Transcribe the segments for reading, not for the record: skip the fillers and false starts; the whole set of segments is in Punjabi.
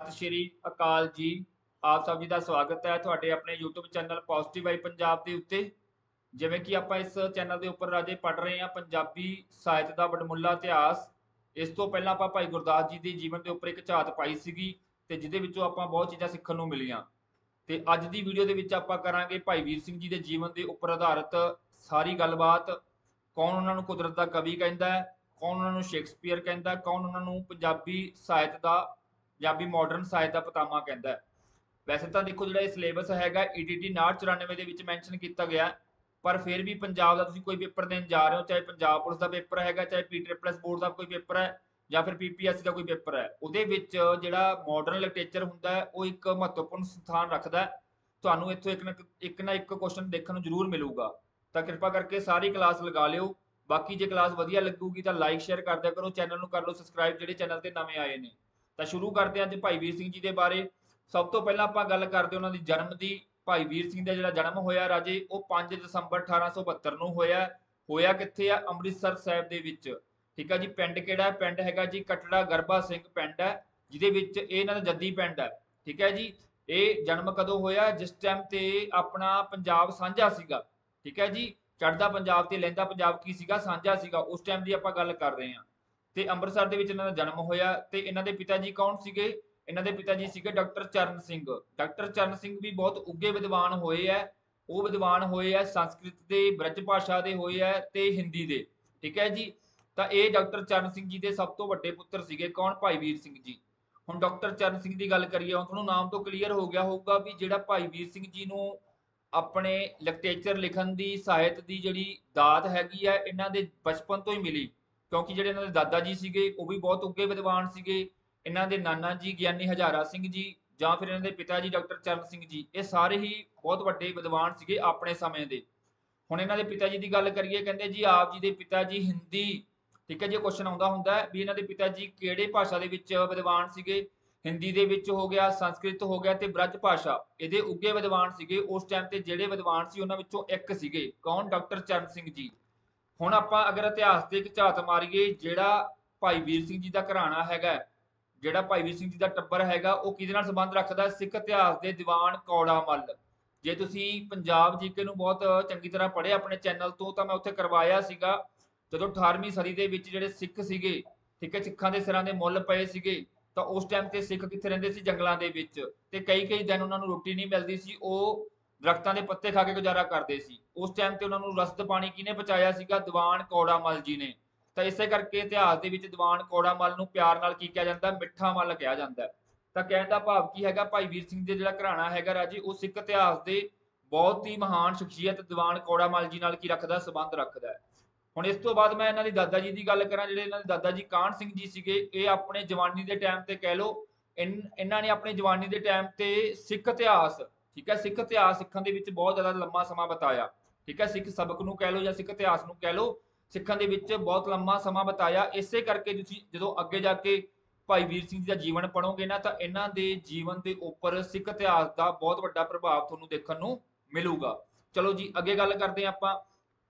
सत श्री अकाल जी। आप सब जी का स्वागत है ਤੁਹਾਡੇ ਆਪਣੇ YouTube channel positive Y Punjab ਦੇ ਉੱਤੇ। ਜਿਵੇਂ ਕਿ ਆਪਾਂ ਇਸ ਚੈਨਲ ਦੇ ਉੱਪਰ ਰਾਜੇ ਪੜ੍ਹ ਰਹੇ ਹਾਂ ਪੰਜਾਬੀ ਸਾਹਿਤ ਦਾ ਵਡਮੁੱਲਾ ਇਤਿਹਾਸ। ਇਸ ਤੋਂ ਪਹਿਲਾਂ ਆਪਾਂ ਭਾਈ ਗੁਰਦਾਸ ਜੀ ਦੇ ਜੀਵਨ ਦੇ ਉੱਪਰ ਇੱਕ ਝਾਤ ਪਾਈ ਸੀਗੀ ਤੇ ਜਿਹਦੇ ਵਿੱਚੋਂ ਆਪਾਂ ਬਹੁਤ ਚੀਜ਼ਾਂ ਸਿੱਖਣ ਨੂੰ ਮਿਲੀਆਂ। ਤੇ ਅੱਜ ਦੀ ਵੀਡੀਓ ਦੇ ਵਿੱਚ ਆਪਾਂ ਕਰਾਂਗੇ ਭਾਈ ਵੀਰ ਸਿੰਘ ਜੀ ਦੇ ਜੀਵਨ ਦੇ ਉੱਪਰ ਆਧਾਰਿਤ ਸਾਰੀ ਗੱਲਬਾਤ। ਕੌਣ ਉਹਨਾਂ ਨੂੰ ਕੁਦਰਤ ਦਾ ਕਵੀ ਕਹਿੰਦਾ ਹੈ, ਕੌਣ ਉਹਨਾਂ ਨੂੰ ਸ਼ੇਕਸਪੀਅਰ ਕਹਿੰਦਾ, ਕੌਣ ਉਹਨਾਂ ਨੂੰ ਪੰਜਾਬੀ ਸਾਹਿਤ ਦਾ ਪੰਜਾਬੀ ਮਾਡਰਨ ਸਾਹਿਤ ਦਾ ਪਿਤਾਮਾ ਕਹਿੰਦਾ ਹੈ। ਵੈਸੇ ਤਾਂ ਦੇਖੋ ਜਿਹੜਾ ਇਹ ਸਿਲੇਬਸ ਹੈਗਾ ETT 994 ਦੇ ਵਿੱਚ ਮੈਂਸ਼ਨ ਕੀਤਾ ਗਿਆ, ਪਰ ਫਿਰ ਵੀ ਪੰਜਾਬ ਦਾ ਤੁਸੀਂ ਕੋਈ ਪੇਪਰ ਦੇਣ ਜਾ ਰਹੇ ਹੋ, ਚਾਹੇ ਪੰਜਾਬ ਪੁਲਿਸ ਦਾ ਪੇਪਰ ਹੈਗਾ, ਚਾਹੇ PSSS ਬੋਰਡ ਦਾ ਕੋਈ ਪੇਪਰ ਹੈ ਜਾਂ ਫਿਰ PPSC ਦਾ ਕੋਈ ਪੇਪਰ ਹੈ, ਉਹਦੇ ਵਿੱਚ ਜਿਹੜਾ ਮਾਡਰਨ ਲਿਟਰੇਚਰ ਹੁੰਦਾ ਹੈ ਉਹ ਇੱਕ ਮਹੱਤਵਪੂਰਨ ਸਥਾਨ ਰੱਖਦਾ ਹੈ। ਤੁਹਾਨੂੰ ਇੱਥੋਂ ਇੱਕ ਨਾ ਇੱਕ ਕੁਐਸਚਨ ਦੇਖਣ ਨੂੰ ਜ਼ਰੂਰ ਮਿਲੂਗਾ, ਤਾਂ ਕਿਰਪਾ ਕਰਕੇ ਸਾਰੀ ਕਲਾਸ ਲਗਾ ਲਿਓ। ਬਾਕੀ ਜੇ ਕਲਾਸ ਵਧੀਆ ਲੱਗੂਗੀ ਤਾਂ ਲਾਈਕ ਸ਼ੇਅਰ ਕਰ ਦਿਆ ਕਰੋ, ਚੈਨਲ ਨੂੰ ਕਰ ਲਓ ਸਬਸਕ੍ਰਾਈਬ ਜਿਹੜੇ ਚੈਨਲ ਤੇ ਨਵੇਂ ਆਏ ਨੇ। ਤਾਂ ਸ਼ੁਰੂ ਕਰਦੇ ਹਾਂ ਅੱਜ ਭਾਈ ਵੀਰ ਸਿੰਘ ਜੀ ਦੇ ਬਾਰੇ। ਸਭ ਤੋਂ ਪਹਿਲਾਂ ਆਪਾਂ ਗੱਲ ਕਰਦੇ ਉਹਨਾਂ ਦੀ ਜਨਮ ਦੀ। ਭਾਈ ਵੀਰ ਸਿੰਘ ਦਾ ਜਿਹੜਾ ਜਨਮ ਹੋਇਆ ਰਾਜੇ ਉਹ 5 ਦਸੰਬਰ 1872 ਨੂੰ ਹੋਇਆ ਕਿੱਥੇ ਆ? ਅੰਮ੍ਰਿਤਸਰ ਸਾਹਿਬ ਦੇ ਵਿੱਚ। ਠੀਕ ਹੈ ਜੀ। ਪਿੰਡ ਕਿਹੜਾ ਹੈ? ਪਿੰਡ ਹੈਗਾ ਜੀ ਕਟੜਾ ਗਰਭਾ ਸਿੰਘ ਪਿੰਡ ਹੈ, ਜਿਹਦੇ ਵਿੱਚ ਇਹ ਇਹਨਾਂ ਦਾ ਜੱਦੀ ਪਿੰਡ ਹੈ। ਠੀਕ ਹੈ ਜੀ। ਇਹ ਜਨਮ ਕਦੋਂ ਹੋਇਆ? ਜਿਸ ਟਾਈਮ ਤੇ ਆਪਣਾ ਪੰਜਾਬ ਸਾਂਝਾ ਸੀਗਾ। ਠੀਕ ਹੈ ਜੀ। ਚੜ੍ਹਦਾ ਪੰਜਾਬ ਤੇ ਲਹਿੰਦਾ ਪੰਜਾਬ ਕੀ ਸੀਗਾ? ਸਾਂਝਾ ਸੀਗਾ। ਉਸ ਟਾਈਮ ਦੀ ਆਪਾਂ ਗੱਲ ਕਰ ਰਹੇ ਹਾਂ। ਤੇ ਅੰਮ੍ਰਿਤਸਰ ਦੇ ਵਿੱਚ ਇਹਨਾਂ ਦਾ ਜਨਮ ਹੋਇਆ। ਤੇ ਇਹਨਾਂ ਦੇ ਪਿਤਾ ਜੀ ਕੌਣ ਸੀਗੇ? ਇਹਨਾਂ ਦੇ ਪਿਤਾ ਜੀ ਸੀਗੇ ਡਾਕਟਰ ਚਰਨ ਸਿੰਘ। ਡਾਕਟਰ ਚਰਨ ਸਿੰਘ ਵੀ ਬਹੁਤ ਉੱਘੇ ਵਿਦਵਾਨ ਹੋਏ ਹੈ। ਉਹ ਵਿਦਵਾਨ ਹੋਏ ਹੈ ਸੰਸਕ੍ਰਿਤ ਦੇ, ਬ੍ਰਜ ਭਾਸ਼ਾ ਦੇ ਹੋਏ ਹੈ ਤੇ ਹਿੰਦੀ ਦੇ। ਠੀਕ ਹੈ ਜੀ। ਤਾਂ ਇਹ ਡਾਕਟਰ ਚਰਨ ਸਿੰਘ ਜੀ ਦੇ ਸਭ ਤੋਂ ਵੱਡੇ ਪੁੱਤਰ ਸੀਗੇ। ਕੌਣ? ਭਾਈ ਵੀਰ ਸਿੰਘ ਜੀ। ਹੁਣ ਡਾਕਟਰ ਚਰਨ ਸਿੰਘ ਦੀ ਗੱਲ ਕਰੀਏ, ਹੁਣ ਤੁਹਾਨੂੰ ਨਾਮ ਤੋਂ ਕਲੀਅਰ ਹੋ ਗਿਆ ਹੋਊਗਾ ਵੀ ਜਿਹੜਾ ਭਾਈ ਵੀਰ ਸਿੰਘ ਜੀ ਨੂੰ ਆਪਣੇ ਲਿਟਰੇਚਰ ਲਿਖਣ ਦੀ, ਸਾਹਿਤ ਦੀ ਜਿਹੜੀ ਦਾਤ ਹੈਗੀ ਆ ਇਹਨਾਂ ਦੇ ਬਚਪਨ ਤੋਂ ਹੀ ਮਿਲੀ, ਕਿਉਂਕਿ ਜਿਹੜੇ ਇਹਨਾਂ ਦੇ ਦਾਦਾ ਜੀ ਸੀਗੇ ਉਹ ਵੀ ਬਹੁਤ ਉੱਘੇ ਵਿਦਵਾਨ ਸੀਗੇ। ਇਹਨਾਂ ਦੇ ਨਾਨਾ ਜੀ ਗਿਆਨੀ ਹਜ਼ਾਰਾ ਸਿੰਘ ਜੀ ਜਾਂ ਫਿਰ ਇਹਨਾਂ ਦੇ ਪਿਤਾ ਜੀ ਡਾਕਟਰ ਚਰਨ ਸਿੰਘ ਜੀ, ਇਹ ਸਾਰੇ ਹੀ ਬਹੁਤ ਵੱਡੇ ਵਿਦਵਾਨ ਸੀਗੇ ਆਪਣੇ ਸਮੇਂ ਦੇ। ਹੁਣ ਇਹਨਾਂ ਦੇ ਪਿਤਾ ਜੀ ਦੀ ਗੱਲ ਕਰੀਏ, ਕਹਿੰਦੇ ਜੀ ਆਪ ਜੀ ਦੇ ਪਿਤਾ ਜੀ ਹਿੰਦੀ। ਠੀਕ ਹੈ ਜੀ। ਕੁਐਸਚਨ ਆਉਂਦਾ ਹੁੰਦਾ ਵੀ ਇਹਨਾਂ ਦੇ ਪਿਤਾ ਜੀ ਕਿਹੜੇ ਭਾਸ਼ਾ ਦੇ ਵਿੱਚ ਵਿਦਵਾਨ ਸੀਗੇ? ਹਿੰਦੀ ਦੇ ਵਿੱਚ ਹੋ ਗਿਆ, ਸੰਸਕ੍ਰਿਤ ਹੋ ਗਿਆ ਤੇ ਬ੍ਰਜ ਭਾਸ਼ਾ, ਇਹਦੇ ਉੱਘੇ ਵਿਦਵਾਨ ਸੀਗੇ ਉਸ ਟਾਈਮ ਤੇ। ਜਿਹੜੇ ਵਿਦਵਾਨ ਸੀ ਉਹਨਾਂ ਵਿੱਚੋਂ ਇੱਕ ਸੀਗੇ ਕੌਣ? ਡਾਕਟਰ ਚਰਨ ਸਿੰਘ ਜੀ। ਹੁਣ ਆਪਾਂ ਅਗਰ ਇਤਿਹਾਸ ਤੇ ਇੱਕ ਝਾਤ ਮਾਰੀਏ, ਜਿਹੜਾ ਭਾਈ ਵੀਰ ਸਿੰਘ ਜੀ ਦਾ ਘਰਾਣਾ ਹੈਗਾ, ਜਿਹੜਾ ਭਾਈ ਵੀਰ ਸਿੰਘ ਜੀ ਦਾ ਟੱਬਰ ਹੈਗਾ, ਉਹ ਕਿਹਦੇ ਨਾਲ ਸੰਬੰਧ ਰੱਖਦਾ? ਸਿੱਖ ਇਤਿਹਾਸ ਦੇ ਦੀਵਾਨ ਕੌੜਾ ਮੱਲ। ਜੇ ਤੁਸੀਂ ਪੰਜਾਬ ਜੀਕੇ ਨੂੰ ਬਹੁਤ ਚੰਗੀ ਤਰ੍ਹਾਂ ਪੜ੍ਹਿਆ ਆਪਣੇ ਚੈਨਲ ਤੋਂ, ਤਾਂ ਮੈਂ ਉੱਥੇ ਕਰਵਾਇਆ ਸੀਗਾ ਜਦੋਂ 18ਵੀਂ ਸਦੀ ਦੇ ਵਿੱਚ ਜਿਹੜੇ ਸਿੱਖ ਸੀਗੇ, ਠੀਕ ਹੈ, ਸਿੱਖਾਂ ਦੇ ਸਿਰਾਂ ਦੇ ਮੁੱਲ ਪਏ ਸੀਗੇ, ਤਾਂ ਉਸ ਟਾਈਮ ਤੇ ਸਿੱਖ ਕਿੱਥੇ ਰਹਿੰਦੇ ਸੀ? ਜੰਗਲਾਂ ਦੇ ਵਿੱਚ। ਤੇ ਕਈ ਦਿਨ ਉਹਨਾਂ ਨੂੰ ਰੋਟੀ ਨਹੀਂ ਮਿਲਦੀ ਸੀ, ਉਹ ਦਰਖਤਾਂ ਦੇ ਪੱਤੇ ਖਾ ਕੇ ਗੁਜ਼ਾਰਾ ਕਰਦੇ ਸੀ। ਉਸ ਟਾਈਮ ਤੇ ਉਹਨਾਂ ਨੂੰ ਰਸਦ ਪਾਣੀ ਕਿਹਨੇ ਪਹੁੰਚਾਇਆ ਸੀਗਾ? ਦੀਵਾਨ ਕੌੜਾ ਮੱਲ ਜੀ ਨੇ। ਤਾਂ ਇਸੇ ਕਰਕੇ ਇਤਿਹਾਸ ਦੇ ਵਿੱਚ ਦੀਵਾਨ ਕੌੜਾ ਮੱਲ ਨੂੰ ਪਿਆਰ ਨਾਲ ਕੀ ਕਿਹਾ ਜਾਂਦਾ? ਮਿੱਠਾ ਮੱਲ ਕਿਹਾ ਜਾਂਦਾ। ਤਾਂ ਕਹਿਣ ਦਾ ਭਾਵ ਕੀ ਹੈਗਾ? ਭਾਈ ਵੀਰ ਸਿੰਘ ਦੇ ਜਿਹੜਾ ਘਰਾਣਾ ਹੈਗਾ ਰਾਜੀ, ਉਹ ਸਿੱਖ ਇਤਿਹਾਸ ਦੇ ਬਹੁਤ ਹੀ ਮਹਾਨ ਸ਼ਖਸੀਅਤ ਦੀਵਾਨ ਕੌੜਾ ਮੱਲ ਜੀ ਨਾਲ ਕੀ ਰੱਖਦਾ? ਸੰਬੰਧ ਰੱਖਦਾ ਹੈ। ਹੁਣ ਇਸ ਤੋਂ ਬਾਅਦ ਮੈਂ ਇਹਨਾਂ ਦੀ ਦਾਦਾ ਜੀ ਦੀ ਗੱਲ ਕਰਾਂ, ਜਿਹੜੇ ਇਹਨਾਂ ਦੇ ਦਾਦਾ ਜੀ ਕਾਹਨ ਸਿੰਘ ਜੀ ਸੀਗੇ, ਇਹ ਆਪਣੇ ਜਵਾਨੀ ਦੇ ਟਾਈਮ ਤੇ ਕਹਿ ਲਓ, ਇਹਨਾਂ ਨੇ ਆਪਣੇ ਜਵਾਨੀ ਦੇ ਟਾਈਮ ਤੇ ਸਿੱਖ ਇਤਿਹਾਸ, ਠੀਕ ਹੈ, ਸਿੱਖ ਇਤਿਹਾਸ ਸਿੱਖਣ ਦੇ ਵਿੱਚ ਬਹੁਤ ਜ਼ਿਆਦਾ ਲੰਮਾ ਸਮਾਂ ਬਿਤਾਇਆ। ਠੀਕ ਹੈ। ਸਿੱਖ ਸਬਕ ਨੂੰ ਕਹਿ ਲਓ ਜਾਂ ਸਿੱਖ ਇਤਿਹਾਸ ਨੂੰ ਕਹਿ ਲਓ, ਸਿੱਖਣ ਦੇ ਵਿੱਚ ਬਹੁਤ ਲੰਮਾ ਸਮਾਂ ਬਿਤਾਇਆ। ਇਸੇ ਕਰਕੇ ਤੁਸੀਂ ਜਦੋਂ ਅੱਗੇ ਜਾ ਕੇ ਭਾਈ ਵੀਰ ਸਿੰਘ ਜੀ ਦਾ ਜੀਵਨ ਪੜ੍ਹੋਗੇ ਨਾ, ਤਾਂ ਇਹਨਾਂ ਦੇ ਜੀਵਨ ਦੇ ਉੱਪਰ ਸਿੱਖ ਇਤਿਹਾਸ ਦਾ ਬਹੁਤ ਵੱਡਾ ਪ੍ਰਭਾਵ ਤੁਹਾਨੂੰ ਦੇਖਣ ਨੂੰ ਮਿਲੂਗਾ। ਚਲੋ ਜੀ ਅੱਗੇ ਗੱਲ ਕਰਦੇ ਹਾਂ ਆਪਾਂ।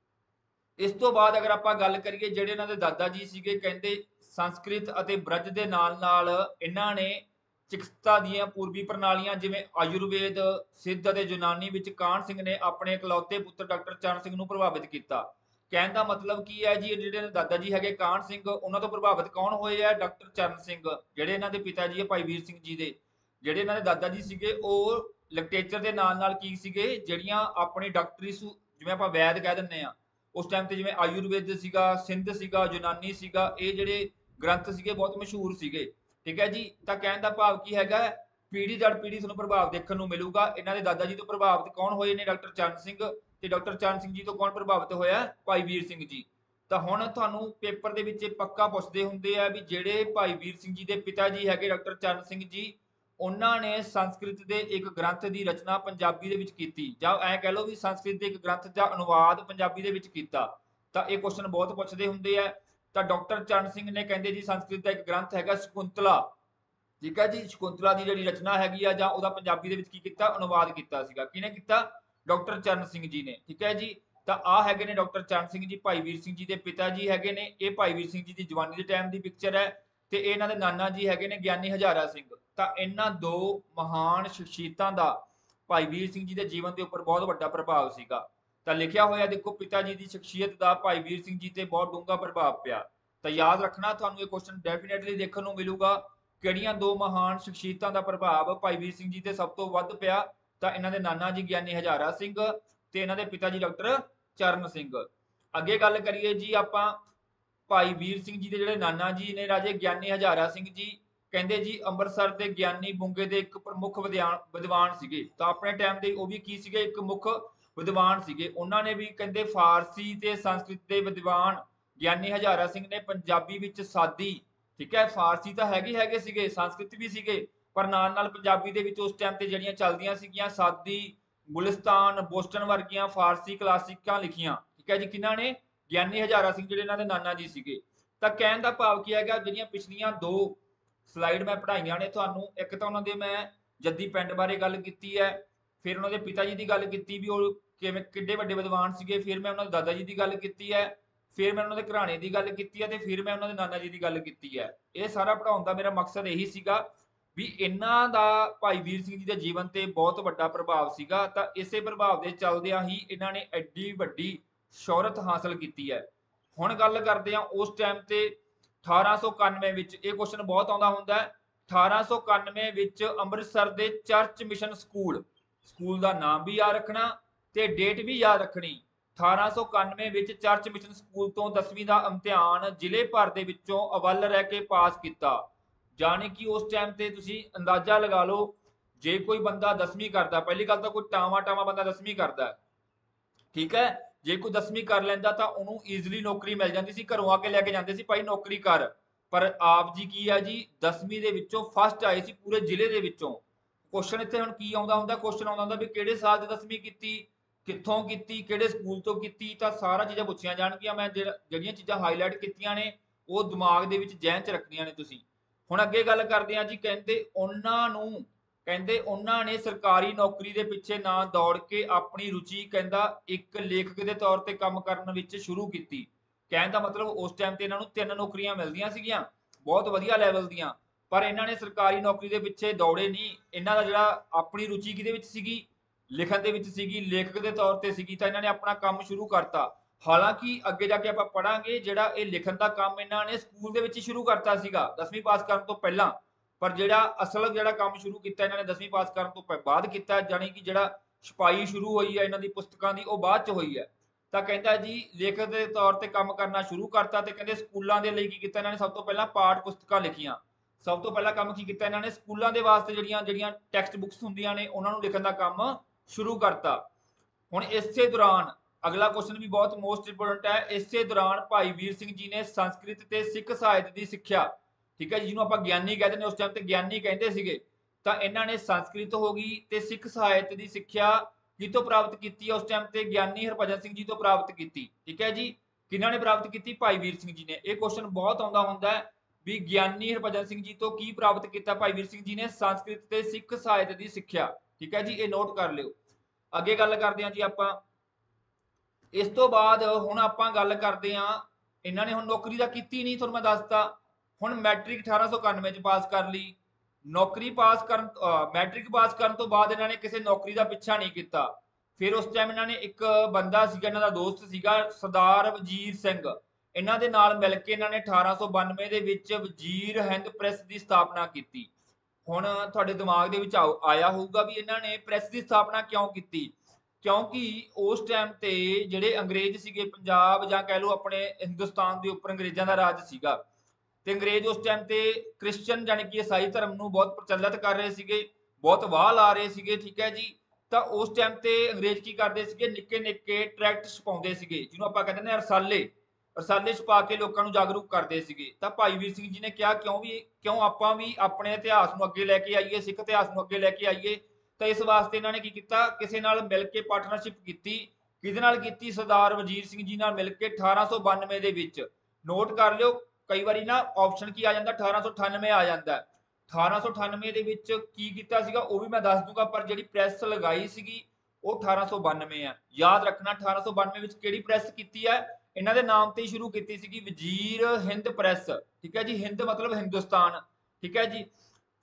ਇਸ ਤੋਂ ਬਾਅਦ ਅਗਰ ਆਪਾਂ ਗੱਲ ਕਰੀਏ, ਜਿਹੜੇ ਇਹਨਾਂ ਦੇ ਦਾਦਾ ਜੀ ਸੀਗੇ, ਕਹਿੰਦੇ ਸੰਸਕ੍ਰਿਤ ਅਤੇ ਬ੍ਰਜ ਦੇ ਨਾਲ ਨਾਲ ਇਹਨਾਂ ਨੇ ਚਿਕਿਤਸਾ ਦੀਆਂ ਪੂਰਬੀ ਪ੍ਰਣਾਲੀਆਂ ਜਿਵੇਂ ਆਯੁਰਵੇਦ, ਸਿੱਧ ਅਤੇ ਯੂਨਾਨੀ ਵਿੱਚ ਕਾਹਨ ਸਿੰਘ ਨੇ ਆਪਣੇ ਇਕਲੌਤੇ ਪੁੱਤਰ ਡਾਕਟਰ ਚਰਨ ਸਿੰਘ ਨੂੰ ਪ੍ਰਭਾਵਿਤ ਕੀਤਾ। ਕਹਿਣ ਦਾ ਮਤਲਬ ਕੀ ਹੈ ਜੀ? ਜਿਹੜੇ ਦਾਦਾ ਜੀ ਹੈਗੇ ਕਾਹਨ ਸਿੰਘ, ਉਹਨਾਂ ਤੋਂ ਪ੍ਰਭਾਵਿਤ ਕੌਣ ਹੋਏ ਆ? ਡਾਕਟਰ ਚਰਨ ਸਿੰਘ। ਜਿਹੜੇ ਇਹਨਾਂ ਦੇ ਪਿਤਾ ਜੀ ਹੈ ਭਾਈ ਵੀਰ ਸਿੰਘ ਜੀ ਦੇ, ਜਿਹੜੇ ਇਹਨਾਂ ਦੇ ਦਾਦਾ ਜੀ ਸੀਗੇ, ਉਹ ਲਿਟਰੇਚਰ ਦੇ ਨਾਲ ਨਾਲ ਕੀ ਸੀਗੇ? ਜਿਹੜੀਆਂ ਆਪਣੀ ਡਾਕਟਰੀ ਜਿਵੇਂ ਆਪਾਂ ਵੈਦ ਕਹਿ ਦਿੰਦੇ ਆ ਉਸ ਟਾਈਮ ਤੇ, ਜਿਵੇਂ ਆਯੁਰਵੇਦ ਸੀਗਾ, ਸਿੰਧ ਸੀਗਾ, ਯੂਨਾਨੀ ਸੀਗਾ, ਇਹ ਜਿਹੜੇ ਗ੍ਰੰਥ ਸੀਗੇ ਬਹੁਤ ਮਸ਼ਹੂਰ ਸੀਗੇ। ਠੀਕ ਹੈ ਜੀ। ਤਾਂ ਕਹਿਣ ਦਾ ਭਾਵ ਕੀ ਹੈਗਾ? ਪੀੜ੍ਹੀ ਦਰ ਪੀੜ੍ਹੀ ਤੁਹਾਨੂੰ ਪ੍ਰਭਾਵ ਦੇਖਣ ਨੂੰ ਮਿਲੂਗਾ। ਇਹਨਾਂ ਦੇ ਦਾਦਾ ਜੀ ਤੋਂ ਪ੍ਰਭਾਵਿਤ ਕੌਣ ਹੋਏ ਨੇ? ਡਾਕਟਰ ਚਰਨ ਸਿੰਘ। ਤੇ ਡਾਕਟਰ ਚਰਨ ਸਿੰਘ ਜੀ ਤੋਂ ਕੌਣ ਪ੍ਰਭਾਵਿਤ ਹੋਇਆ? ਭਾਈ ਵੀਰ ਸਿੰਘ ਜੀ। ਤਾਂ ਹੁਣ ਤੁਹਾਨੂੰ ਪੇਪਰ ਦੇ ਵਿੱਚ ਪੱਕਾ ਪੁੱਛਦੇ ਹੁੰਦੇ ਆ ਵੀ ਜਿਹੜੇ ਭਾਈ ਵੀਰ ਸਿੰਘ ਜੀ ਦੇ ਪਿਤਾ ਜੀ ਹੈਗੇ ਡਾਕਟਰ ਚਰਨ ਸਿੰਘ ਜੀ, ਉਹਨਾਂ ਨੇ ਸੰਸਕ੍ਰਿਤ ਦੇ ਇੱਕ ਗ੍ਰੰਥ ਦੀ ਰਚਨਾ ਪੰਜਾਬੀ ਦੇ ਵਿੱਚ ਕੀਤੀ, ਜਾਂ ਐਂ ਕਹਿ ਲਓ ਵੀ ਸੰਸਕ੍ਰਿਤ ਦੇ ਇੱਕ ਗ੍ਰੰਥ ਦਾ ਅਨੁਵਾਦ ਪੰਜਾਬੀ ਦੇ ਵਿੱਚ ਕੀਤਾ। ਤਾਂ ਇਹ ਕੁਐਸਚਨ ਬਹੁਤ ਪੁੱਛਦੇ ਹੁੰਦੇ ਆ। ਤਾਂ ਡਾਕਟਰ ਚਰਨ ਸਿੰਘ ਨੇ ਕਹਿੰਦੇ ਜੀ ਸੰਸਕ੍ਰਿਤ ਦਾ ਇੱਕ ਗ੍ਰੰਥ ਹੈਗਾ ਸ਼ਕੁੰਤਲਾ। ਠੀਕ ਹੈ ਜੀ। ਸ਼ਕੁੰਤਲਾ ਦੀ ਜਿਹੜੀ ਰਚਨਾ ਹੈਗੀ ਆ ਜਾਂ ਉਹਦਾ ਪੰਜਾਬੀ ਦੇ ਵਿੱਚ ਕੀ ਕੀਤਾ? ਅਨੁਵਾਦ ਕੀਤਾ ਸੀਗਾ। ਕਿਹਨੇ ਕੀਤਾ? ਡਾਕਟਰ ਚਰਨ ਸਿੰਘ ਜੀ ਨੇ। ਠੀਕ ਹੈ ਜੀ। ਤਾਂ ਆ ਹੈਗੇ ਨੇ ਡਾਕਟਰ ਚਰਨ ਸਿੰਘ ਜੀ, ਭਾਈ ਵੀਰ ਸਿੰਘ ਜੀ ਦੇ ਪਿਤਾ ਜੀ ਹੈਗੇ ਨੇ। ਇਹ ਭਾਈ ਵੀਰ ਸਿੰਘ ਜੀ ਦੀ ਜਵਾਨੀ ਦੇ ਟਾਈਮ ਦੀ ਪਿਕਚਰ ਹੈ। ਤੇ ਇਹਨਾਂ ਦੇ ਨਾਨਾ ਜੀ ਹੈਗੇ ਨੇ ਗਿਆਨੀ ਹਜ਼ਾਰਾ ਸਿੰਘ। ਤਾਂ ਇਹਨਾਂ ਦੋ ਮਹਾਨ ਸ਼ਖਸੀਅਤਾਂ ਦਾ ਭਾਈ ਵੀਰ ਸਿੰਘ ਜੀ ਦੇ ਜੀਵਨ ਦੇ ਉੱਪਰ ਬਹੁਤ ਵੱਡਾ ਪ੍ਰਭਾਵ ਸੀਗਾ। ਤਾਂ ਲਿਖਿਆ ਹੋਇਆ ਦੇਖੋ, ਪਿਤਾ ਜੀ ਦੀ ਸ਼ਖਸੀਅਤ ਦਾ ਭਾਈ ਵੀਰ ਸਿੰਘ ਜੀ ਤੇ ਬਹੁਤ ਡੂੰਘਾ ਪ੍ਰਭਾਵ ਪਿਆ। ਤਾਂ ਯਾਦ ਰੱਖਣਾ, ਤੁਹਾਨੂੰ ਇਹ ਕੁਐਸਚਨ ਡੈਫੀਨੇਟਲੀ ਦੇਖਣ ਨੂੰ ਮਿਲੂਗਾ, ਕਿਹੜੀਆਂ ਦੋ ਮਹਾਨ ਸ਼ਖਸੀਅਤਾਂ ਦਾ ਪ੍ਰਭਾਵ ਭਾਈ ਵੀਰ ਸਿੰਘ ਜੀ ਤੇ ਸਭ ਤੋਂ ਵੱਧ ਪਿਆ। ਤਾਂ ਇਹਨਾਂ ਦੇ ਨਾਨਾ ਜੀ ਗਿਆਨੀ ਹਜ਼ਾਰਾ ਸਿੰਘ ਤੇ ਇਹਨਾਂ ਦੇ ਪਿਤਾ ਜੀ ਡਾਕਟਰ ਚਰਨ ਸਿੰਘ। ਅੱਗੇ ਗੱਲ ਕਰੀਏ ਜੀ ਆਪਾਂ, ਭਾਈ ਵੀਰ ਸਿੰਘ ਜੀ ਦੇ ਜਿਹੜੇ ਨਾਨਾ ਜੀ ਨੇ ਰਾਜੇ ਗਿਆਨੀ ਹਜ਼ਾਰਾ ਸਿੰਘ ਜੀ, ਕਹਿੰਦੇ ਜੀ ਅੰਮ੍ਰਿਤਸਰ ਦੇ ਗਿਆਨੀ ਬੁੰਗੇ ਦੇ ਇੱਕ ਪ੍ਰਮੁੱਖ ਵਿਦਵਾਨ ਸੀਗੇ। ਤਾਂ ਆਪਣੇ ਟਾਈਮ ਦੇ ਉਹ ਵੀ ਕੀ ਸੀਗੇ, ਇੱਕ ਮੁੱਖ ਵਿਦਵਾਨ ਸੀਗੇ। ਉਹਨਾਂ ਨੇ ਵੀ ਕਹਿੰਦੇ ਫਾਰਸੀ ਤੇ ਸੰਸਕ੍ਰਿਤ ਦੇ ਵਿਦਵਾਨ ਗਿਆਨੀ ਹਜ਼ਾਰਾ ਸਿੰਘ ਨੇ ਪੰਜਾਬੀ ਵਿੱਚ ਸਾਦੀ, ਠੀਕ ਹੈ, ਫਾਰਸੀ ਤਾਂ ਹੈਗੇ ਸੀਗੇ, ਸੰਸਕ੍ਰਿਤ ਵੀ ਸੀਗੇ, ਪਰ ਨਾਲ ਨਾਲ ਪੰਜਾਬੀ ਦੇ ਵਿੱਚ ਉਸ ਟਾਈਮ ਤੇ ਜਿਹੜੀਆਂ ਚੱਲਦੀਆਂ ਸੀਗੀਆਂ ਸਾਦੀ, ਗੁਲਿਸਤਾਨ, ਬੋਸਟਨ ਵਰਗੀਆਂ ਫਾਰਸੀ ਕਲਾਸਿਕਾਂ ਲਿਖੀਆਂ। ਠੀਕ ਹੈ ਜੀ, ਕਿਹਨਾਂ ਨੇ? ਗਿਆਨੀ ਹਜ਼ਾਰਾ ਸਿੰਘ, ਜਿਹੜੇ ਇਹਨਾਂ ਦੇ ਨਾਨਾ ਜੀ ਸੀਗੇ। ਤਾਂ ਕਹਿਣ ਦਾ ਭਾਵ ਕੀ ਹੈਗਾ, ਜਿਹੜੀਆਂ ਪਿਛਲੀਆਂ ਦੋ ਸਲਾਈਡ ਮੈਂ ਪੜ੍ਹਾਈਆਂ ਨੇ ਤੁਹਾਨੂੰ, ਇੱਕ ਤਾਂ ਉਹਨਾਂ ਦੇ ਮੈਂ ਜੱਦੀ ਪਿੰਡ ਬਾਰੇ ਗੱਲ ਕੀਤੀ ਹੈ, ਫਿਰ ਉਹਨਾਂ ਦੇ ਪਿਤਾ ਜੀ ਦੀ ਗੱਲ ਕੀਤੀ ਵੀ ਉਹ ਕਿਵੇਂ ਕਿੱਡੇ ਵੱਡੇ ਵਿਦਵਾਨ ਸੀਗੇ, ਫਿਰ ਮੈਂ ਉਹਨਾਂ ਦੇ ਦਾਦਾ ਜੀ ਦੀ ਗੱਲ ਕੀਤੀ ਹੈ, ਫਿਰ ਮੈਂ ਉਹਨਾਂ ਦੇ ਘਰਾਣੇ ਦੀ ਗੱਲ ਕੀਤੀ ਹੈ, ਤੇ ਫਿਰ ਮੈਂ ਉਹਨਾਂ ਦੇ ਨਾਨਾ ਜੀ ਦੀ ਗੱਲ ਕੀਤੀ ਹੈ। ਇਹ ਸਾਰਾ ਪੜ੍ਹਾਉਣ ਦਾ ਮੇਰਾ ਮਕਸਦ ਇਹੀ ਸੀਗਾ ਵੀ ਇਹਨਾਂ ਦਾ ਭਾਈ ਵੀਰ ਸਿੰਘ ਜੀ ਦੇ ਜੀਵਨ ਤੇ ਬਹੁਤ ਵੱਡਾ ਪ੍ਰਭਾਵ ਸੀਗਾ। ਤਾਂ ਇਸੇ ਪ੍ਰਭਾਵ ਦੇ ਚੱਲਦਿਆਂ ਹੀ ਇਹਨਾਂ ਨੇ ਐਡੀ ਵੱਡੀ ਸ਼ੋਹਰਤ ਹਾਸਲ ਕੀਤੀ ਹੈ। ਹੁਣ ਗੱਲ ਕਰਦੇ ਹਾਂ ਉਸ ਟਾਈਮ ਤੇ 1891 ਵਿੱਚ, ਇਹ ਕੁਐਸਚਨ ਬਹੁਤ ਆਉਂਦਾ ਹੁੰਦਾ ਹੈ। 1891 ਵਿੱਚ ਅੰਮ੍ਰਿਤਸਰ ਦੇ ਚਰਚ ਮਿਸ਼ਨ ਸਕੂਲ ਦਾ ਨਾਮ ਵੀ ਯਾਦ ਰੱਖਣਾ ਤੇ ਡੇਟ ਵੀ ਯਾਦ ਰੱਖਣੀ। 1891 ਵਿੱਚ ਚਰਚ ਮਿਸ਼ਨ ਸਕੂਲ ਤੋਂ 10ਵੀਂ ਦਾ ਇਮਤਿਹਾਨ ਜ਼ਿਲ੍ਹੇ ਭਰ ਦੇ ਵਿੱਚੋਂ ਅਵੱਲ ਰਹਿ ਕੇ ਪਾਸ ਕੀਤਾ। ਜਾਣੀ ਕਿ ਉਸ ਟਾਈਮ ਤੇ ਤੁਸੀਂ ਅੰਦਾਜ਼ਾ ਲਗਾ ਲਓ, ਜੇ ਕੋਈ ਬੰਦਾ 10ਵੀਂ ਕਰਦਾ, ਪਹਿਲੀ ਗੱਲ ਤਾਂ ਕੋਈ ਟਾਵਾਂ ਬੰਦਾ 10ਵੀਂ ਕਰਦਾ, ਠੀਕ ਹੈ, ਜੇ ਕੋਈ 10ਵੀਂ ਕਰ ਲੈਂਦਾ ਤਾਂ ਉਹਨੂੰ ਈਜ਼ੀਲੀ ਨੌਕਰੀ ਮਿਲ ਜਾਂਦੀ ਸੀ, ਘਰੋਂ ਆ ਕੇ ਲੈ ਕੇ ਜਾਂਦੇ ਸੀ, ਭਾਈ ਨੌਕਰੀ ਕਰ। ਪਰ ਆਪ ਜੀ ਕੀ ਆ ਜੀ, 10ਵੀਂ ਦੇ ਵਿੱਚੋਂ ਫਸਟ ਆਏ ਸੀ ਪੂਰੇ ਜ਼ਿਲ੍ਹੇ ਦੇ ਵਿੱਚੋਂ। ਕੁਐਸਚਨ ਇੱਥੇ ਹੁਣ ਕੀ ਆਉਂਦਾ ਹੁੰਦਾ, ਕੁਐਸਚਨ ਆਉਂਦਾ ਹੁੰਦਾ ਵੀ ਕਿਹੜੇ ਸਾਲ 'ਚ 10ਵੀਂ ਕੀਤੀ, ਕਿੱਥੋਂ ਕੀਤੀ, ਕਿਹੜੇ ਸਕੂਲ ਤੋਂ ਕੀਤੀ। ਤਾਂ ਸਾਰਾ ਚੀਜ਼ਾਂ ਪੁੱਛੀਆਂ ਜਾਣਗੀਆਂ। ਮੈਂ ਜਿਹੜੀਆਂ ਚੀਜ਼ਾਂ ਹਾਈਲਾਈਟ ਕੀਤੀਆਂ ਨੇ ਉਹ ਦਿਮਾਗ ਦੇ ਵਿੱਚ ਜ਼ਹਿਨ 'ਚ ਰੱਖਣੀਆਂ ਨੇ ਤੁਸੀਂ। ਹੁਣ ਅੱਗੇ ਗੱਲ ਕਰਦੇ ਹਾਂ ਜੀ, ਕਹਿੰਦੇ ਉਹਨਾਂ ਨੇ ਸਰਕਾਰੀ ਨੌਕਰੀ ਦੇ ਪਿੱਛੇ ਨਾ ਦੌੜ ਕੇ ਆਪਣੀ ਰੁਚੀ ਕਹਿੰਦਾ ਇੱਕ ਲੇਖਕ ਦੇ ਤੌਰ ਤੇ ਕੰਮ ਕਰਨ ਵਿੱਚ ਸ਼ੁਰੂ ਕੀਤੀ। ਕਹਿਣ ਦਾ ਮਤਲਬ ਉਸ ਟਾਈਮ ਤੇ ਇਹਨਾਂ ਨੂੰ 3 ਨੌਕਰੀਆਂ ਮਿਲਦੀਆਂ ਸੀਗੀਆਂ, ਬਹੁਤ ਵਧੀਆ ਲੈਵਲ ਦੀਆਂ, ਪਰ ਇਹਨਾਂ ਨੇ ਸਰਕਾਰੀ ਨੌਕਰੀ ਦੇ ਪਿੱਛੇ ਦੌੜੇ ਨਹੀਂ। ਇਹਨਾਂ ਦਾ ਜਿਹੜਾ ਆਪਣੀ ਰੁਚੀ ਕਿਹਦੇ ਵਿੱਚ ਸੀਗੀ, ਲਿਖਣ ਦੇ ਵਿੱਚ ਸੀਗੀ, ਲੇਖਕ ਦੇ ਤੌਰ ਤੇ ਸੀਗੀ। ਤਾਂ ਇਹਨਾਂ ਨੇ ਆਪਣਾ ਕੰਮ ਸ਼ੁਰੂ ਕਰਤਾ। ਹਾਲਾਂਕਿ ਅੱਗੇ ਜਾ ਕੇ ਆਪਾਂ ਪੜਾਂਗੇ, ਜਿਹੜਾ ਇਹ ਲਿਖਣ ਦਾ ਕੰਮ ਇਹਨਾਂ ਨੇ ਸਕੂਲ ਦੇ ਵਿੱਚ ਹੀ ਸ਼ੁਰੂ ਕਰਤਾ ਸੀਗਾ 10ਵੀਂ ਪਾਸ ਕਰਨ ਤੋਂ ਪਹਿਲਾਂ, ਪਰ ਜਿਹੜਾ ਕੰਮ ਸ਼ੁਰੂ ਕੀਤਾ ਇਹਨਾਂ ਨੇ 10ਵੀਂ ਪਾਸ ਕਰਨ ਤੋਂ ਬਾਅਦ ਕੀਤਾ। ਜਾਣੀ ਕਿ ਜਿਹੜਾ ਛਪਾਈ ਸ਼ੁਰੂ ਹੋਈ ਹੈ ਇਹਨਾਂ ਦੀ ਪੁਸਤਕਾਂ ਦੀ, ਉਹ ਬਾਅਦ ਚ ਹੋਈ ਹੈ। ਤਾਂ ਕਹਿੰਦਾ ਜੀ ਲੇਖਕ ਦੇ ਤੌਰ ਤੇ ਕੰਮ ਕਰਨਾ ਸ਼ੁਰੂ ਕਰਤਾ। ਤੇ ਕਹਿੰਦੇ ਸਕੂਲਾਂ ਦੇ ਲਈ ਕੀ ਕੀਤਾ ਇਹਨਾਂ ਨੇ, ਸਭ ਤੋਂ ਪਹਿਲਾਂ ਪਾਠ ਪੁਸਤਕਾਂ ਲਿਖੀਆਂ। ਸਭ ਤੋਂ ਪਹਿਲਾਂ ਕੰਮ ਕੀ ਕੀਤਾ ਇਹਨਾਂ ਨੇ, ਸਕੂਲਾਂ ਦੇ ਵਾਸਤੇ ਜਿਹੜੀਆਂ ਟੈਕਸਟ ਬੁੱਕਸ ਹੁੰਦੀਆਂ ਨੇ ਉਹਨਾਂ ਨੂੰ ਲਿਖਣ ਦਾ ਕੰਮ ਸ਼ੁਰੂ ਕਰਤਾ। ਹੁਣ ਇਸੇ ਦੌਰਾਨ ਅਗਲਾ ਕੁਐਸਚਨ ਵੀ ਬਹੁਤ ਮੋਸਟ ਇੰਪੋਰਟੈਂਟ ਹੈ। ਇਸੇ ਦੌਰਾਨ ਭਾਈ ਵੀਰ ਸਿੰਘ ਜੀ ਨੇ ਸੰਸਕ੍ਰਿਤ ਤੇ ਸਿੱਖ ਸਾਹਿਤ ਦੀ ਸਿੱਖਿਆ, ਠੀਕ ਹੈ ਜੀ, ਜਿਹਨੂੰ ਆਪਾਂ ਗਿਆਨੀ ਕਹਿੰਦੇ ਨੇ, ਉਸ ਟਾਈਮ ਤੇ ਗਿਆਨੀ ਕਹਿੰਦੇ ਸੀਗੇ। ਤਾਂ ਇਹਨਾਂ ਨੇ ਸੰਸਕ੍ਰਿਤ ਹੋ ਗਈ ਤੇ ਸਿੱਖ ਸਾਹਿਤ ਦੀ ਸਿੱਖਿਆ ਕਿਤੋਂ ਪ੍ਰਾਪਤ ਕੀਤੀ ਹੈ, ਉਸ ਟਾਈਮ ਤੇ ਗਿਆਨੀ ਹਰਭਜਨ ਸਿੰਘ ਜੀ ਤੋਂ ਪ੍ਰਾਪਤ ਕੀਤੀ। ਠੀਕ ਹੈ ਜੀ, ਕਿਹਨਾਂ ਨੇ ਪ੍ਰਾਪਤ ਕੀਤੀ? ਭਾਈ ਵੀਰ ਸਿੰਘ ਜੀ ਨੇ। ਇਹ ਕੁਐਸਚਨ ਬਹੁਤ ਆਉਂਦਾ ਹੁੰਦਾ ਹੈ ਵੀ ਗਿਆਨੀ ਹਰਭਜਨ ਸਿੰਘ ਜੀ ਤੋਂ ਕੀ ਪ੍ਰਾਪਤ ਕੀਤਾ ਭਾਈ ਵੀਰ ਸਿੰਘ ਜੀ ਨੇ? ਸੰਸਕ੍ਰਿਤ ਤੇ ਸਿੱਖ ਸਾਹਿਤ ਦੀ ਸਿੱਖਿਆ। ਠੀਕ ਹੈ ਜੀ, ਇਹ ਨੋਟ ਕਰ ਲਿਓ। ਅੱਗੇ ਗੱਲ ਕਰਦੇ ਹਾਂ ਜੀ ਆਪਾਂ, ਇਸ ਤੋਂ ਬਾਅਦ ਹੁਣ ਆਪਾਂ ਗੱਲ ਕਰਦੇ ਹਾਂ, ਇਹਨਾਂ ਨੇ ਹੁਣ ਨੌਕਰੀ ਤਾਂ ਕੀਤੀ ਨਹੀਂ, ਤੁਹਾਨੂੰ ਮੈਂ ਦੱਸਤਾ। ਹੁਣ ਮੈਟ੍ਰਿਕ 1891 ਚ ਪਾਸ ਕਰ ਲਈ। ਮੈਟ੍ਰਿਕ ਪਾਸ ਕਰਨ ਤੋਂ ਬਾਅਦ ਇਹਨਾਂ ਨੇ ਕਿਸੇ ਨੌਕਰੀ ਦਾ ਪਿੱਛਾ ਨਹੀਂ ਕੀਤਾ। ਫਿਰ ਉਸ ਟਾਈਮ ਇਹਨਾਂ ਨੇ ਇੱਕ ਬੰਦਾ ਸੀਗਾ, ਇਹਨਾਂ ਦਾ ਦੋਸਤ ਸੀਗਾ ਸਰਦਾਰ ਵਜੀਰ ਸਿੰਘ, ਇਹਨਾਂ ਦੇ ਨਾਲ ਮਿਲ ਕੇ ਇਹਨਾਂ ਨੇ 1892 ਦੇ ਵਿੱਚ ਵਜ਼ੀਰ ਹਿੰਦ ਪ੍ਰੈਸ ਦੀ ਸਥਾਪਨਾ ਕੀਤੀ। ਹੁਣ ਤੁਹਾਡੇ ਦਿਮਾਗ ਦੇ ਵਿੱਚ ਆਇਆ ਹੋਊਗਾ ਵੀ ਇਹਨਾਂ ਨੇ ਪ੍ਰੈਸ ਦੀ ਸਥਾਪਨਾ ਕਿਉਂ ਕੀਤੀ? ਕਿਉਂਕਿ ਉਸ ਟਾਈਮ ਤੇ ਜਿਹੜੇ ਅੰਗਰੇਜ਼ ਸੀਗੇ ਪੰਜਾਬ, ਜਾਂ ਕਹਿ ਲਓ ਆਪਣੇ ਹਿੰਦੁਸਤਾਨ ਦੇ ਉੱਪਰ ਅੰਗਰੇਜ਼ਾਂ ਦਾ ਰਾਜ ਸੀਗਾ, ਤੇ ਅੰਗਰੇਜ਼ ਉਸ ਟਾਈਮ ਤੇ ਕ੍ਰਿਸਚਨ ਜਾਣੀ ਕਿ ਈਸਾਈ ਧਰਮ ਨੂੰ ਬਹੁਤ ਪ੍ਰਚਲਿਤ ਕਰ ਰਹੇ ਸੀਗੇ, ਬਹੁਤ ਵਾਹ ਲਾ ਰਹੇ ਸੀਗੇ। ਠੀਕ ਹੈ ਜੀ, ਤਾਂ ਉਸ ਟਾਈਮ ਤੇ ਅੰਗਰੇਜ਼ ਕੀ ਕਰਦੇ ਸੀਗੇ, ਨਿੱਕੇ ਨਿੱਕੇ ਟਰੈਕਟ ਛਪਾਉਂਦੇ ਸੀਗੇ, ਜਿਹਨੂੰ ਆਪਾਂ ਕਹਿੰਦੇ ਨੇ ਰਸਾਲੇ ਛਪਾ ਕੇ ਲੋਕਾਂ ਨੂੰ ਜਾਗਰੂਕ ਕਰਦੇ ਸੀਗੇ। ਤਾਂ ਭਾਈ ਵੀਰ ਸਿੰਘ ਜੀ ਨੇ ਕਿਹਾ ਕਿਉਂ ਆਪਾਂ ਵੀ ਆਪਣੇ ਇਤਿਹਾਸ ਨੂੰ ਅੱਗੇ ਲੈ ਕੇ ਆਈਏ, ਸਿੱਖ ਇਤਿਹਾਸ ਨੂੰ ਅੱਗੇ ਲੈ ਕੇ ਆਈਏ। ਤਾਂ ਇਸ ਵਾਸਤੇ ਇਹਨਾਂ ਨੇ ਕੀ ਕੀਤਾ, ਕਿਸੇ ਨਾਲ ਮਿਲ ਕੇ ਪਾਰਟਨਰਸ਼ਿਪ ਕੀਤੀ। ਕਿਹਦੇ ਨਾਲ ਕੀਤੀ? ਸਰਦਾਰ ਵਜੀਰ ਸਿੰਘ ਜੀ ਨਾਲ ਮਿਲ ਕੇ 1892 ਦੇ ਵਿੱਚ। ਨੋਟ ਕਰ ਲਿਓ, ਕਈ ਵਾਰੀ ਨਾ ਆਪਸ਼ਨ ਕੀ ਆ ਜਾਂਦਾ, 1898 ਆ ਜਾਂਦਾ। 1898 ਦੇ ਵਿੱਚ ਕੀ ਕੀਤਾ ਸੀਗਾ ਉਹ ਵੀ ਮੈਂ ਦੱਸ ਦੂੰਗਾ, ਪਰ ਜਿਹੜੀ ਪ੍ਰੈਸ ਲਗਾਈ ਸੀਗੀ ਉਹ 1892 ਆ। ਯਾਦ ਰੱਖਣਾ 1892 ਵਿੱਚ ਕਿਹੜੀ ਪ੍ਰੈਸ ਕੀਤੀ ਹੈ? ਇਹਨਾਂ ਦੇ ਨਾਮ ਤੇ ਹੀ ਸ਼ੁਰੂ ਕੀਤੀ ਸੀਗੀ, ਵਜ਼ੀਰ ਹਿੰਦ ਪ੍ਰੈਸ। ਠੀਕ ਹੈ ਜੀ, ਹਿੰਦ ਮਤਲਬ ਹਿੰਦੁਸਤਾਨ। ਠੀਕ ਹੈ ਜੀ,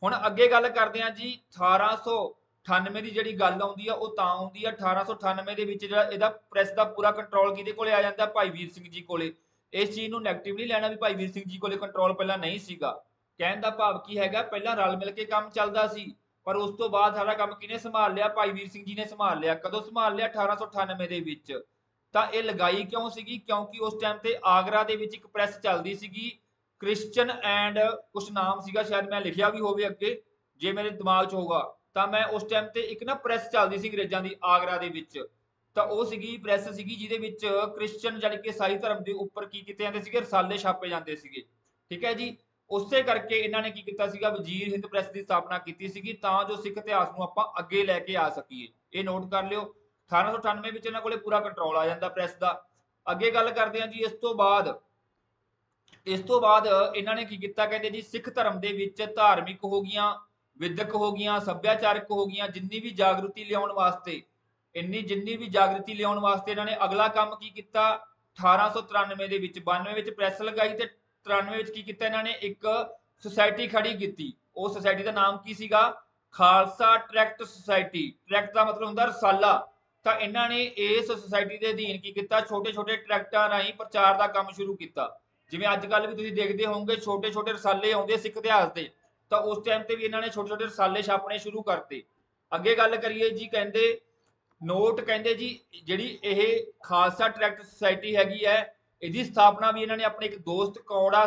ਹੁਣ ਅੱਗੇ ਗੱਲ ਕਰਦੇ ਹਾਂ ਜੀ 1898 ਦੀ ਜਿਹੜੀ ਗੱਲ ਆਉਂਦੀ ਆ ਉਹ ਤਾਂ ਆਉਂਦੀ ਆ 1898 ਦੇ ਵਿੱਚ ਜਿਹੜਾ ਇਹਦਾ ਪ੍ਰੈਸ ਦਾ ਪੂਰਾ ਕੰਟਰੋਲ ਕਿਹਦੇ ਕੋਲੇ ਆ ਜਾਂਦਾ, ਭਾਈ ਵੀਰ ਸਿੰਘ ਜੀ ਕੋਲੇ। ਇਸ ਚੀਜ਼ ਨੂੰ ਨੈਗੇਟਿਵ ਨਹੀਂ ਲੈਣਾ ਵੀ ਭਾਈ ਵੀਰ ਸਿੰਘ ਜੀ ਕੋਲੇ ਕੰਟਰੋਲ ਪਹਿਲਾਂ ਨਹੀਂ ਸੀਗਾ। ਕਹਿਣ ਦਾ ਭਾਵ ਕੀ ਹੈਗਾ, ਪਹਿਲਾਂ ਰਲ ਮਿਲ ਕੇ ਕੰਮ ਚੱਲਦਾ ਸੀ, ਪਰ ਉਸ ਤੋਂ ਬਾਅਦ ਸਾਰਾ ਕੰਮ ਕਿਹਨੇ ਸੰਭਾਲ ਲਿਆ, ਭਾਈ ਵੀਰ ਸਿੰਘ ਜੀ ਨੇ ਸੰਭਾਲ ਲਿਆ। ਕਦੋਂ ਸੰਭਾਲ ਲਿਆ, 1898 ਦੇ ਵਿੱਚ। ਤਾਂ ਇਹ ਲਗਾਈ ਕਿਉਂ ਸੀਗੀ, ਕਿਉਂਕਿ ਉਸ ਟਾਈਮ ਤੇ ਆਗਰਾ ਦੇ ਵਿੱਚ ਇੱਕ ਪ੍ਰੈਸ ਚੱਲਦੀ ਸੀਗੀ, ਕ੍ਰਿਸਚਨ ਐਂਡ ਕੁਛ ਨਾਮ ਸੀਗਾ, ਸ਼ਾਇਦ ਮੈਂ ਲਿਖਿਆ ਵੀ ਹੋਵੇ ਅੱਗੇ, ਜੇ ਮੇਰੇ ਦਿਮਾਗ 'ਚ ਹੋਊਗਾ ਤਾਂ। ਮੈਂ ਉਸ ਟਾਈਮ ਤੇ ਇੱਕ ਨਾ ਪ੍ਰੈਸ ਚੱਲਦੀ ਸੀ ਅੰਗਰੇਜ਼ਾਂ ਦੀ ਆਗਰਾ ਦੇ ਵਿੱਚ, ਤਾਂ ਉਹ ਸੀਗੀ ਪ੍ਰੈਸ ਸੀਗੀ ਜਿਹਦੇ ਵਿੱਚ ਕ੍ਰਿਸਚਨ ਜਾਨੀ ਕਿ ਈਸਾਈ ਧਰਮ ਦੇ ਉੱਪਰ ਕੀ ਕੀਤੇ ਜਾਂਦੇ ਸੀਗੇ, ਰਸਾਲੇ ਛਾਪੇ ਜਾਂਦੇ ਸੀਗੇ। ਠੀਕ ਹੈ ਜੀ। ਉਸੇ ਕਰਕੇ ਇਹਨਾਂ ਨੇ ਕੀ ਕੀਤਾ ਸੀਗਾ, ਵਜ਼ੀਰ ਹਿੰਦ ਪ੍ਰੈਸ ਦੀ ਸਥਾਪਨਾ ਕੀਤੀ ਸੀਗੀ, ਤਾਂ ਜੋ ਸਿੱਖ ਇਤਿਹਾਸ ਨੂੰ ਆਪਾਂ ਅੱਗੇ ਲੈ ਕੇ ਆ ਸਕੀਏ। ਇਹ ਨੋਟ ਕਰ ਲਿਓ। 1898 ਵਿੱਚ ਇਹਨਾਂ ਕੋਲੇ ਪੂਰਾ ਕੰਟਰੋਲ ਆ ਜਾਂਦਾ ਪ੍ਰੈਸ ਦਾ। ਅੱਗੇ ਗੱਲ ਕਰਦੇ ਹਾਂ ਜੀ ਇਸ ਤੋਂ ਬਾਅਦ ਇਹਨਾਂ ਨੇ ਕੀ ਕੀਤਾ, ਕਹਿੰਦੇ ਜੀ ਸਿੱਖ ਧਰਮ ਦੇ ਵਿੱਚ ਧਾਰਮਿਕ ਹੋ ਗਈਆਂ, ਵਿਦਿਅਕ ਹੋ ਗਈਆਂ, ਸੱਭਿਆਚਾਰਕ ਹੋ ਗਈਆਂ, ਜਿੰਨੀ ਵੀ ਜਾਗਰੂਕਤੀ ਲਿਆਉਣ ਵਾਸਤੇ ਇਹਨਾਂ ਨੇ ਅਗਲਾ ਕੰਮ ਕੀ ਕੀਤਾ, 1893 ਦੇ ਵਿੱਚ, 92 ਵਿੱਚ ਪ੍ਰੈਸ ਲਗਾਈ ਤੇ 93 ਵਿੱਚ ਕੀ ਕੀਤਾ, ਇਹਨਾਂ ਨੇ ਇੱਕ ਸੁਸਾਇਟੀ ਖੜੀ ਕੀਤੀ। ਉਹ ਸੁਸਾਇਟੀ ਦਾ ਨਾਮ ਕੀ ਸੀਗਾ, ਖਾਲਸਾ ਟਰੈਕਟ ਸੁਸਾਇਟੀ। ਟਰੈਕਟ ਦਾ ਮਤਲਬ ਹੁੰਦਾ ਰਸਾਲਾ। ਤਾਂ ਇਹਨਾਂ ਨੇ ਇਸ ਸੁਸਾਇਟੀ ਦੇ ਅਧੀਨ ਕੀ ਕੀਤਾ, ਛੋਟੇ ਛੋਟੇ ਟਰੈਕਟਾਂ ਰਾਹੀਂ ਪ੍ਰਚਾਰ ਦਾ ਕੰਮ ਸ਼ੁਰੂ ਕੀਤਾ। ਜਿਵੇਂ ਅੱਜ ਕੱਲ ਵੀ ਤੁਸੀਂ ਦੇਖਦੇ ਹੋਵੋਗੇ ਛੋਟੇ ਛੋਟੇ ਰਸਾਲੇ ਆਉਂਦੇ ਸਿੱਖ ਇਤਿਹਾਸ ਦੇ, ਤਾਂ ਉਸ ਟਾਈਮ ਤੇ ਵੀ ਇਹਨਾਂ ਨੇ ਛੋਟੇ ਛੋਟੇ ਰਸਾਲੇ ਛਾਪਣੇ ਸ਼ੁਰੂ ਕਰਤੇ। ਅੱਗੇ ਗੱਲ ਕਰੀਏ ਜੀ, ਕਹਿੰਦੇ ਜੀ ਜਿਹੜੀ ਇਹ ਖਾਲਸਾ ਟਰੈਕਟ ਸੁਸਾਇਟੀ ਹੈਗੀ ਹੈ, ਇਹਦੀ ਸਥਾਪਨਾ ਵੀ ਇਹਨਾਂ ਨੇ ਆਪਣੇ ਇੱਕ ਦੋਸਤ ਕੌੜ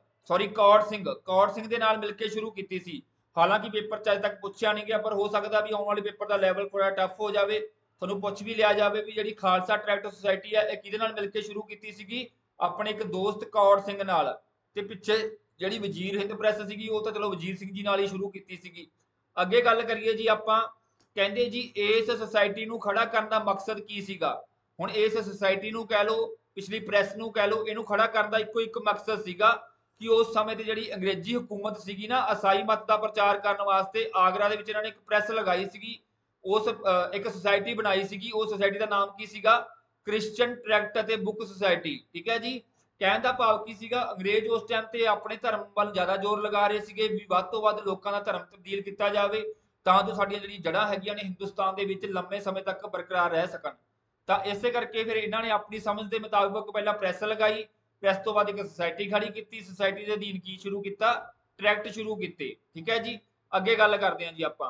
ਸਿੰਘ ਦੇ ਨਾਲ ਮਿਲ ਕੇ ਸ਼ੁਰੂ ਕੀਤੀ ਸੀ। ਹਾਲਾਂਕਿ ਪੇਪਰ 'ਚ ਅਜੇ ਤੱਕ ਪੁੱਛਿਆ ਨਹੀਂ ਗਿਆ, ਪਰ ਹੋ ਸਕਦਾ ਵੀ ਆਉਣ ਵਾਲੇ ਪੇਪਰ ਦਾ ਲੈਵਲ ਥੋੜਾ ਟਫ ਹੋ ਜਾਵੇ, ਤੁਹਾਨੂੰ ਪੁੱਛ ਵੀ ਲਿਆ ਜਾਵੇ ਵੀ ਜਿਹੜੀ ਖਾਲਸਾ ਟਰੈਕਟ ਸੁਸਾਇਟੀ ਹੈ ਇਹ ਕਿਹਦੇ ਨਾਲ ਮਿਲ ਕੇ ਸ਼ੁਰੂ ਕੀਤੀ ਸੀਗੀ, ਆਪਣੇ ਇੱਕ ਦੋਸਤ ਕੌੜ ਸਿੰਘ ਨਾਲ। ਤੇ ਪਿੱਛੇ ਜਿਹੜੀ ਵਜ਼ੀਰ ਹਿੰਦ ਪ੍ਰੈਸ ਸੀਗੀ ਉਹ ਤਾਂ ਚਲੋ ਵਜ਼ੀਰ ਸਿੰਘ ਜੀ ਨਾਲ ਹੀ ਸ਼ੁਰੂ ਕੀਤੀ ਸੀਗੀ। ਅੱਗੇ ਗੱਲ ਕਰੀਏ ਜੀ ਆਪਾਂ, ਕਹਿੰਦੇ ਜੀ ਇਸ ਸੁਸਾਇਟੀ ਨੂੰ ਖੜਾ ਕਰਨ ਦਾ ਮਕਸਦ ਕੀ ਸੀਗਾ। ਹੁਣ ਇਸ ਸੁਸਾਇਟੀ ਨੂੰ ਕਹਿ ਲਓ, ਪਿਛਲੀ ਪ੍ਰੈਸ ਨੂੰ ਕਹਿ ਲਓ, ਇਹਨੂੰ ਖੜਾ ਕਰਨ ਦਾ ਇੱਕੋ ਇੱਕ ਮਕਸਦ ਸੀਗਾ ਕਿ ਉਸ ਸਮੇਂ ਤੇ ਜਿਹੜੀ ਅੰਗਰੇਜ਼ੀ ਹਕੂਮਤ ਸੀਗੀ ਨਾ, ਈਸਾਈ ਮਤ ਦਾ ਪ੍ਰਚਾਰ ਕਰਨ ਵਾਸਤੇ ਆਗਰਾ ਦੇ ਵਿੱਚ ਇਹਨਾਂ ਨੇ ਇੱਕ ਪ੍ਰੈਸ ਲਗਾਈ ਸੀਗੀ, ਉਸ ਇੱਕ ਸੁਸਾਇਟੀ ਬਣਾਈ ਸੀਗੀ। ਉਸ ਸੁਸਾਇਟੀ ਦਾ ਨਾਮ ਕੀ ਸੀਗਾ, ਕ੍ਰਿਸਚਨ ਟਰੈਕਟ ਅਤੇ ਬੁੱਕ ਸੁਸਾਇਟੀ। ਠੀਕ ਹੈ ਜੀ। ਕਹਿਣ ਦਾ ਭਾਵ ਕੀ ਸੀਗਾ, ਅੰਗਰੇਜ਼ ਉਸ ਟਾਈਮ ਤੇ ਆਪਣੇ ਧਰਮ ਵੱਲ ਜ਼ਿਆਦਾ ਜ਼ੋਰ ਲਗਾ ਰਹੇ ਸੀਗੇ ਵੀ ਵੱਧ ਤੋਂ ਵੱਧ ਲੋਕਾਂ ਦਾ ਧਰਮ ਤਬਦੀਲ ਕੀਤਾ ਜਾਵੇ, ਤਾਂ ਜੋ ਸਾਡੀਆਂ ਜਿਹੜੀਆਂ ਜੜ੍ਹਾਂ ਹੈਗੀਆਂ ਨੇ ਹਿੰਦੁਸਤਾਨ ਦੇ ਵਿੱਚ ਲੰਮੇ ਸਮੇਂ ਤੱਕ ਬਰਕਰਾਰ ਰਹਿ ਸਕਣ। ਤਾਂ ਇਸੇ ਕਰਕੇ ਫਿਰ ਇਹਨਾਂ ਨੇ ਆਪਣੀ ਸਮਝ ਦੇ ਮੁਤਾਬਕ ਪਹਿਲਾਂ ਪ੍ਰੈਸ ਲਗਾਈ, ਪ੍ਰੈਸ ਤੋਂ ਬਾਅਦ ਇੱਕ ਸੁਸਾਇਟੀ ਖੜੀ ਕੀਤੀ, ਸੁਸਾਇਟੀ ਦੇ ਅਧੀਨ ਕੀ ਸ਼ੁਰੂ ਕੀਤਾ, ਟਰੈਕਟ ਸ਼ੁਰੂ ਕੀਤੇ। ਠੀਕ ਹੈ ਜੀ। ਅੱਗੇ ਗੱਲ ਕਰਦੇ ਹਾਂ ਜੀ ਆਪਾਂ।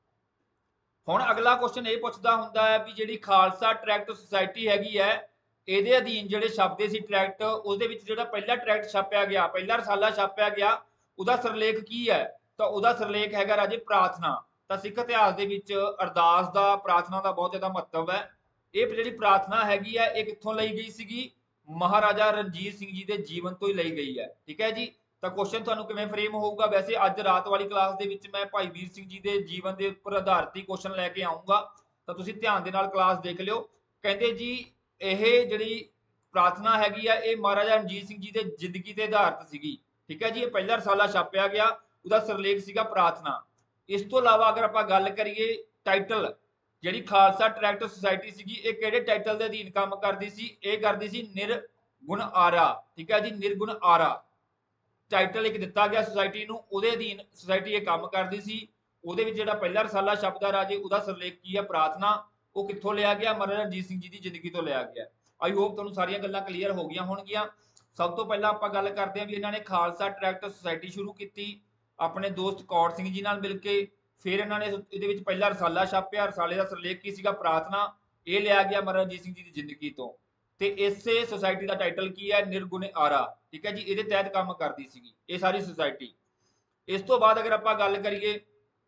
ਹੁਣ ਅਗਲਾ ਕੁਐਸਚਨ ਇਹ ਪੁੱਛਦਾ ਹੁੰਦਾ ਹੈ ਵੀ ਜਿਹੜੀ ਖਾਲਸਾ ਟਰੈਕਟ ਸੁਸਾਇਟੀ ਹੈਗੀ ਹੈ, ਇਹਦੇ ਅਧੀਨ ਜਿਹੜੇ ਛਪਦੇ ਸੀ ਟਰੈਕਟ, ਉਹਦੇ ਵਿੱਚ ਜਿਹੜਾ ਪਹਿਲਾ ਟਰੈਕਟ ਛਾਪਿਆ ਗਿਆ, ਪਹਿਲਾ ਰਸਾਲਾ ਛਾਪਿਆ ਗਿਆ, ਉਹਦਾ ਸਿਰਲੇਖ ਕੀ ਹੈ, ਤਾਂ ਉਹਦਾ ਸਿਰਲੇਖ ਹੈਗਾ ਰਾਜੇ ਪ੍ਰਾਰਥਨਾ। ਤਾਂ ਸਿੱਖ ਇਤਿਹਾਸ ਦੇ ਵਿੱਚ ਅਰਦਾਸ ਦਾ, ਪ੍ਰਾਰਥਨਾ ਦਾ ਬਹੁਤ ਜ਼ਿਆਦਾ ਮਹੱਤਵ ਹੈ। ਇਹ ਜਿਹੜੀ ਪ੍ਰਾਰਥਨਾ ਹੈਗੀ ਹੈ ਇਹ ਕਿੱਥੋਂ ਲਈ ਗਈ ਸੀਗੀ, ਮਹਾਰਾਜਾ ਰਣਜੀਤ ਸਿੰਘ ਜੀ ਦੇ ਜੀਵਨ ਤੋਂ ਹੀ ਲਈ ਗਈ ਹੈ। ਠੀਕ ਹੈ ਜੀ। ਤਾਂ ਕੁਐਸਚਨ ਤੁਹਾਨੂੰ ਕਿਵੇਂ ਫਰੇਮ ਹੋਊਗਾ, ਵੈਸੇ ਅੱਜ ਰਾਤ ਵਾਲੀ ਕਲਾਸ ਦੇ ਵਿੱਚ ਮੈਂ ਭਾਈ ਵੀਰ ਸਿੰਘ ਜੀ ਦੇ ਜੀਵਨ ਦੇ ਉੱਪਰ ਆਧਾਰਿਤ ਹੀ ਕੁਐਸਚਨ ਲੈ ਕੇ ਆਉਂਗਾ, ਤਾਂ ਤੁਸੀਂ ਧਿਆਨ ਦੇ ਨਾਲ ਕਲਾਸ ਦੇਖ ਲਿਓ। ਕਹਿੰਦੇ ਜੀ ਇਹ ਜਿਹੜੀ ਪ੍ਰਾਰਥਨਾ ਹੈਗੀ ਆ ਇਹ ਮਹਾਰਾਜਾ ਰਣਜੀਤ ਸਿੰਘ ਜੀ ਦੇ ਜ਼ਿੰਦਗੀ ਤੇ ਆਧਾਰਿਤ ਸੀਗੀ। ਠੀਕ ਹੈ ਜੀ। ਇਹ ਪਹਿਲਾ ਰਸਾਲਾ ਛਾਪਿਆ ਗਿਆ, ਉਹਦਾ ਸਿਰਲੇਖ ਸੀਗਾ ਪ੍ਰਾਰਥਨਾ। ਇਸ ਤੋਂ ਇਲਾਵਾ ਅਗਰ ਆਪਾਂ ਗੱਲ ਕਰੀਏ ਟਾਈਟਲ, ਜਿਹੜੀ ਖਾਲਸਾ ਟਰੈਕਟ ਸੁਸਾਇਟੀ ਸੀਗੀ ਇਹ ਕਿਹੜੇ ਟਾਈਟਲ ਦੇ ਅਧੀਨ ਕੰਮ ਕਰਦੀ ਸੀ, ਇਹ ਕਰਦੀ ਸੀ ਨਿਰਗੁਣ ਆਰਾ। ਠੀਕ ਹੈ ਜੀ। ਨਿਰਗੁਣ ਆਰਾ ਟਾਈਟਲ ਇੱਕ ਦਿੱਤਾ ਗਿਆ ਸੁਸਾਇਟੀ ਨੂੰ, ਉਹਦੇ ਅਧੀਨ ਸੁਸਾਇਟੀ ਇਹ ਕੰਮ ਕਰਦੀ ਸੀ। ਉਹਦੇ ਵਿੱਚ ਜਿਹੜਾ ਪਹਿਲਾ ਰਸਾਲਾ ਛਪਦਾ ਰਾਜੇ, ਉਹਦਾ ਸਿਰਲੇਖ ਕੀ ਹੈ, ਪ੍ਰਾਰਥਨਾ। ਉਹ ਕਿੱਥੋਂ ਲਿਆ ਗਿਆ, ਮਹਾਰਾਜਾ ਰਣਜੀਤ ਸਿੰਘ ਜੀ ਦੀ ਜ਼ਿੰਦਗੀ ਤੋਂ ਲਿਆ ਗਿਆ। ਆਈ ਹੋਪ ਤੁਹਾਨੂੰ ਸਾਰੀਆਂ ਗੱਲਾਂ ਕਲੀਅਰ ਹੋ ਗਈਆਂ ਹੋਣਗੀਆਂ। ਸਭ ਤੋਂ ਪਹਿਲਾਂ ਆਪਾਂ ਗੱਲ ਕਰਦੇ ਹਾਂ ਵੀ ਇਹਨਾਂ ਨੇ ਖਾਲਸਾ ਟਰੈਕਟ ਸੁਸਾਇਟੀ ਸ਼ੁਰੂ ਕੀਤੀ ਆਪਣੇ ਦੋਸਤ ਕੌੜ ਸਿੰਘ ਜੀ ਨਾਲ ਮਿਲ ਕੇ। ਫਿਰ ਇਹਨਾਂ ਨੇ ਇਹਦੇ ਵਿੱਚ ਪਹਿਲਾ ਰਸਾਲਾ ਛਾਪਿਆ, ਰਸਾਲੇ ਦਾ ਸਿਰਲੇਖ ਕੀ ਸੀਗਾ, ਪ੍ਰਾਰਥਨਾ। ਇਹ ਲਿਆ ਗਿਆ ਮਹਾਰਾਜਾ ਰਣਜੀਤ ਸਿੰਘ ਜੀ ਦੀ ਜ਼ਿੰਦਗੀ ਤੋਂ। ਤੇ ਇਸੇ ਸੁਸਾਇਟੀ ਦਾ ਟਾਈਟਲ ਕੀ ਹੈ, ਨਿਰਗੁਣ ਆਰਾ। ਠੀਕ ਹੈ ਜੀ। ਇਹਦੇ ਤਹਿਤ ਕੰਮ ਕਰਦੀ ਸੀਗੀ ਇਹ ਸਾਰੀ ਸੁਸਾਇਟੀ। ਇਸ ਤੋਂ ਬਾਅਦ ਅਗਰ ਆਪਾਂ ਗੱਲ ਕਰੀਏ,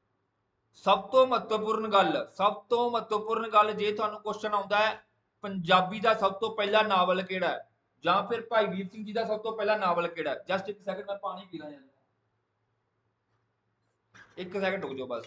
ਸਭ ਤੋਂ ਮਹੱਤਵਪੂਰਨ ਗੱਲ ਜੇ ਤੁਹਾਨੂੰ ਕੁਐਸਚਨ ਆਉਂਦਾ ਹੈ ਪੰਜਾਬੀ ਦਾ ਸਭ ਤੋਂ ਪਹਿਲਾ ਨਾਵਲ ਕਿਹੜਾ ਹੈ, ਜਾਂ ਫਿਰ ਭਾਈ ਵੀਰ ਸਿੰਘ ਜੀ ਦਾ ਸਭ ਤੋਂ ਪਹਿਲਾ ਨਾਵਲ ਕਿਹੜਾ ਹੈ। ਜਸਟ ਇੱਕ ਸੈਕਿੰਡ, ਮੈਂ ਪਾਣੀ ਪੀ ਲਾਂ, ਇੱਕ ਸੈਕਿੰਡ ਰੁਕ ਜਾਓ ਬਸ।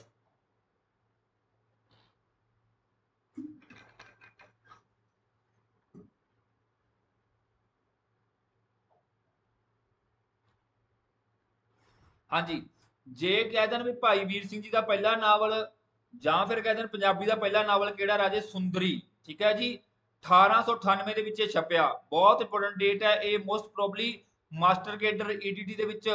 ਹਾਂਜੀ, ਜੇ ਕਹਿ ਦੇਣ ਵੀ ਭਾਈ ਵੀਰ ਸਿੰਘ ਜੀ ਦਾ ਪਹਿਲਾ ਨਾਵਲ, ਜਾਂ ਫਿਰ ਕਹਿ ਦੇਣ ਪੰਜਾਬੀ ਦਾ ਪਹਿਲਾ ਨਾਵਲ ਕਿਹੜਾ ਰਾਜੇ, ਸੁੰਦਰੀ। ਠੀਕ ਹੈ ਜੀ। 1898 ਦੇ ਵਿੱਚ ਇਹ ਛਪਿਆ, ਬਹੁਤ ਇੰਪੋਰਟੈਂਟ ਡੇਟ ਹੈ ਇਹ। Most probably master cadre ETT ਦੇ ਵਿੱਚ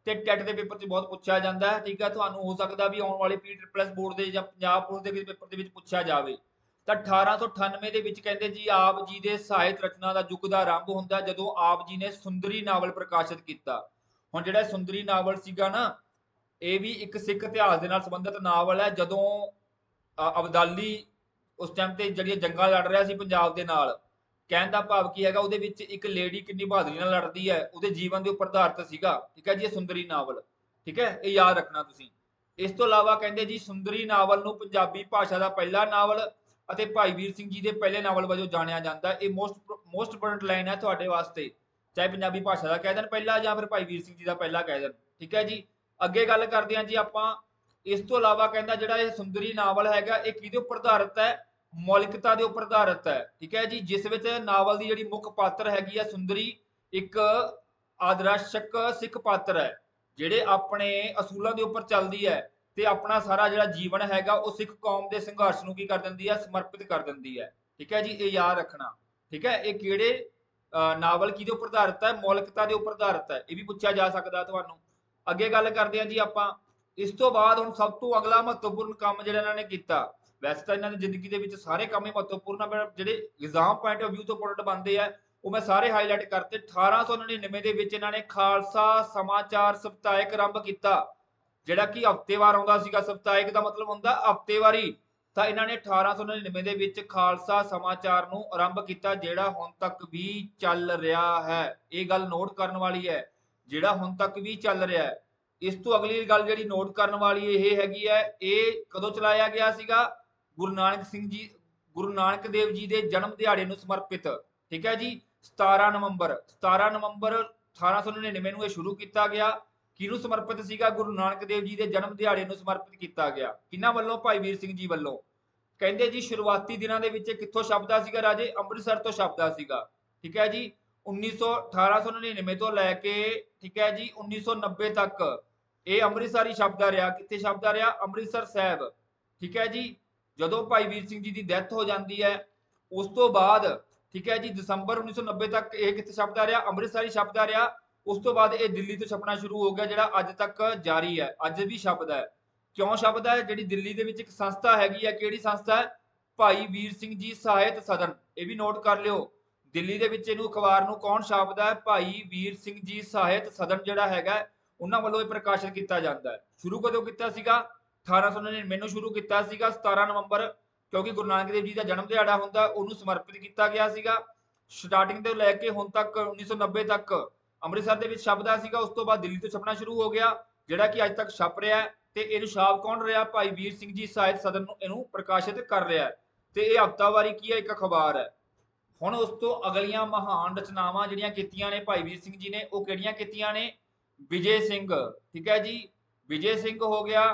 ਤੇ ਟੈਟ ਦੇ ਪੇਪਰ 'ਚ ਬਹੁਤ ਪੁੱਛਿਆ ਜਾਂਦਾ ਹੈ। ਠੀਕ ਹੈ, ਤੁਹਾਨੂੰ ਹੋ ਸਕਦਾ ਵੀ ਆਉਣ ਵਾਲੇ PTET+ ਬੋਰਡ ਦੇ ਜਾਂ ਪੰਜਾਬ ਪੁਲਿਸ ਦੇ ਪੇਪਰ ਦੇ ਵਿੱਚ ਪੁੱਛਿਆ ਜਾਵੇ। ਤਾਂ 1898 ਦੇ ਵਿੱਚ ਕਹਿੰਦੇ ਜੀ ਆਪ ਜੀ ਦੇ ਸਾਹਿਤ ਰਚਨਾ ਦਾ ਯੁੱਗ ਦਾ ਆਰੰਭ ਹੁੰਦਾ ਜਦੋਂ ਆਪ ਜੀ ਨੇ ਸੁੰਦਰੀ ਨਾਵਲ ਪ੍ਰਕਾਸ਼ਿਤ ਕੀਤਾ। ਹੁਣ ਜਿਹੜਾ ਸੁੰਦਰੀ ਨਾਵਲ ਸੀਗਾ ਨਾ, ਇਹ ਵੀ ਇੱਕ ਸਿੱਖ ਇਤਿਹਾਸ ਦੇ ਨਾਲ ਸੰਬੰਧਿਤ ਨਾਵਲ ਹੈ। ਜਦੋਂ ਅਬਦਾਲੀ ਉਸ ਟਾਈਮ ਤੇ ਜਿਹੜੀਆਂ ਜੰਗਾਂ ਲੜ ਰਿਹਾ ਸੀ ਪੰਜਾਬ ਦੇ ਨਾਲ, ਕਹਿਣ ਦਾ ਭਾਵ ਕੀ ਹੈਗਾ, ਉਹਦੇ ਵਿੱਚ ਇੱਕ ਲੇਡੀ ਕਿੰਨੀ ਬਹਾਦਰੀ ਨਾਲ ਲੜਦੀ ਹੈ, ਉਹਦੇ ਜੀਵਨ ਦੇ ਉੱਪਰ ਆਧਾਰਿਤ ਸੀਗਾ। ਠੀਕ ਹੈ ਜੀ, ਇਹ ਸੁੰਦਰੀ ਨਾਵਲ। ਠੀਕ ਹੈ, ਇਹ ਯਾਦ ਰੱਖਣਾ ਤੁਸੀਂ। ਇਸ ਤੋਂ ਇਲਾਵਾ ਕਹਿੰਦੇ ਜੀ ਸੁੰਦਰੀ ਨਾਵਲ ਨੂੰ ਪੰਜਾਬੀ ਭਾਸ਼ਾ ਦਾ ਪਹਿਲਾ ਨਾਵਲ ਅਤੇ ਭਾਈ ਵੀਰ ਸਿੰਘ ਜੀ ਦੇ ਪਹਿਲੇ ਨਾਵਲ ਵਜੋਂ ਜਾਣਿਆ ਜਾਂਦਾ। ਇਹ ਮੋਸਟ ਇੰਪੋਰਟੈਂਟ ਲਾਈਨ ਹੈ ਤੁਹਾਡੇ ਵਾਸਤੇ, ਚਾਹੇ ਪੰਜਾਬੀ ਭਾਸ਼ਾ ਦਾ ਕਹਿ ਦੇਣ ਪਹਿਲਾ ਜਾਂ ਫਿਰ ਭਾਈ ਵੀਰ ਸਿੰਘ ਜੀ ਦਾ ਪਹਿਲਾ ਕਹਿ ਦੇਣ। ਠੀਕ ਹੈ ਜੀ, ਅੱਗੇ ਗੱਲ ਕਰਦੇ ਹਾਂ ਜੀ ਆਪਾਂ। ਇਸ ਤੋਂ ਇਲਾਵਾ ਕਹਿੰਦਾ ਜਿਹੜਾ ਇਹ ਸੁੰਦਰੀ ਨਾਵਲ ਹੈਗਾ, ਇਹ ਕਿਹਦੇ ਉੱਪਰ ਆਧਾਰਿਤ ਹੈ? ਮੌਲਿਕਤਾ ਦੇ ਉੱਪਰ ਆਧਾਰਿਤ ਹੈ। ਠੀਕ ਹੈ ਜੀ, ਜਿਸ ਵਿੱਚ ਨਾਵਲ ਦੀ ਜਿਹੜੀ ਮੁੱਖ ਪਾਤਰ ਹੈਗੀ ਹੈ ਸੁੰਦਰੀ, ਇੱਕ ਆਦਰਸ਼ਕ ਸਿੱਖ ਪਾਤਰ ਹੈ, ਜਿਹੜੇ ਆਪਣੇ ਅਸੂਲਾਂ ਦੇ ਉੱਪਰ ਚੱਲਦੀ ਹੈ ਤੇ ਆਪਣਾ ਸਾਰਾ ਜਿਹੜਾ ਜੀਵਨ ਹੈਗਾ ਉਹ ਸਿੱਖ ਕੌਮ ਦੇ ਸੰਘਰਸ਼ ਨੂੰ ਕੀ ਕਰ ਦਿੰਦੀ ਹੈ? ਸਮਰਪਿਤ ਕਰ ਦਿੰਦੀ ਹੈ। ਠੀਕ ਹੈ ਜੀ, ਇਹ ਯਾਦ ਰੱਖਣਾ। ਠੀਕ ਹੈ, ਇਹ ਕਿਹੜੇ ਨਾਵਲ ਕਿਹਦੇ ਉੱਪਰ ਆਧਾਰਿਤ ਹੈ? ਮੌਲਿਕਤਾ ਦੇ ਉੱਪਰ ਆਧਾਰਿਤ ਹੈ। ਇਹ ਵੀ ਪੁੱਛਿਆ ਜਾ ਸਕਦਾ ਤੁਹਾਨੂੰ। ਅੱਗੇ ਗੱਲ ਕਰਦੇ ਹਾਂ ਜੀ ਆਪਾਂ। ਇਸ ਤੋਂ ਬਾਅਦ ਹੁਣ ਸਭ ਤੋਂ ਅਗਲਾ ਮਹੱਤਵਪੂਰਨ ਕੰਮ ਜਿਹੜਾ ਇਹਨਾਂ ਨੇ ਕੀਤਾ, ਵੈਸੇ ਤਾਂ ਇਹਨਾਂ ਦੀ ਜ਼ਿੰਦਗੀ ਦੇ ਵਿੱਚ ਸਾਰੇ ਕੰਮ ਹੀ ਮਹੱਤਵਪੂਰਨ ਆ, ਪਰ ਜਿਹੜੇ ਐਗਜ਼ਾਮ ਪੁਆਇੰਟ ਆਫ View ਤੋਂ ਇੰਪੋਰਟੈਂਟ ਬਣਦੇ ਆ ਉਹ ਮੈਂ ਸਾਰੇ ਹਾਈਲਾਈਟ ਕਰਤੇ। 1899 ਦੇ ਵਿੱਚ ਇਹਨਾਂ ਨੇ ਖਾਲਸਾ ਸਮਾਚਾਰ ਸਪਤਾਹਿਕ ਆਰੰਭ ਕੀਤਾ, ਜਿਹੜਾ ਕਿ ਹਫ਼ਤੇਵਾਰ ਆਉਂਦਾ ਸੀਗਾ। ਸਪਤਾਹਿਕ ਦਾ ਮਤਲਬ ਹੁੰਦਾ ਹਫ਼ਤੇਵਾਰੀ। ਤਾਂ ਇਹਨਾਂ ਨੇ 1899 ਦੇ ਵਿੱਚ ਖਾਲਸਾ ਸਮਾਚਾਰ ਨੂੰ ਆਰੰਭ ਕੀਤਾ, ਜਿਹੜਾ ਹੁਣ ਤੱਕ ਵੀ ਚੱਲ ਰਿਹਾ ਹੈ। ਇਹ ਗੱਲ ਨੋਟ ਕਰਨ ਵਾਲੀ ਹੈ, ਜਿਹੜਾ ਹੁਣ ਤੱਕ ਵੀ ਚੱਲ ਰਿਹਾ ਹੈ। ਇਸ ਤੋਂ ਅਗਲੀ ਗੱਲ ਜਿਹੜੀ ਨੋਟ ਕਰਨ ਵਾਲੀ ਇਹ ਹੈਗੀ ਹੈ, ਇਹ ਕਦੋਂ ਚਲਾਇਆ ਗਿਆ ਸੀਗਾ? ਗੁਰੂ ਨਾਨਕ ਦੇਵ ਜੀ ਦੇ ਜਨਮ ਦਿਹਾੜੇ ਨੂੰ ਸਮਰਪਿਤ। ਠੀਕ ਹੈ ਜੀ, 17 ਨਵੰਬਰ 1899 ਨੂੰ ਇਹ ਸ਼ੁਰੂ ਕੀਤਾ ਗਿਆ। ਕਿਹਨੂੰ ਸਮਰਪਿਤ ਸੀਗਾ? ਗੁਰੂ ਨਾਨਕ ਦੇਵ ਜੀ ਦੇ ਜਨਮ ਦਿਹਾੜੇ ਨੂੰ ਸਮਰਪਿਤ ਕੀਤਾ ਗਿਆ। ਕਿਹਨਾਂ ਵੱਲੋਂ? ਭਾਈ ਵੀਰ ਸਿੰਘ ਜੀ ਵੱਲੋਂ। ਕਹਿੰਦੇ ਜੀ ਸ਼ੁਰੂਆਤੀ ਦਿਨਾਂ ਦੇ ਵਿੱਚ ਕਿੱਥੋਂ ਛਪਦਾ ਸੀਗਾ ਰਾਜੇ? ਅੰਮ੍ਰਿਤਸਰ ਤੋਂ ਛਪਦਾ ਸੀਗਾ। ਠੀਕ ਹੈ ਜੀ, 1899 ਤੋਂ ਲੈ ਕੇ ਠੀਕ ਹੈ ਜੀ 1990 ਤੱਕ ਇਹ ਅੰਮ੍ਰਿਤਸਰ ਹੀ ਛਪਦਾ ਰਿਹਾ। ਕਿੱਥੇ ਛਪਦਾ ਰਿਹਾ? ਅੰਮ੍ਰਿਤਸਰ ਸਾਹਿਬ। ਠੀਕ ਹੈ ਜੀ, ਜਦੋਂ ਭਾਈ ਵੀਰ ਸਿੰਘ ਜੀ ਦੀ ਡੈਥ ਹੋ ਜਾਂਦੀ ਹੈ ਉਸ ਤੋਂ ਬਾਅਦ ਠੀਕ ਹੈ ਜੀ ਦਸੰਬਰ 1990 ਤੱਕ ਇਹ ਕਿੱਥੇ ਛਪਦਾ ਰਿਹਾ? ਅੰਮ੍ਰਿਤਸਰ ਹੀ ਛਪਦਾ ਰਿਹਾ। ਉਸ ਤੋਂ ਬਾਅਦ ਇਹ ਦਿੱਲੀ ਤੋਂ ਛਪਣਾ ਸ਼ੁਰੂ ਹੋ ਗਿਆ, ਜਿਹੜਾ ਅੱਜ ਤੱਕ ਜਾਰੀ ਹੈ, ਅੱਜ ਵੀ ਛਪਦਾ ਹੈ। ਕਿਉਂ ਛਪਦਾ ਹੈ? ਜਿਹੜੀ ਦਿੱਲੀ ਦੇ ਵਿੱਚ ਇੱਕ ਸੰਸਥਾ ਹੈਗੀ ਹੈ, ਕਿਹੜੀ ਸੰਸਥਾ ਹੈ? ਭਾਈ ਵੀਰ ਸਿੰਘ ਜੀ ਸਾਹਿਤ ਸਦਨ। ਇਹ ਵੀ ਨੋਟ ਕਰ ਲਿਓ, ਦਿੱਲੀ ਦੇ ਵਿੱਚ ਇਹਨੂੰ ਅਖਬਾਰ ਨੂੰ ਕੌਣ ਛਾਪਦਾ ਹੈ? ਭਾਈ ਵੀਰ ਸਿੰਘ ਜੀ ਸਾਹਿਤ ਸਦਨ ਜਿਹੜਾ ਹੈਗਾ ਉਹਨਾਂ ਵੱਲੋਂ ਇਹ ਪ੍ਰਕਾਸ਼ਿਤ ਕੀਤਾ ਜਾਂਦਾ ਹੈ। ਸ਼ੁਰੂ ਕਦੋਂ ਕੀਤਾ ਸੀਗਾ? 1899 ਨੂੰ ਸ਼ੁਰੂ ਕੀਤਾ ਸੀਗਾ, 17 ਨਵੰਬਰ, ਕਿਉਂਕਿ ਗੁਰੂ ਨਾਨਕ ਦੇਵ ਜੀ ਦਾ ਜਨਮ ਦਿਹਾੜਾ ਹੁੰਦਾ, ਉਹਨੂੰ ਸਮਰਪਿਤ ਕੀਤਾ ਗਿਆ ਸੀਗਾ। ਸਟਾਰਟਿੰਗ ਤੋਂ ਲੈ ਕੇ ਹੁਣ ਤੱਕ 1990 ਤੱਕ ਅੰਮ੍ਰਿਤਸਰ ਦੇ ਵਿੱਚ ਛਪਦਾ ਸੀਗਾ। ਉਸ ਤੋਂ ਬਾਅਦ ਦਿੱਲੀ ਤੋਂ ਛਪਣਾ ਸ਼ੁਰੂ ਹੋ ਗਿਆ, ਜਿਹੜਾ ਕਿ ਅੱਜ ਤੱਕ ਛਪ ਰਿਹਾ ਹੈ। ਤੇ ਇਹਨੂੰ ਛਾਪ ਕੌਣ ਰਿਹਾ? ਭਾਈ ਵੀਰ ਸਿੰਘ ਜੀ ਸਾਹਿਤ ਸਦਨ ਨੂੰ ਇਹਨੂੰ ਪ੍ਰਕਾਸ਼ਿਤ ਕਰ ਰਿਹਾ ਹੈ। ਤੇ ਇਹ ਹਫ਼ਤਾਵਾਰੀ ਕੀ ਹੈ? ਇੱਕ ਅਖਬਾਰ ਹੈ। ਹੁਣ ਉਸ ਤੋਂ ਅਗਲੀਆਂ ਮਹਾਨ ਰਚਨਾਵਾਂ ਜਿਹੜੀਆਂ ਕੀਤੀਆਂ ਨੇ ਭਾਈ ਵੀਰ ਸਿੰਘ ਜੀ ਨੇ, ਉਹ ਕਿਹੜੀਆਂ ਕੀਤੀਆਂ ਨੇ? ਵਿਜੇ ਸਿੰਘ। ਠੀਕ ਹੈ ਜੀ, ਵਿਜੇ ਸਿੰਘ ਹੋ ਗਿਆ।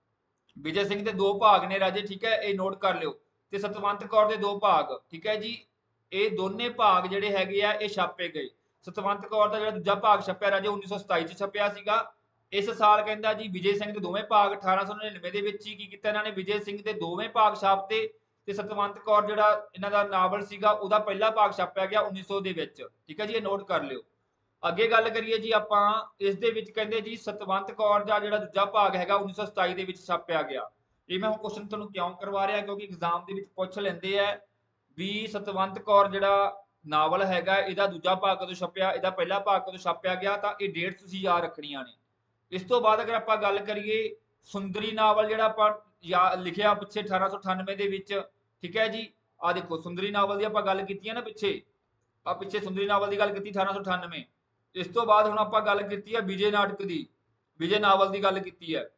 ਵਿਜੇ ਸਿੰਘ ਦੇ ਦੋ ਭਾਗ ਨੇ ਰਾਜੇ। ਠੀਕ ਹੈ, ਇਹ ਨੋਟ ਕਰ ਲਿਓ। ਤੇ ਸਤਵੰਤ ਕੌਰ ਦੇ ਦੋ ਭਾਗ। ਠੀਕ ਹੈ ਜੀ, ਇਹ ਦੋਨੇ ਭਾਗ ਜਿਹੜੇ ਹੈਗੇ ਆ ਇਹ ਛਾਪੇ ਗਏ। ਸਤਵੰਤ ਕੌਰ ਦਾ ਜਿਹੜਾ ਦੂਜਾ ਭਾਗ ਛਪਿਆ ਰਾਜੇ 1927 ਚ ਛਪਿਆ ਸੀਗਾ। ਇਸ ਸਾਲ ਕਹਿੰਦਾ ਜੀ ਵਿਜੇ ਸਿੰਘ ਦੇ ਦੋਵੇਂ ਭਾਗ 1899 ਦੇ ਵਿੱਚ ਹੀ ਕੀ ਕੀਤਾ ਇਹਨਾਂ ਨੇ? ਵਿਜੇ ਸਿੰਘ ਦੇ ਦੋਵੇਂ ਭਾਗ ਛਾਪਤੇ। ਤੇ ਸਤਵੰਤ ਕੌਰ ਜਿਹੜਾ ਇਹਨਾਂ ਦਾ ਨਾਵਲ ਸੀਗਾ ਉਹਦਾ ਪਹਿਲਾ ਭਾਗ ਛਾਪਿਆ ਗਿਆ 1900 ਦੇ ਵਿੱਚ। ਠੀਕ ਹੈ ਜੀ, ਇਹ ਨੋਟ ਕਰ ਲਿਓ। ਅੱਗੇ ਗੱਲ ਕਰੀਏ ਜੀ ਆਪਾਂ, ਇਸ ਦੇ ਵਿੱਚ ਕਹਿੰਦੇ ਜੀ ਸਤਵੰਤ ਕੌਰ ਦਾ ਜਿਹੜਾ ਦੂਜਾ ਭਾਗ ਹੈਗਾ 1927 ਦੇ ਵਿੱਚ ਛਾਪਿਆ ਗਿਆ। ਇਹ ਮੈਂ ਹੁਣ ਕੁਐਸਚਨ ਤੁਹਾਨੂੰ ਕਿਉਂ ਕਰਵਾ ਰਿਹਾ, ਕਿਉਂਕਿ ਐਗਜ਼ਾਮ ਦੇ ਵਿੱਚ ਪੁੱਛ ਲੈਂਦੇ ਆ ਵੀ ਸਤਵੰਤ ਕੌਰ ਜਿਹੜਾ ਨਾਵਲ ਹੈਗਾ ਇਹਦਾ ਦੂਜਾ ਭਾਗ ਕਦੋਂ ਛਪਿਆ, ਇਹਦਾ ਪਹਿਲਾ ਭਾਗ ਕਦੋਂ ਛਾਪਿਆ ਗਿਆ, ਤਾਂ ਇਹ ਡੇਟ ਤੁਸੀਂ ਯਾਦ ਰੱਖਣੀਆਂ ਨੇ। ਇਸ ਤੋਂ ਬਾਅਦ ਅਗਰ ਆਪਾਂ ਗੱਲ ਕਰੀਏ ਸੁੰਦਰੀ ਨਾਵਲ ਜਿਹੜਾ ਆਪਾਂ ਲਿਖਿਆ ਪਿੱਛੇ 1898 ਦੇ ਵਿੱਚ। ਠੀਕ ਹੈ ਜੀ, ਆਹ ਦੇਖੋ ਸੁੰਦਰੀ ਨਾਵਲ ਦੀ ਆਪਾਂ ਗੱਲ ਕੀਤੀ ਹੈ ਨਾ ਪਿੱਛੇ, ਪਿੱਛੇ ਸੁੰਦਰੀ ਨਾਵਲ ਦੀ ਗੱਲ ਕੀਤੀ 1898। ਇਸ ਤੋਂ ਬਾਅਦ ਹੁਣ ਆਪਾਂ ਗੱਲ ਕੀਤੀ ਹੈ ਵਿਜੇ ਨਾਟਕ ਦੀ, ਵਿਜੇ ਨਾਵਲ ਦੀ ਗੱਲ ਕੀਤੀ ਹੈ।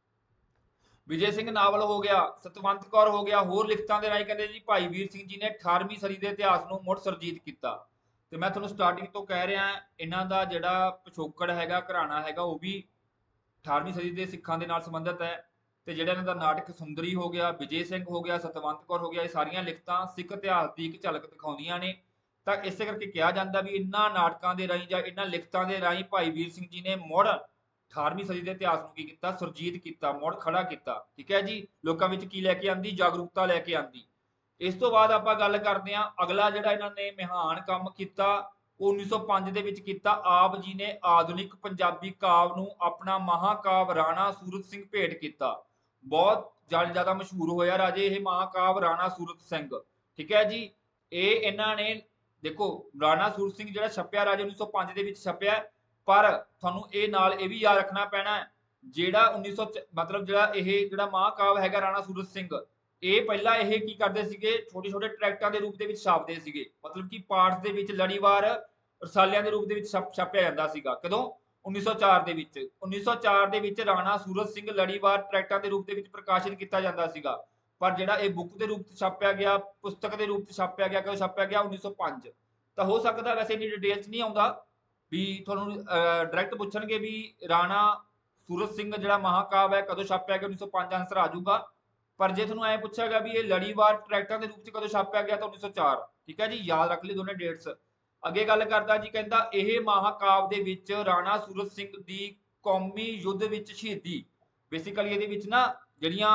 ਵਿਜੇ ਸਿੰਘ ਨਾਵਲ ਹੋ ਗਿਆ, ਸਤਵੰਤ ਕੌਰ ਹੋ ਗਿਆ। ਹੋਰ ਲਿਖਤਾਂ ਦੇ ਰਾਹੀਂ ਕਹਿੰਦੇ ਜੀ ਭਾਈ ਵੀਰ ਸਿੰਘ ਜੀ ਨੇ 18ਵੀਂ ਸਦੀ ਦੇ ਇਤਿਹਾਸ ਨੂੰ ਮੁੜ ਸਰਜੀਤ ਕੀਤਾ। ਤੇ ਮੈਂ ਤੁਹਾਨੂੰ ਸਟਾਰਟਿੰਗ ਤੋਂ ਕਹਿ ਰਿਹਾ ਇਹਨਾਂ ਦਾ ਜਿਹੜਾ ਪਿਛੋਕੜ ਹੈਗਾ, ਘਰਾਣਾ ਹੈਗਾ, ਉਹ ਵੀ 18ਵੀਂ ਸਦੀ ਦੇ ਸਿੱਖਾਂ ਦੇ ਨਾਲ ਸੰਬੰਧਿਤ ਹੈ। ਤੇ ਜਿਹੜਾ ਇਹਨਾਂ ਦਾ ਨਾਟਕ ਸੁੰਦਰੀ ਹੋ ਗਿਆ, ਵਿਜੇ ਸਿੰਘ ਹੋ ਗਿਆ, ਸਤਵੰਤ ਕੌਰ ਹੋ ਗਿਆ, ਇਹ ਸਾਰੀਆਂ ਲਿਖਤਾਂ ਸਿੱਖ ਇਤਿਹਾਸ ਦੀ ਇੱਕ ਝਲਕ ਦਿਖਾਉਂਦੀਆਂ ਨੇ। ਤਾਂ ਇਸੇ ਕਰਕੇ ਕਿਹਾ ਜਾਂਦਾ ਵੀ ਇਹਨਾਂ ਨਾਟਕਾਂ ਦੇ ਰਾਹੀਂ ਜਾਂ ਇਹਨਾਂ ਲਿਖਤਾਂ ਦੇ ਰਾਹੀਂ ਭਾਈ ਵੀਰ ਸਿੰਘ ਜੀ ਨੇ ਮੁੜ 18ਵੀਂ ਸਦੀ ਦੇ ਇਤਿਹਾਸ ਨੂੰ ਕੀ ਕੀਤਾ? ਸੁਰਜੀਤ ਕੀਤਾ, ਮੁੜ ਖੜਾ ਕੀਤਾ। ਠੀਕ ਹੈ ਜੀ, ਲੋਕਾਂ ਵਿੱਚ ਕੀ ਲੈ ਕੇ ਆਂਦੀ? ਜਾਗਰੂਕਤਾ ਲੈ ਕੇ ਆਂਦੀ। ਇਸ ਤੋਂ ਬਾਅਦ ਆਪਾਂ ਗੱਲ ਕਰਦੇ ਹਾਂ ਅਗਲਾ ਜਿਹੜਾ ਇਹਨਾਂ ਨੇ ਮਹਾਨ ਕੰਮ ਕੀਤਾ ਉਹ 1905 ਦੇ ਵਿੱਚ ਕੀਤਾ। ਆਪ ਜੀ ਨੇ ਆਧੁਨਿਕ ਪੰਜਾਬੀ ਕਾਵ ਨੂੰ ਆਪਣਾ ਮਹਾਕਾਵ ਰਾਣਾ ਸੂਰਤ ਸਿੰਘ ਭੇਟ ਕੀਤਾ। ਬਹੁਤ ਜ਼ਿਆਦਾ ਮਸ਼ਹੂਰ ਹੋਇਆ ਰਾਜੇ ਇਹ ਮਹਾਕਾਵ ਰਾਣਾ ਸੂਰਤ ਸਿੰਘ। ਠੀਕ ਹੈ ਜੀ। ਇਹ ਇਹਨਾਂ ਨੇ ਦੇਖੋ ਰਾਣਾ ਸੂਰਤ ਸਿੰਘ ਜਿਹੜਾ ਛਪਿਆ ਰਾਜੇ 1905 ਦੇ ਵਿੱਚ ਛਪਿਆ, ਪਰ ਤੁਹਾਨੂੰ ਇਹ ਨਾਲ ਇਹ ਵੀ ਯਾਦ ਰੱਖਣਾ ਪੈਣਾ ਜਿਹੜਾ 1900 ਮਤਲਬ ਜਿਹੜਾ ਮਹਾਕਾਵ ਹੈਗਾ ਰਾਣਾ ਸੂਰਤ ਸਿੰਘ, ਇਹ ਪਹਿਲਾਂ ਇਹ ਕੀ ਕਰਦੇ ਸੀਗੇ, ਛੋਟੇ ਛੋਟੇ ਟਰੈਕਟਾਂ ਦੇ ਰੂਪ ਦੇ ਵਿੱਚ ਛਾਪਦੇ ਸੀਗੇ, ਮਤਲਬ ਕਿ ਪਾਠ ਦੇ ਵਿੱਚ ਲੜੀਵਾਰ ਰਸਾਲਿਆਂ ਦੇ ਰੂਪ ਦੇ ਵਿੱਚ ਛਾਪਿਆ ਜਾਂਦਾ ਸੀਗਾ। ਕਦੋਂ? 1904 ਦੇ ਵਿੱਚ। 1904 ਦੇ ਵਿੱਚ ਰਾਣਾ ਸੂਰਤ ਸਿੰਘ ਲੜੀਵਾਰ ਟਰੈਕਟਾਂ ਦੇ ਰੂਪ ਦੇ ਵਿੱਚ ਪ੍ਰਕਾਸ਼ਿਤ ਕੀਤਾ ਜਾਂਦਾ ਸੀਗਾ, ਪਰ ਜਿਹੜਾ ਇਹ ਬੁੱਕ ਦੇ ਰੂਪ 'ਚ ਛਾਪਿਆ ਗਿਆ, ਪੁਸਤਕ ਦੇ ਰੂਪ 'ਚ ਛਾਪਿਆ ਗਿਆ, ਕਦੋਂ ਛਾਪਿਆ ਗਿਆ? 1905। ਤਾਂ ਹੋ ਸਕਦਾ ਵੈਸੇ ਇੰਨੀ ਡਿਟੇਲ 'ਚ ਨਹੀਂ ਆਉਂਦਾ ਵੀ ਤੁਹਾਨੂੰ ਡਾਇਰੈਕਟ ਪੁੱਛਣਗੇ ਵੀ ਰਾਣਾ ਸੂਰਤ ਸਿੰਘ ਜਿਹੜਾ ਮਹਾਕਾਵ ਹੈ ਕਦੋਂ ਛਾਪਿਆ ਗਿਆ, 1905 ਆਂਸਰ ਆ ਜਾਊਗਾ। ਪਰ ਜੇ ਤੁਹਾਨੂੰ ਐ ਪੁੱਛਿਆ ਗਿਆ ਵੀ ਇਹ ਲੜੀਵਾਰ ਟਰੈਕਟਾਂ ਦੇ ਰੂਪ 'ਚ ਕਦੋਂ ਛਾਪਿਆ ਗਿਆ, ਤਾਂ 1904। ਠੀਕ ਹੈ ਜੀ, ਯਾਦ ਰੱਖ ਲਈ ਦੋਨੇ ਡੇਟਸ। ਅੱਗੇ ਗੱਲ ਕਰਦਾ ਜੀ, ਕਹਿੰਦਾ ਇਹ ਮਹਾਕਾਵ ਦੇ ਵਿੱਚ ਰਾਣਾ ਸੂਰਤ ਸਿੰਘ ਦੀ ਕੌਮੀ ਯੁੱਧ ਵਿੱਚ ਸ਼ਹੀਦੀ, ਬੇਸਿਕਲੀ ਇਹਦੇ ਵਿੱਚ ਨਾ ਜਿਹੜੀਆਂ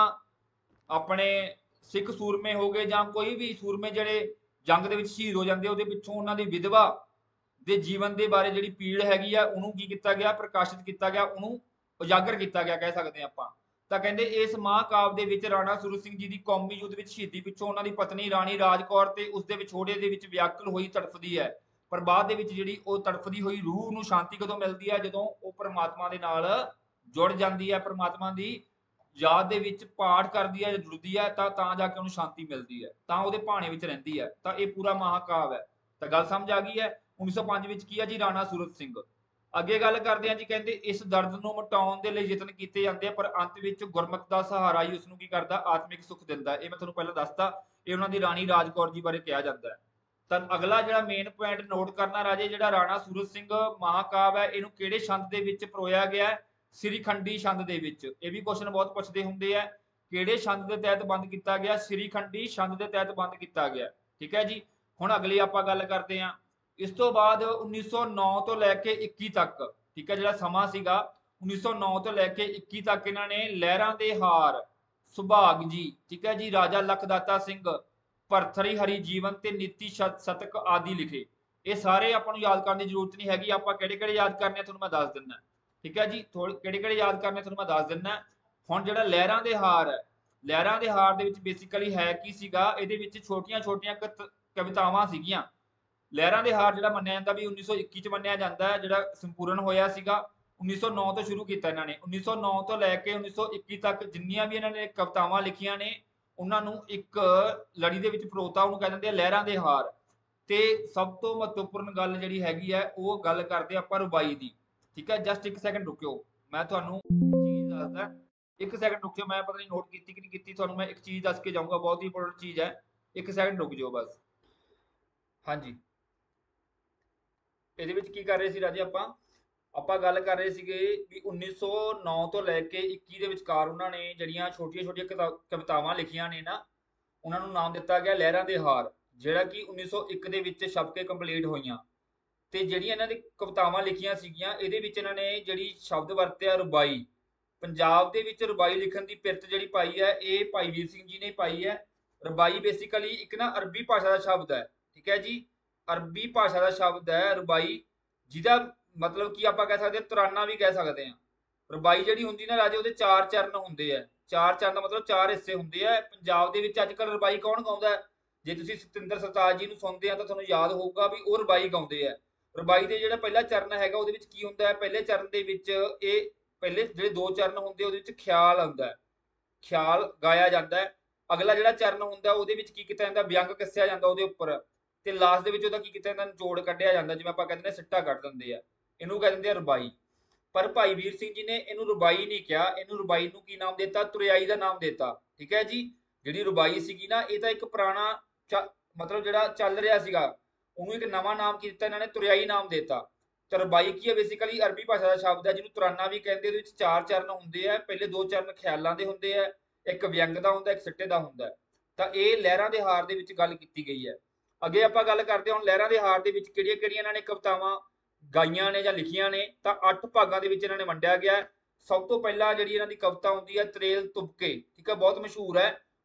ਆਪਣੇ ਸਿੱਖ ਸੂਰਮੇ ਹੋ ਗਏ ਜਾਂ ਕੋਈ ਵੀ ਸੂਰਮੇ ਜਿਹੜੇ ਜੰਗ ਦੇ ਵਿੱਚ ਸ਼ਹੀਦ ਹੋ ਜਾਂਦੇ, ਉਹਦੇ ਪਿੱਛੋਂ ਉਹਨਾਂ ਦੀ ਵਿਧਵਾ ਦੇ ਜੀਵਨ ਦੇ ਬਾਰੇ ਜਿਹੜੀ ਪੀੜ ਹੈਗੀ ਆ ਉਹਨੂੰ ਕੀ ਕੀਤਾ ਗਿਆ, ਪ੍ਰਕਾਸ਼ਿਤ ਕੀਤਾ ਗਿਆ, ਉਹਨੂੰ ਉਜਾਗਰ ਕੀਤਾ ਗਿਆ ਕਹਿ ਸਕਦੇ ਹਾਂ ਆਪਾਂ। ਤਾਂ ਕਹਿੰਦੇ ਇਸ ਮਹਾਕਾਵ ਦੇ ਵਿੱਚ ਰਾਣਾ ਸੂਰਤ ਸਿੰਘ ਜੀ ਦੀ ਕੌਮੀ ਯੁੱਧ ਵਿੱਚ ਸ਼ਹੀਦੀ ਪਿੱਛੋਂ ਉਹਨਾਂ ਦੀ ਪਤਨੀ ਰਾਣੀ ਰਾਜ ਕੌਰ ਤੇ ਉਸਦੇ ਵਿਛੋੜੇ ਦੇ ਵਿੱਚ ਵਿਆਕੁਲ ਹੋਈ ਤੜਫਦੀ ਹੈ, ਪਰ ਬਾਅਦ ਦੇ ਵਿੱਚ ਜਿਹੜੀ ਉਹ ਤੜਫਦੀ ਹੋਈ ਰੂਹ ਨੂੰ ਸ਼ਾਂਤੀ ਕਦੋਂ ਮਿਲਦੀ ਹੈ? ਜਦੋਂ ਉਹ ਪਰਮਾਤਮਾ ਦੇ ਨਾਲ ਜੁੜ ਜਾਂਦੀ ਹੈ, ਪਰਮਾਤਮਾ ਦੀ ਯਾਦ ਦੇ ਵਿੱਚ ਪਾਠ ਕਰਦੀ ਹੈ ਜਾਂ ਜੁੜਦੀ ਹੈ, ਤਾਂ ਜਾ ਕੇ ਉਹਨੂੰ ਸ਼ਾਂਤੀ ਮਿਲਦੀ ਹੈ, ਤਾਂ ਉਹਦੇ ਭਾਣੇ ਵਿੱਚ ਰਹਿੰਦੀ ਹੈ। ਤਾਂ ਇਹ ਪੂਰਾ ਮਹਾਕਾਵ ਹੈ। ਤਾਂ ਗੱਲ ਸਮਝ ਆ ਗਈ ਹੈ। 1905 ਵਿੱਚ ਕੀ ਹੈ ਜੀ? ਰਾਣਾ ਸੂਰਤ ਸਿੰਘ। ਅੱਗੇ ਗੱਲ ਕਰਦੇ ਹਾਂ ਜੀ, ਕਹਿੰਦੇ ਇਸ ਦਰਦ ਨੂੰ ਮਿਟਾਉਣ ਦੇ ਲਈ ਯਤਨ ਕੀਤੇ ਜਾਂਦੇ ਆ, ਪਰ ਅੰਤ ਵਿੱਚ ਗੁਰਮਤਿ ਦਾ ਸਹਾਰਾ ਹੀ ਉਸਨੂੰ ਕੀ ਕਰਦਾ? ਆਤਮਿਕ ਸੁੱਖ ਦਿੰਦਾ। ਇਹ ਮੈਂ ਤੁਹਾਨੂੰ ਪਹਿਲਾਂ ਦੱਸਤਾ, ਇਹ ਉਹਨਾਂ ਦੀ ਰਾਣੀ ਰਾਜ ਕੌਰ ਜੀ ਬਾਰੇ ਕਿਹਾ ਜਾਂਦਾ ਹੈ। ਤਾਂ ਅਗਲਾ ਜਿਹੜਾ ਮੇਨ ਪੁਆਇੰਟ ਨੋਟ ਕਰਨਾ ਰਾਜੇ, ਜਿਹੜਾ ਰਾਣਾ ਸੂਰਤ ਸਿੰਘ ਮਹਾਕਾਵ ਹੈ ਇਹਨੂੰ ਕਿਹੜੇ ਛੰਦ ਦੇ ਵਿੱਚ ਪਰੋਇਆ ਗਿਆ ਹੈ? ਸ੍ਰੀਖੰਡੀ ਛੰਦ ਦੇ ਵਿੱਚ। ਇਹ ਵੀ ਕੁਐਸਚਨ ਬਹੁਤ ਪੁੱਛਦੇ ਹੁੰਦੇ ਆ, ਕਿਹੜੇ ਛੰਦ ਦੇ ਤਹਿਤ ਬੰਦ ਕੀਤਾ ਗਿਆ? ਸ੍ਰੀਖੰਡੀ ਛੰਦ ਦੇ ਤਹਿਤ ਬੰਦ ਕੀਤਾ ਗਿਆ। ਠੀਕ ਹੈ ਜੀ। ਹੁਣ ਅਗਲੀ ਆਪਾਂ ਗੱਲ ਕਰਦੇ ਹਾਂ, ਇਸ ਤੋਂ ਬਾਅਦ 1909 ਤੋਂ ਲੈ ਕੇ 21 ਤੱਕ, ਠੀਕ ਹੈ, ਜਿਹੜਾ ਸਮਾਂ ਸੀਗਾ 1909 ਤੋਂ ਲੈ ਕੇ 21 ਤੱਕ ਇਹਨਾਂ ਨੇ ਲਹਿਰਾਂ ਦੇ ਹਾਰ, ਸੁਭਾਗ ਜੀ, ਠੀਕ ਹੈ ਜੀ, ਰਾਜਾ ਲਖਦਾਤਾ ਸਿੰਘ, ਭਰਥਰੀ ਹਰੀ ਜੀਵਨ ਤੇ ਨੀਤੀ ਸ਼ਤਕ ਆਦਿ ਲਿਖੇ। ਇਹ ਸਾਰੇ ਆਪਾਂ ਨੂੰ ਯਾਦ ਕਰਨ ਦੀ ਜ਼ਰੂਰਤ ਨਹੀਂ ਹੈਗੀ, ਆਪਾਂ ਕਿਹੜੇ ਕਿਹੜੇ ਯਾਦ ਕਰਨੇ ਆ ਤੁਹਾਨੂੰ ਮੈਂ ਦੱਸ ਦਿੰਦਾ। ਠੀਕ ਹੈ ਜੀ, ਕਿਹੜੇ ਕਿਹੜੇ ਯਾਦ ਕਰਨੇ ਤੁਹਾਨੂੰ ਮੈਂ ਦੱਸ ਦਿੰਦਾ। ਹੁਣ ਜਿਹੜਾ ਲਹਿਰਾਂ ਦੇ ਹਾਰ ਹੈ, ਲਹਿਰਾਂ ਦੇ ਹਾਰ ਦੇ ਵਿੱਚ ਬੇਸਿਕਲੀ ਹੈ ਕੀ ਸੀਗਾ? ਇਹਦੇ ਵਿੱਚ ਛੋਟੀਆਂ ਛੋਟੀਆਂ ਕਵਿਤਾਵਾਂ ਸੀਗੀਆਂ। ਲਹਿਰਾਂ ਦੇ ਹਾਰ ਜਿਹੜਾ ਮੰਨਿਆ ਜਾਂਦਾ ਵੀ 1921 ਚ ਮੰਨਿਆ ਜਾਂਦਾ ਹੈ, ਜਿਹੜਾ ਸੰਪੂਰਨ ਹੋਇਆ ਸੀਗਾ 1909 ਤੋਂ ਸ਼ੁਰੂ ਕੀਤਾ ਇਹਨਾਂ ਨੇ। 1909 ਤੋਂ ਲੈ ਕੇ 1921 ਤੱਕ ਜਿੰਨੀਆਂ ਵੀ ਇਹਨਾਂ ਨੇ ਕਵਿਤਾਵਾਂ ਲਿਖੀਆਂ ਨੇ ਉਹਨਾਂ ਨੂੰ ਇੱਕ ਲੜੀ ਦੇ ਵਿੱਚ ਪਰੋਤਾ, ਉਹਨੂੰ ਕਹਿ ਦਿੰਦੇ ਆ ਲਹਿਰਾਂ ਦੇ ਹਾਰ। ਤੇ ਸਭ ਤੋਂ ਮਹੱਤਵਪੂਰਨ ਗੱਲ ਜਿਹੜੀ ਹੈਗੀ ਹੈ ਉਹ ਗੱਲ ਕਰਦੇ ਆਪਾਂ ਰੁਬਾਈ ਦੀ। ਠੀਕ ਹੈ, ਜਸਟ ਇੱਕ ਸੈਕਿੰਡ ਰੁਕਿਓ, ਮੈਂ ਤੁਹਾਨੂੰ ਚੀਜ਼ ਦੱਸਦਾ। ਇੱਕ ਸੈਕਿੰਡ ਰੁਕਿਓ, ਮੈਂ ਪਤਾ ਨਹੀਂ ਨੋਟ ਕੀਤੀ ਕਿ ਨਹੀਂ ਕੀਤੀ, ਤੁਹਾਨੂੰ ਮੈਂ ਇੱਕ ਚੀਜ਼ ਦੱਸ ਕੇ ਜਾਊਂਗਾ, ਬਹੁਤ ਹੀ ਇੰਪੋਰਟੈਂਟ ਚੀਜ਼ ਹੈ। ਇੱਕ ਸੈਕਿੰਡ ਰੁਕ ਜਾਓ ਬਸ। ਹਾਂਜੀ, ਇਹਦੇ ਵਿੱਚ ਕੀ ਕਰ ਰਹੇ ਸੀ ਰਾਜੇ? ਆਪਾਂ ਗੱਲ ਕਰ ਰਹੇ ਸੀਗੇ ਵੀ 1909 ਤੋਂ ਲੈ ਕੇ 21 ਦੇ ਵਿਚਕਾਰ ਉਹਨਾਂ ਨੇ ਜਿਹੜੀਆਂ ਛੋਟੀਆਂ ਛੋਟੀਆਂ ਕਵਿਤਾਵਾਂ ਲਿਖੀਆਂ ਨੇ ਨਾ, ਉਹਨਾਂ ਨੂੰ ਨਾਮ ਦਿੱਤਾ ਗਿਆ ਲਹਿਰਾਂ ਦੇ ਹਾਰ, ਜਿਹੜਾ ਕਿ 1901 ਦੇ ਵਿੱਚ ਛਪ ਕੇ ਕੰਪਲੀਟ ਹੋਈਆਂ। ਤੇ ਜਿਹੜੀਆਂ ਇਹਨਾਂ ਦੀ ਕਵਿਤਾਵਾਂ ਲਿਖੀਆਂ ਸੀਗੀਆਂ ਇਹਦੇ ਵਿੱਚ ਇਹਨਾਂ ਨੇ ਜਿਹੜੀ ਸ਼ਬਦ ਵਰਤਿਆ ਰੁਬਾਈ, ਪੰਜਾਬ ਦੇ ਵਿੱਚ ਰੁਬਾਈ ਲਿਖਣ ਦੀ ਪਿਰਤ ਜਿਹੜੀ ਪਾਈ ਹੈ ਇਹ ਭਾਈ ਵੀਰ ਸਿੰਘ ਜੀ ਨੇ ਪਾਈ ਹੈ। ਰੁਬਾਈ ਬੇਸਿਕਲੀ ਇੱਕ ਨਾ ਅਰਬੀ ਭਾਸ਼ਾ ਦਾ ਸ਼ਬਦ ਹੈ। ਠੀਕ ਹੈ ਜੀ, ਅਰਬੀ ਭਾਸ਼ਾ ਦਾ ਸ਼ਬਦ ਹੈ ਰੁਬਾਈ, ਜਿਹਦਾ ਮਤਲਬ ਕੀ ਆਪਾਂ ਕਹਿ ਸਕਦੇ ਹਾਂ ਤੁਰਾਨਾ ਵੀ ਕਹਿ ਸਕਦੇ ਹਾਂ। ਰੁਬਾਈ ਜਿਹੜੀ ਹੁੰਦੀ ਨਾ ਰਾਜੇ, ਉਹਦੇ 4 ਚਰਨ ਹੁੰਦੇ ਆ। 4 ਚਰਨ ਦਾ ਮਤਲਬ 4 ਹਿੱਸੇ ਹੁੰਦੇ ਆ। ਪੰਜਾਬ ਦੇ ਵਿੱਚ ਅੱਜ ਕੱਲ ਰੁਬਾਈ ਕੌਣ ਗਾਉਂਦਾ? ਜੇ ਤੁਸੀਂ ਸਤਿੰਦਰ ਸਰਤਾਜ ਜੀ ਨੂੰ ਸੁਣਦੇ ਆ ਤਾਂ ਤੁਹਾਨੂੰ ਯਾਦ ਹੋਊਗਾ ਵੀ ਉਹ ਰੁਬਾਈ ਗਾਉਂਦੇ ਆ। ਰੁਬਾਈ ਦੇ ਜਿਹੜਾ ਪਹਿਲਾ ਚਰਨ ਹੈਗਾ ਉਹਦੇ ਵਿੱਚ ਕੀ ਹੁੰਦਾ ਹੈ? ਪਹਿਲੇ ਚਰਨ ਦੇ ਵਿੱਚ ਇਹ ਪਹਿਲੇ ਜਿਹੜੇ 2 ਚਰਨ ਹੁੰਦੇ ਉਹਦੇ ਵਿੱਚ ਖਿਆਲ ਆਉਂਦਾ ਹੈ, ਖਿਆਲ ਗਾਇਆ ਜਾਂਦਾ ਹੈ। ਅਗਲਾ ਜਿਹੜਾ ਚਰਨ ਹੁੰਦਾ ਉਹਦੇ ਵਿੱਚ ਕੀ ਕੀਤਾ ਜਾਂਦਾ? ਵਿਅੰਗ ਕੱਸਿਆ ਜਾਂਦਾ ਉਹਦੇ ਉੱਪਰ, ਤੇ ਲਾਸਟ ਦੇ ਵਿੱਚ ਉਹਦਾ ਕੀ ਕੀਤਾ ਜਾਂਦਾ? ਨਿਚੋੜ ਕੱਢਿਆ ਜਾਂਦਾ, ਜਿਵੇਂ ਆਪਾਂ ਕਹਿੰਦੇ ਨੇ ਸਿੱਟਾ ਕੱਢ ਦਿੰਦੇ ਆ, ਇਹਨੂੰ ਕਹਿ ਦਿੰਦੇ ਆ ਰੁਬਾਈ। ਪਰ ਭਾਈ ਵੀਰ ਸਿੰਘ ਜੀ ਨੇ ਇਹਨੂੰ ਰੁਬਾਈ ਨਹੀਂ ਕਿਹਾ, ਇਹਨੂੰ ਰੁਬਾਈ ਨੂੰ ਕੀ ਨਾਮ ਦਿੱਤਾ? ਤੁਰਿਆਈ ਦਾ ਨਾਮ ਦਿੱਤਾ। ਠੀਕ ਹੈ ਜੀ, ਜਿਹੜੀ ਰੁਬਾਈ ਸੀਗੀ ਨਾ ਇਹ ਤਾਂ ਇੱਕ ਪੁਰਾਣਾ ਮਤਲਬ ਜਿਹੜਾ ਚੱਲ ਰਿਹਾ ਸੀਗਾ, ਉਹਨੂੰ ਇੱਕ ਨਵਾਂ ਨਾਮ ਕੀ ਦਿੱਤਾ ਇਹਨਾਂ ਨੇ? ਤੁਰਿਆਈ ਨਾਮ ਦਿੱਤਾ। ਤਾਂ ਰੁਬਾਈ ਕੀ ਹੈ? ਬੇਸਿਕਲੀ ਅਰਬੀ ਭਾਸ਼ਾ ਦਾ ਸ਼ਬਦ ਹੈ ਜਿਹਨੂੰ ਤੁਰਾਨਾ ਵੀ ਕਹਿੰਦੇ। ਇਹਦੇ ਵਿੱਚ 4 ਚਰਨ ਹੁੰਦੇ ਆ, ਪਹਿਲੇ 2 ਚਰਨ ਖਿਆਲਾਂ ਦੇ ਹੁੰਦੇ ਆ, ਇੱਕ ਵਿਅੰਗ ਦਾ ਹੁੰਦਾ, ਇੱਕ ਸਿੱਟੇ ਦਾ ਹੁੰਦਾ। ਤਾਂ ਇਹ ਲਹਿਰਾਂ ਦੇ ਹਾਰ ਦੇ ਵਿੱਚ ਗੱਲ ਕੀਤੀ ਗਈ ਹੈ। ਅੱਗੇ ਆਪਾਂ ਗੱਲ ਕਰਦੇ ਹਾਂ ਹੁਣ ਲਹਿਰਾਂ ਦੇ ਹਾਰ ਦੇ ਵਿੱਚ ਕਿਹੜੀਆਂ ਕਿਹੜੀਆਂ ਇਹਨਾਂ ਨੇ ਕਵਿਤਾਵਾਂ ਗਾਈਆਂ ਨੇ ਜਾਂ ਲਿਖੀਆਂ ਨੇ। ਤਾਂ 8 ਭਾਗਾਂ ਦੇ ਵਿੱਚ ਇਹਨਾਂ ਨੇ ਵੰਡਿਆ ਗਿਆ। ਸਭ ਤੋਂ ਪਹਿਲਾਂ ਜਿਹੜੀ ਇਹਨਾਂ ਦੀ ਕਵਿਤਾ ਹੁੰਦੀ ਹੈ ਤਰੇਲ ਤੁਬਕੇ, ਠੀਕ ਹੈ, ਬਹੁਤ ਮਸ਼ਹੂਰ ਹੈ।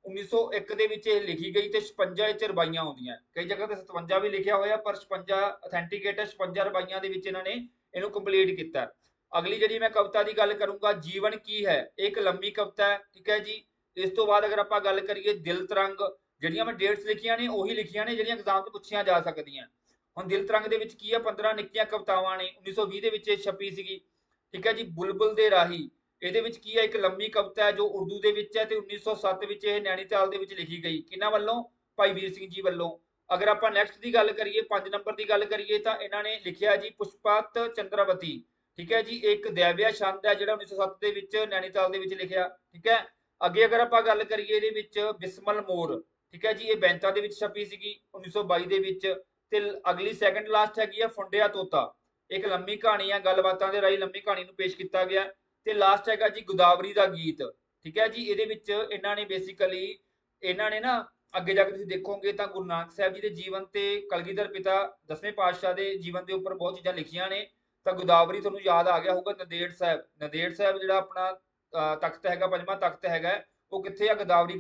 1901 ਦੇ ਵਿੱਚ ਇਹ ਲਿਖੀ ਗਈ ਤੇ 56 ਚ ਰਬਾਈਆਂ ਆਉਂਦੀਆਂ। ਕਈ ਜਗ੍ਹਾ ਤੇ 57 ਵੀ ਲਿਖਿਆ ਹੋਇਆ ਪਰ 56 ਅਥੈਂਟਿਕੇਟ 56 ਰਬਾਈਆਂ ਦੇ ਵਿੱਚ ਇਹਨਾਂ ਨੇ ਇਹਨੂੰ ਕੰਪਲੀਟ ਕੀਤਾ। ਅਗਲੀ ਜਿਹੜੀ ਮੈਂ ਕਵਿਤਾ ਦੀ ਗੱਲ ਕਰੂੰਗਾ, ਜੀਵਨ ਕੀ ਹੈ, ਇੱਕ ਲੰਮੀ ਕਵਿਤਾ ਹੈ, ਠੀਕ ਹੈ ਜੀ। ਇਸ ਤੋਂ ਬਾਅਦ ਅਗਰ ਆਪਾਂ ਗੱਲ ਕਰੀਏ ਦਿਲ ਤਰੰਗ, ਜਿਹੜੀਆਂ ਮੈਂ ਡੇਟਸ ਲਿਖੀਆਂ ਨੇ ਉਹੀ ਲਿਖੀਆਂ ਨੇ ਜਿਹੜੀਆਂ ਐਗਜ਼ਾਮ 'ਚ ਪੁੱਛੀਆਂ ਜਾ ਸਕਦੀਆਂ। ਹੁਣ ਦਿਲ ਤਰੰਗ ਦੇ ਵਿੱਚ ਕੀ ਹੈ, 15 ਨਿੱਕੀਆਂ ਕਵਿਤਾਵਾਂ ਨੇ, 1920 ਦੇ ਵਿੱਚ ਇਹ ਛਪੀ ਸੀਗੀ, ਠੀਕ ਹੈ ਜੀ। ਬੁਲਬੁਲ ਦੇ ਰਾਹੀ, ਇਹਦੇ ਵਿੱਚ ਕੀ ਹੈ, ਇੱਕ ਲੰਮੀ ਕਵਿਤਾ ਹੈ ਜੋ ਉਰਦੂ ਦੇ ਵਿੱਚ ਹੈ ਤੇ 1907 ਵਿੱਚ ਇਹ ਨੈਣੀਤਾਲ ਦੇ ਵਿੱਚ ਲਿਖੀ ਗਈ। ਕਿਹਨਾਂ ਵੱਲੋਂ? ਭਾਈ ਵੀਰ ਸਿੰਘ ਜੀ ਵੱਲੋਂ। ਅਗਰ ਆਪਾਂ ਨੈਕਸਟ ਦੀ ਗੱਲ ਕਰੀਏ, 5 ਨੰਬਰ ਦੀ ਗੱਲ ਕਰੀਏ ਤਾਂ ਇਹਨਾਂ ਨੇ ਲਿਖਿਆ ਜੀ ਪੁਸ਼ਪਤ ਚੰਦਰਾਵਤੀ, ਠੀਕ ਹੈ ਜੀ। ਇੱਕ ਦੈਵਿਆ ਛੰਦ ਹੈ ਜਿਹੜਾ 1907 ਦੇ ਵਿੱਚ ਨੈਣੀਤਾਲ ਦੇ ਵਿੱਚ ਲਿਖਿਆ, ਠੀਕ ਹੈ। ਅੱਗੇ ਅਗਰ ਆਪਾਂ ਗੱਲ ਕਰੀਏ ਇਹਦੇ ਵਿੱਚ ਬਿਸਮਲ ਮੋਰ, ਠੀਕ ਹੈ ਜੀ, ਇਹ ਬੈਂਤਾ ਦੇ ਵਿੱਚ ਛਪੀ ਸੀਗੀ 1922 ਦੇ ਵਿੱਚ। ਤੇ ਅਗਲੀ ਸੈਕੰਡ ਲਾਸਟ ਹੈਗੀ ਆ ਫੁੰਡਿਆ ਤੋਤਾ, ਇੱਕ ਲੰਮੀ ਕਹਾਣੀ ਆ, ਗੱਲਬਾਤਾਂ ਦੇ ਰਾਹੀਂ ਲੰਮੀ ਕਹਾਣੀ ਨੂੰ ਪੇਸ਼ ਕੀਤਾ ਗਿਆ। ਤੇ ਲਾਸਟ ਹੈਗਾ ਜੀ ਗੋਦਾਵਰੀ ਦਾ ਗੀਤ, ਠੀਕ ਹੈ ਜੀ। ਇਹਦੇ ਵਿੱਚ ਇਹਨਾਂ ਨੇ ਬੇਸਿਕਲੀ ਇਹਨਾਂ ਨੇ ਨਾ ਅੱਗੇ ਜਾ ਕੇ ਤੁਸੀਂ ਦੇਖੋਗੇ ਤਾਂ ਗੁਰੂ ਨਾਨਕ ਸਾਹਿਬ ਜੀ ਦੇ ਜੀਵਨ ਤੇ ਕਲਗੀਧਰ ਪਿਤਾ 10ਵੇਂ ਪਾਤਸ਼ਾਹ ਦੇ ਜੀਵਨ ਦੇ ਉੱਪਰ ਬਹੁਤ ਚੀਜ਼ਾਂ ਲਿਖੀਆਂ ਨੇ। ਤਾਂ ਗੋਦਾਵਰੀ ਤੁਹਾਨੂੰ ਯਾਦ ਆ ਗਿਆ ਹੋਊਗਾ, ਨੰਦੇੜ ਸਾਹਿਬ, ਨੰਦੇੜ ਸਾਹਿਬ ਜਿਹੜਾ ਆਪਣਾ ਤਖਤ ਹੈਗਾ, 5ਵਾਂ ਤਖਤ ਹੈਗਾ, ਉਹ ਕਿੱਥੇ ਆ? ਗੋਦਾਵਰੀ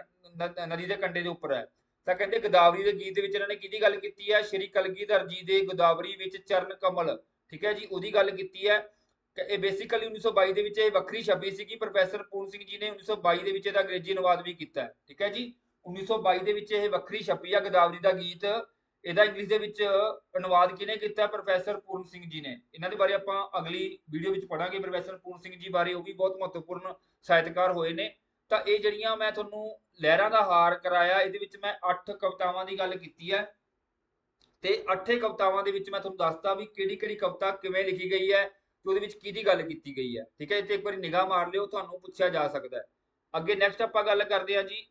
ਨਦੀ ਦੇ ਕੰਢੇ ਦੇ ਉੱਪਰ ਹੈ। ਤਾਂ ਕਹਿੰਦੇ ਗੋਦਾਵਰੀ ਦੇ ਗੀਤ ਦੇ ਵਿੱਚ ਇਹਨਾਂ ਨੇ ਕਿਹਦੀ ਗੱਲ ਕੀਤੀ ਹੈ? ਸ਼੍ਰੀ ਕਲਗੀਧਰ ਜੀ ਦੇ ਗੋਦਾਵਰੀ ਵਿੱਚ ਚਰਨ ਕਮਲ, ਠੀਕ ਹੈ ਜੀ, ਉਹਦੀ ਗੱਲ ਕੀਤੀ ਹੈ। ਇਹ ਬੇਸਿਕਲੀ 1922 ਦੇ ਵਿੱਚ ਇਹ ਵੱਖਰੀ ਛਪੀ ਸੀਗੀ। ਪ੍ਰੋਫੈਸਰ ਪੂਰਨ ਸਿੰਘ ਜੀ ਨੇ 1922 ਦੇ ਵਿੱਚ ਇਹਦਾ ਅੰਗਰੇਜ਼ੀ ਅਨੁਵਾਦ ਵੀ ਕੀਤਾ, ਠੀਕ ਹੈ ਜੀ। 1922 ਦੇ ਵਿੱਚ ਇਹ ਵੱਖਰੀ ਛਪੀ ਆ ਗੋਦਾਵਰੀ ਦਾ ਗੀਤ। ਇਹਦਾ ਇੰਗਲਿਸ਼ ਦੇ ਵਿੱਚ ਅਨੁਵਾਦ ਕਿਹਨੇ ਕੀਤਾ? ਪ੍ਰੋਫੈਸਰ ਪੂਰਨ ਸਿੰਘ ਜੀ ਨੇ। ਇਹਨਾਂ ਦੇ ਬਾਰੇ ਆਪਾਂ ਅਗਲੀ ਵੀਡੀਓ ਵਿੱਚ ਪੜਾਂਗੇ ਪ੍ਰੋਫੈਸਰ ਪੂਰਨ ਸਿੰਘ ਜੀ ਬਾਰੇ, ਉਹ ਵੀ ਬਹੁਤ ਮਹੱਤਵਪੂਰਨ ਸਾਹਿਤਕਾਰ ਹੋਏ ਨੇ। ਤਾਂ ਇਹ ਜਿਹੜੀਆਂ ਮੈਂ ਤੁਹਾਨੂੰ ਲਹਿਰਾਂ ਦਾ ਹਾਰ ਕਰਾਇਆ, ਇਹਦੇ ਵਿੱਚ ਮੈਂ 8 ਕਵਿਤਾਵਾਂ ਦੀ ਗੱਲ ਕੀਤੀ ਹੈ ਤੇ 8 ਕਵਿਤਾਵਾਂ ਦੇ ਵਿੱਚ ਮੈਂ ਤੁਹਾਨੂੰ ਦੱਸਤਾ ਵੀ ਕਿਹੜੀ ਕਿਹੜੀ ਕਵਿਤਾ ਕਿਵੇਂ ਲਿਖੀ ਗਈ ਹੈ ਤੇ ਉਹਦੇ ਵਿੱਚ ਕਿਹਦੀ ਗੱਲ ਕੀਤੀ ਗਈ ਹੈ, ਠੀਕ ਹੈ। ਇੱਥੇ ਇੱਕ ਵਾਰੀ ਨਿਗਾਹ ਮਾਰ ਲਿਓ, ਤੁਹਾਨੂੰ ਪੁੱਛਿਆ ਜਾ ਸਕਦਾ ਹੈ। ਅੱਗੇ ਨੈਕਸਟ ਆਪਾਂ ਗੱਲ ਕਰਦੇ ਹਾਂ ਜੀ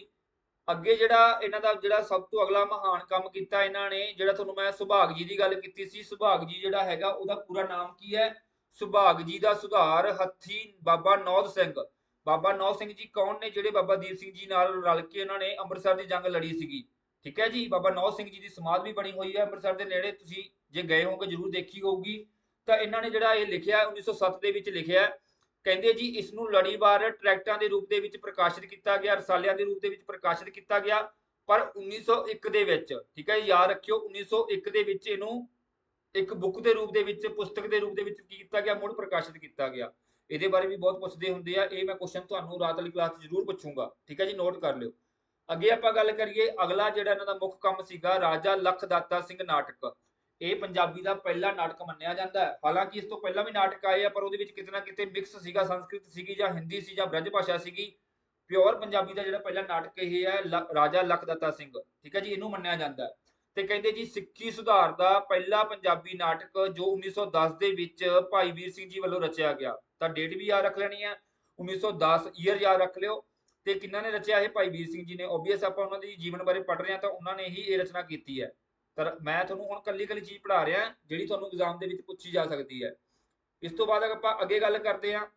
ਅੱਗੇ ਜਿਹੜਾ ਇਹਨਾਂ ਦਾ ਜਿਹੜਾ ਸਭ ਤੋਂ ਅਗਲਾ ਮਹਾਨ ਕੰਮ ਕੀਤਾ ਇਹਨਾਂ ਨੇ, ਜਿਹੜਾ ਤੁਹਾਨੂੰ ਮੈਂ ਸੁਭਾਗ ਜੀ ਦੀ ਗੱਲ ਕੀਤੀ ਸੀ, ਸੁਭਾਗ ਜੀ ਜਿਹੜਾ ਹੈਗਾ ਉਹਦਾ ਪੂਰਾ ਨਾਮ ਕੀ ਹੈ? ਸੁਭਾਗ ਜੀ ਦਾ ਸੁਧਾਰ ਹੱਥੀ ਬਾਬਾ ਨੌਧ ਸਿੰਘ। ਬਾਬਾ ਨੌਧ ਸਿੰਘ ਜੀ ਕੌਣ ਨੇ? ਜਿਹੜੇ ਬਾਬਾ ਦੀਪ ਸਿੰਘ ਜੀ ਨਾਲ ਰਲ ਕੇ ਉਹਨਾਂ ਨੇ ਅੰਮ੍ਰਿਤਸਰ ਦੀ ਜੰਗ ਲੜੀ ਸੀਗੀ, ਠੀਕ ਹੈ ਜੀ। ਬਾਬਾ ਨੌਧ ਸਿੰਘ ਜੀ ਦੀ ਸਮਾਧ ਵੀ ਬਣੀ ਹੋਈ ਹੈ ਅੰਮ੍ਰਿਤਸਰ ਦੇ ਨੇੜੇ, ਤੁਸੀਂ ਜੇ ਗਏ ਹੋਗੇ ਜਰੂਰ ਦੇਖੀ ਹੋਊਗੀ। ਤਾਂ ਇਹਨਾਂ ਨੇ ਜਿਹੜਾ ਇਹ ਲਿਖਿਆ 1907 ਦੇ ਵਿੱਚ ਲਿਖਿਆ, ਕਹਿੰਦੇ ਜੀ ਇਸ ਨੂੰ ਲੜੀਵਾਰ ਟਰੈਕਟਾਂ ਦੇ ਰੂਪ ਦੇ ਵਿੱਚ ਪ੍ਰਕਾਸ਼ਿਤ ਕੀਤਾ ਗਿਆ, ਰਸਾਲਿਆਂ ਦੇ ਰੂਪ ਦੇ ਵਿੱਚ ਪ੍ਰਕਾਸ਼ਿਤ ਕੀਤਾ ਗਿਆ। ਪਰ 1901 ਦੇ ਵਿੱਚ, ਠੀਕ ਹੈ, ਯਾਦ ਰੱਖਿਓ 1901 ਦੇ ਵਿੱਚ ਇਹਨੂੰ ਇੱਕ ਬੁੱਕ ਦੇ ਰੂਪ ਦੇ ਵਿੱਚ, ਪੁਸਤਕ ਦੇ ਰੂਪ ਦੇ ਵਿੱਚ ਕੀ ਕੀਤਾ ਗਿਆ? ਮੁੜ ਪ੍ਰਕਾਸ਼ਿਤ ਕੀਤਾ ਗਿਆ। ਇਹਦੇ ਬਾਰੇ ਵੀ ਬਹੁਤ ਪੁੱਛਦੇ ਹੁੰਦੇ ਆ, ਇਹ ਮੈਂ ਕੁਐਸਚਨ ਤੁਹਾਨੂੰ ਰਾਤ ਵਾਲੀ ਕਲਾਸ 'ਚ ਜ਼ਰੂਰ ਪੁੱਛੂੰਗਾ, ਠੀਕ ਹੈ ਜੀ, ਨੋਟ ਕਰ ਲਿਓ। ਅੱਗੇ ਆਪਾਂ ਗੱਲ ਕਰੀਏ, ਅਗਲਾ ਜਿਹੜਾ ਇਹਨਾਂ ਦਾ ਮੁੱਖ ਕੰਮ ਸੀਗਾ ਰਾਜਾ ਲਖਦਾਤਾ ਸਿੰਘ ਨਾਟਕ। ਇਹ ਪੰਜਾਬੀ ਦਾ ਪਹਿਲਾ ਨਾਟਕ ਮੰਨਿਆ ਜਾਂਦਾ ਹੈ। ਹਾਲਾਂਕਿ ਇਸ ਤੋਂ ਪਹਿਲਾਂ ਵੀ ਨਾਟਕ ਆਏ ਆ ਪਰ ਉਹਦੇ ਵਿੱਚ ਕਿਤੇ ਨਾ ਕਿਤੇ ਮਿਕਸ ਸੀਗਾ, ਸੰਸਕ੍ਰਿਤ ਸੀਗੀ ਜਾਂ ਹਿੰਦੀ ਸੀ ਜਾਂ ਬ੍ਰਜ ਭਾਸ਼ਾ ਸੀਗੀ। ਪਿਓਰ ਪੰਜਾਬੀ ਦਾ ਜਿਹੜਾ ਪਹਿਲਾ ਨਾਟਕ ਇਹ ਹੈ ਰਾਜਾ ਲਖਦਾਤਾ ਸਿੰਘ, ਠੀਕ ਹੈ ਜੀ, ਇਹਨੂੰ ਮੰਨਿਆ ਜਾਂਦਾ। ਤੇ ਕਹਿੰਦੇ ਜੀ ਸਿੱਖੀ ਸੁਧਾਰ ਦਾ ਪਹਿਲਾ ਪੰਜਾਬੀ ਨਾਟਕ ਜੋ 1910 ਦੇ ਵਿੱਚ ਭਾਈ ਵੀਰ ਸਿੰਘ ਜੀ ਵੱਲੋਂ ਰਚਿਆ ਗਿਆ। ਤਾਂ ਡੇਟ ਵੀ ਯਾਦ ਰੱਖ ਲੈਣੀ ਹੈ, 1910 ਈਅਰ ਯਾਦ ਰੱਖ ਲਿਓ। ਤੇ ਕਿਹਨਾਂ ਨੇ ਰਚਿਆ? ਇਹ ਭਾਈ ਵੀਰ ਸਿੰਘ ਜੀ ਨੇ। ਓਬਵੀਅਸ ਆਪਾਂ ਉਹਨਾਂ ਦੀ ਜੀਵਨ ਬਾਰੇ ਪੜ੍ਹ ਰਹੇ ਹਾਂ ਤਾਂ ਉਹਨਾਂ ਨੇ ਹੀ ਇਹ ਰਚਨਾ ਕੀਤੀ ਹੈ। ਤਾਂ ਮੈਂ ਤੁਹਾਨੂੰ ਹੁਣ ਕੱਲੀ ਚੀਜ਼ ਪੜ੍ਹਾ ਰਿਹਾ ਜਿਹੜੀ ਤੁਹਾਨੂੰ ਐਗਜ਼ਾਮ ਦੇ ਵਿੱਚ ਪੁੱਛੀ ਜਾ ਸਕਦੀ ਹੈ। ਇਸ ਤੋਂ ਬਾਅਦ ਆਪਾਂ ਅੱਗੇ ਗੱਲ ਕਰਦੇ ਹਾਂ,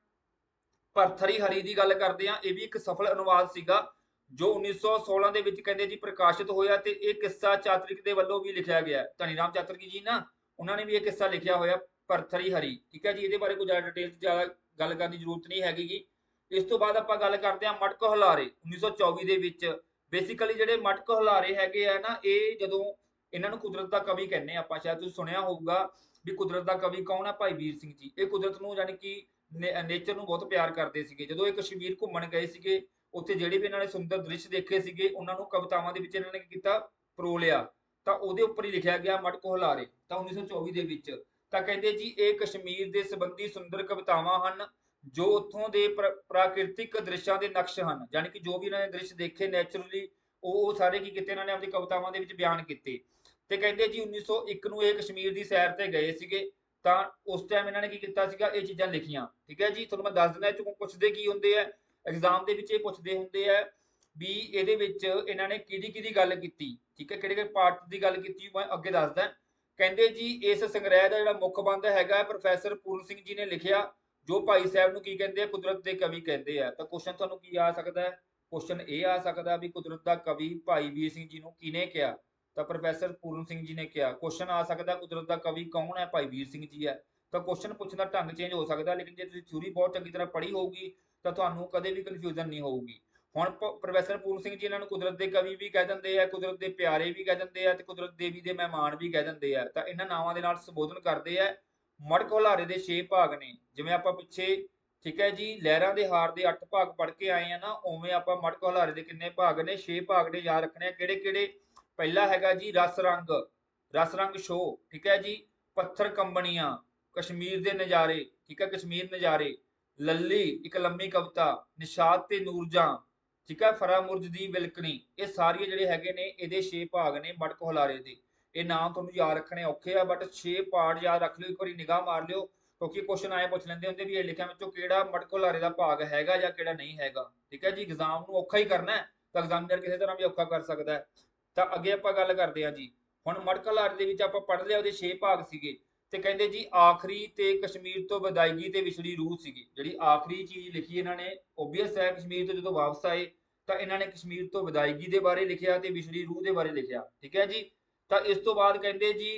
ਭਰਥਰੀ ਹਰੀ ਦੀ ਗੱਲ ਕਰਦੇ ਹਾਂ। ਇਹ ਵੀ ਇੱਕ ਸਫਲ ਅਨੁਵਾਦ ਸੀਗਾ ਜੋ 1916 ਦੇ ਵਿੱਚ ਕਹਿੰਦੇ ਜੀ ਪ੍ਰਕਾਸ਼ਿਤ ਹੋਇਆ ਤੇ ਇਹ ਕਿੱਸਾ ਚਾਤਰਿਕ ਦੇ ਵੱਲੋਂ ਵੀ ਲਿਖਿਆ ਗਿਆ। ਧਨੀ ਰਾਮ ਚਾਤਰਿਕ ਜੀ ਨਾ, ਉਹਨਾਂ ਨੇ ਵੀ ਇਹ ਕਿੱਸਾ ਲਿਖਿਆ ਹੋਇਆ ਭਰਥਰੀ ਹਰੀ, ਠੀਕ ਹੈ ਜੀ। ਇਹਦੇ ਬਾਰੇ ਕੋਈ ਜ਼ਿਆਦਾ ਡਿਟੇਲ 'ਚ ਜ਼ਿਆਦਾ ਗੱਲ ਕਰਨ ਦੀ ਜ਼ਰੂਰਤ ਨਹੀਂ ਹੈਗੀ। ਇਸ ਤੋਂ ਬਾਅਦ ਆਪਾਂ ਗੱਲ ਕਰਦੇ ਹਾਂ ਮਟਕ ਹੁਲਾਰੇ 1924 ਦੇ ਵਿੱਚ। ਬੇਸਿਕਲੀ ਜਿਹੜੇ ਮਟਕ ਹੁਲਾਰੇ ਹੈਗੇ ਆ ਨਾ, ਇਹ ਜਦੋਂ ਇਹਨਾਂ ਨੂੰ ਕੁਦਰਤ ਦਾ ਕਵੀ ਕਹਿੰਦੇ ਆਪਾਂ, ਸ਼ਾਇਦ ਤੁਸੀਂ ਸੁਣਿਆ ਹੋਊਗਾ ਵੀ ਕੁਦਰਤ ਦਾ ਕਵੀ ਕੌਣ ਹੈ? ਭਾਈ ਵੀਰ ਸਿੰਘ ਜੀ। ਇਹ ਕੁਦਰਤ ਨੂੰ ਯਾਨੀ ਕਿ ਨੇਚਰ ਨੂੰ ਬਹੁਤ ਪਿਆਰ ਕਰਦੇ ਸੀਗੇ। ਜਦੋਂ ਇਹ ਕਸ਼ਮੀਰ ਘੁੰਮਣ ਗਏ ਸੀਗੇ, ਉੱਥੇ ਜਿਹੜੇ ਵੀ ਇਹਨਾਂ ਨੇ ਸੁੰਦਰ ਦ੍ਰਿਸ਼ ਦੇਖੇ ਸੀਗੇ ਉਹਨਾਂ ਨੂੰ ਕਵਿਤਾਵਾਂ ਦੇ ਵਿੱਚ ਇਹਨਾਂ ਨੇ ਕੀ ਕੀਤਾ? ਪਰੋ ਲਿਆ। ਤਾਂ ਉਹਦੇ ਉੱਪਰ ਹੀ ਲਿਖਿਆ ਗਿਆ ਮਟਕ ਹੁਲਾਰੇ, ਤਾਂ 1924 ਦੇ ਵਿੱਚ। ਤਾਂ ਕਹਿੰਦੇ ਜੀ ਇਹ ਕਸ਼ਮੀਰ ਦੇ ਸੰਬੰਧੀ ਸੁੰਦਰ ਕਵਿਤਾਵਾਂ ਹਨ ਜੋ ਉੱਥੋਂ ਦੇ ਪ੍ਰਾਕਿਰਤਿਕ ਦ੍ਰਿਸ਼ਾਂ ਦੇ ਨਕਸ਼ ਹਨ। ਯਾਨੀ ਕਿ ਜੋ ਵੀ ਇਹਨਾਂ ਨੇ ਦ੍ਰਿਸ਼ ਦੇਖੇ ਨੈਚੁਰਲੀ, ਉਹ ਸਾਰੇ ਕੀ ਕੀਤੇ ਇਹਨਾਂ ਨੇ ਆਪਣੀ ਕਵਿਤਾਵਾਂ ਦੇ ਵਿੱਚ ਬਿਆਨ ਕੀਤੇ। ਤੇ ਕਹਿੰਦੇ ਜੀ 1901 ਨੂੰ ਇਹ ਕਸ਼ਮੀਰ ਦੀ ਸੈਰ ਤੇ ਗਏ ਸੀਗੇ ਤਾਂ ਉਸ ਟਾਈਮ ਇਹਨਾਂ ਨੇ ਕੀ ਕੀਤਾ ਸੀਗਾ? ਇਹ ਚੀਜ਼ਾਂ ਲਿਖੀਆਂ, ਠੀਕ ਹੈ ਜੀ। ਤੁਹਾਨੂੰ ਮੈਂ ਦੱਸ ਦਿੰਦਾ ਇਹ 'ਚੋਂ ਪੁੱਛਦੇ ਕੀ ਹੁੰਦੇ ਆ ਐਗਜ਼ਾਮ ਦੇ ਵਿੱਚ, ਇਹ ਪੁੱਛਦੇ ਹੁੰਦੇ ਆ ਵੀ ਇਹਦੇ ਵਿੱਚ ਇਹਨਾਂ ਨੇ ਕਿਹਦੀ ਗੱਲ ਕੀਤੀ, ਠੀਕ ਹੈ, ਕਿਹੜੇ ਪਾਰਟ ਦੀ ਗੱਲ ਕੀਤੀ, ਮੈਂ ਅੱਗੇ ਦੱਸਦਾ। ਕਹਿੰਦੇ ਜੀ ਇਸ ਸੰਗ੍ਰਹਿ ਦਾ ਜਿਹੜਾ ਮੁੱਖ ਬੰਦ ਹੈਗਾ ਪ੍ਰੋਫੈਸਰ ਪੂਰਨ ਸਿੰਘ ਜੀ ਨੇ ਲਿਖਿਆ, ਜੋ ਭਾਈ ਸਾਹਿਬ ਨੂੰ ਕੀ ਕਹਿੰਦੇ ਆ? ਕੁਦਰਤ ਦੇ ਕਵੀ ਕਹਿੰਦੇ ਆ। ਤਾਂ ਕੁਐਸਚਨ ਤੁਹਾਨੂੰ ਕੀ ਆ ਸਕਦਾ ਹੈ? ਕੁਐਸਚਨ ਇਹ ਆ ਸਕਦਾ ਵੀ ਕੁਦਰਤ ਦਾ ਕਵੀ ਭਾਈ ਵੀਰ ਸਿੰਘ ਜੀ ਨੂੰ ਕਿਹਨੇ ਕਿਹਾ? ਤਾਂ ਪ੍ਰੋਫੈਸਰ ਪੂਰਨ ਸਿੰਘ ਜੀ ਨੇ ਕਿਹਾ। ਕੁਐਸਚਨ ਆ ਸਕਦਾ ਕੁਦਰਤ ਦਾ ਕਵੀ ਕੌਣ ਹੈ? ਭਾਈ ਵੀਰ ਸਿੰਘ ਜੀ ਹੈ। ਤਾਂ ਕੁਐਸਚਨ ਪੁੱਛਣ ਦਾ ਢੰਗ ਚੇਂਜ ਹੋ ਸਕਦਾ, ਲੇਕਿਨ ਜੇ ਤੁਸੀਂ ਥਿਊਰੀ ਬਹੁਤ ਚੰਗੀ ਤਰ੍ਹਾਂ ਪੜ੍ਹੀ ਹੋਊਗੀ ਤਾਂ ਤੁਹਾਨੂੰ ਕਦੇ ਵੀ ਕਨਫਿਊਜ਼ਨ ਨਹੀਂ ਹੋਊਗੀ। ਹੁਣ ਪ੍ਰੋਫੈਸਰ ਪੂਰਨ ਸਿੰਘ ਜੀ ਇਹਨਾਂ ਨੂੰ ਕੁਦਰਤ ਦੇ ਕਵੀ ਵੀ ਕਹਿ ਦਿੰਦੇ ਆ, ਕੁਦਰਤ ਦੇ ਪਿਆਰੇ ਵੀ ਕਹਿ ਦਿੰਦੇ ਆ, ਤੇ ਕੁਦਰਤ ਦੇਵੀ ਦੇ ਮਹਿਮਾਨ ਵੀ ਕਹਿ ਦਿੰਦੇ ਆ। ਤਾਂ ਇਹਨਾਂ ਨਾਵਾਂ ਦੇ ਨਾਲ ਸੰਬੋਧਨ ਕਰਦੇ ਆ। ਮੜਕ ਹੁਲਾਰੇ ਦੇ 6 ਭਾਗ ਨੇ, ਜਿਵੇਂ ਆਪਾਂ ਪਿੱਛੇ ਠੀਕ ਹੈ ਜੀ ਲਹਿਰਾਂ ਦੇ ਹਾਰ ਦੇ 8 ਭਾਗ ਪੜ੍ਹ ਕੇ ਆਏ ਆ ਨਾ, ਉਵੇਂ ਆਪਾਂ ਮੜਕ ਹੁਲਾਰੇ ਦੇ ਕਿੰਨੇ ਭਾਗ ਨੇ? 6 ਭਾਗ ਨੇ। ਯਾਦ ਰੱਖਣੇ ਆ ਕਿਹੜੇ ਕਿਹੜੇ। ਪਹਿਲਾ ਹੈਗਾ ਜੀ ਰਸ ਰੰਗ ਸ਼ੋਅ, ਠੀਕ ਹੈ ਜੀ। ਪੱਥਰ ਕੰਬਣੀਆਂ, ਕਸ਼ਮੀਰ ਦੇ ਨਜ਼ਾਰੇ, ਠੀਕ ਹੈ, ਕਸ਼ਮੀਰ ਨਜ਼ਾਰੇ। ਲੱਲੀ ਇੱਕ ਲੰਮੀ ਕਵਿਤਾ, ਨਿਸ਼ਾਦ ਤੇ ਨੂਰਜਾਂ, ਠੀਕ ਹੈ, ਫਰਾਮੁਰਜ ਦੀ ਵਿਲਕਣੀ। ਇਹ ਸਾਰੀਆਂ ਜਿਹੜੇ ਹੈਗੇ ਨੇ ਇਹਦੇ 6 ਭਾਗ ਨੇ ਮੜਕ ਹੁਲਾਰੇ ਦੇ। ਇਹ ਨਾਮ ਤੁਹਾਨੂੰ ਯਾਦ ਰੱਖਣੇ ਔਖੇ ਆ, ਬਟ 6 ਪਾਰਟ ਯਾਦ ਰੱਖ ਲਿਓ, ਇੱਕ ਵਾਰੀ ਨਿਗਾਹ ਮਾਰ ਲਿਓ, ਕਿਉਂਕਿ ਕੁਐਸਚਨ ਆਏ ਪੁੱਛ ਲੈਂਦੇ ਹੁੰਦੇ ਵੀ ਇਹ ਲਿਖਿਆ ਵਿੱਚੋਂ ਕਿਹੜਾ ਮੜਕ ਹੁਲਾਰੇ ਦਾ ਭਾਗ ਹੈਗਾ ਜਾਂ ਕਿਹੜਾ ਨਹੀਂ ਹੈਗਾ। ਠੀਕ ਹੈ ਜੀ, ਐਗਜ਼ਾਮ ਨੂੰ ਔਖਾ ਹੀ ਕਰਨਾ ਹੈ ਤਾਂ ਐਗਜ਼ਾਮੀਨਰ ਕਿਸੇ ਤਰ੍ਹਾਂ ਵੀ ਔਖਾ ਕਰ ਸਕਦਾ ਹੈ। ਤਾਂ ਅੱਗੇ ਆਪਾਂ ਗੱਲ ਕਰਦੇ ਹਾਂ ਜੀ। ਹੁਣ ਮੜਕ ਹੁਲਾਰੇ ਦੇ ਵਿੱਚ ਆਪਾਂ ਪੜ੍ਹ ਲਿਆ, ਉਹਦੇ 6 ਭਾਗ ਸੀਗੇ। ਤੇ ਕਹਿੰਦੇ ਜੀ ਆਖਰੀ ਤੇ ਕਸ਼ਮੀਰ ਤੋਂ ਵਿਦਾਇਗੀ ਤੇ ਵਿਛੜੀ ਰੂਹ ਸੀਗੀ। ਜਿਹੜੀ ਆਖਰੀ ਚੀਜ਼ ਲਿਖੀ ਇਹਨਾਂ ਨੇ, ਓਬਵੀਅਸ ਹੈ ਕਸ਼ਮੀਰ ਤੋਂ ਜਦੋਂ ਵਾਪਸ ਆਏ ਤਾਂ ਇਹਨਾਂ ਨੇ ਕਸ਼ਮੀਰ ਤੋਂ ਵਿਦਾਇਗੀ ਦੇ ਬਾਰੇ ਲਿਖਿਆ ਤੇ ਵਿਛੜੀ ਰੂਹ ਦੇ ਬਾਰੇ ਲਿਖਿਆ। ਠੀਕ ਹੈ ਜੀ। ਤਾਂ ਇਸ ਤੋਂ ਬਾਅਦ ਕਹਿੰਦੇ ਜੀ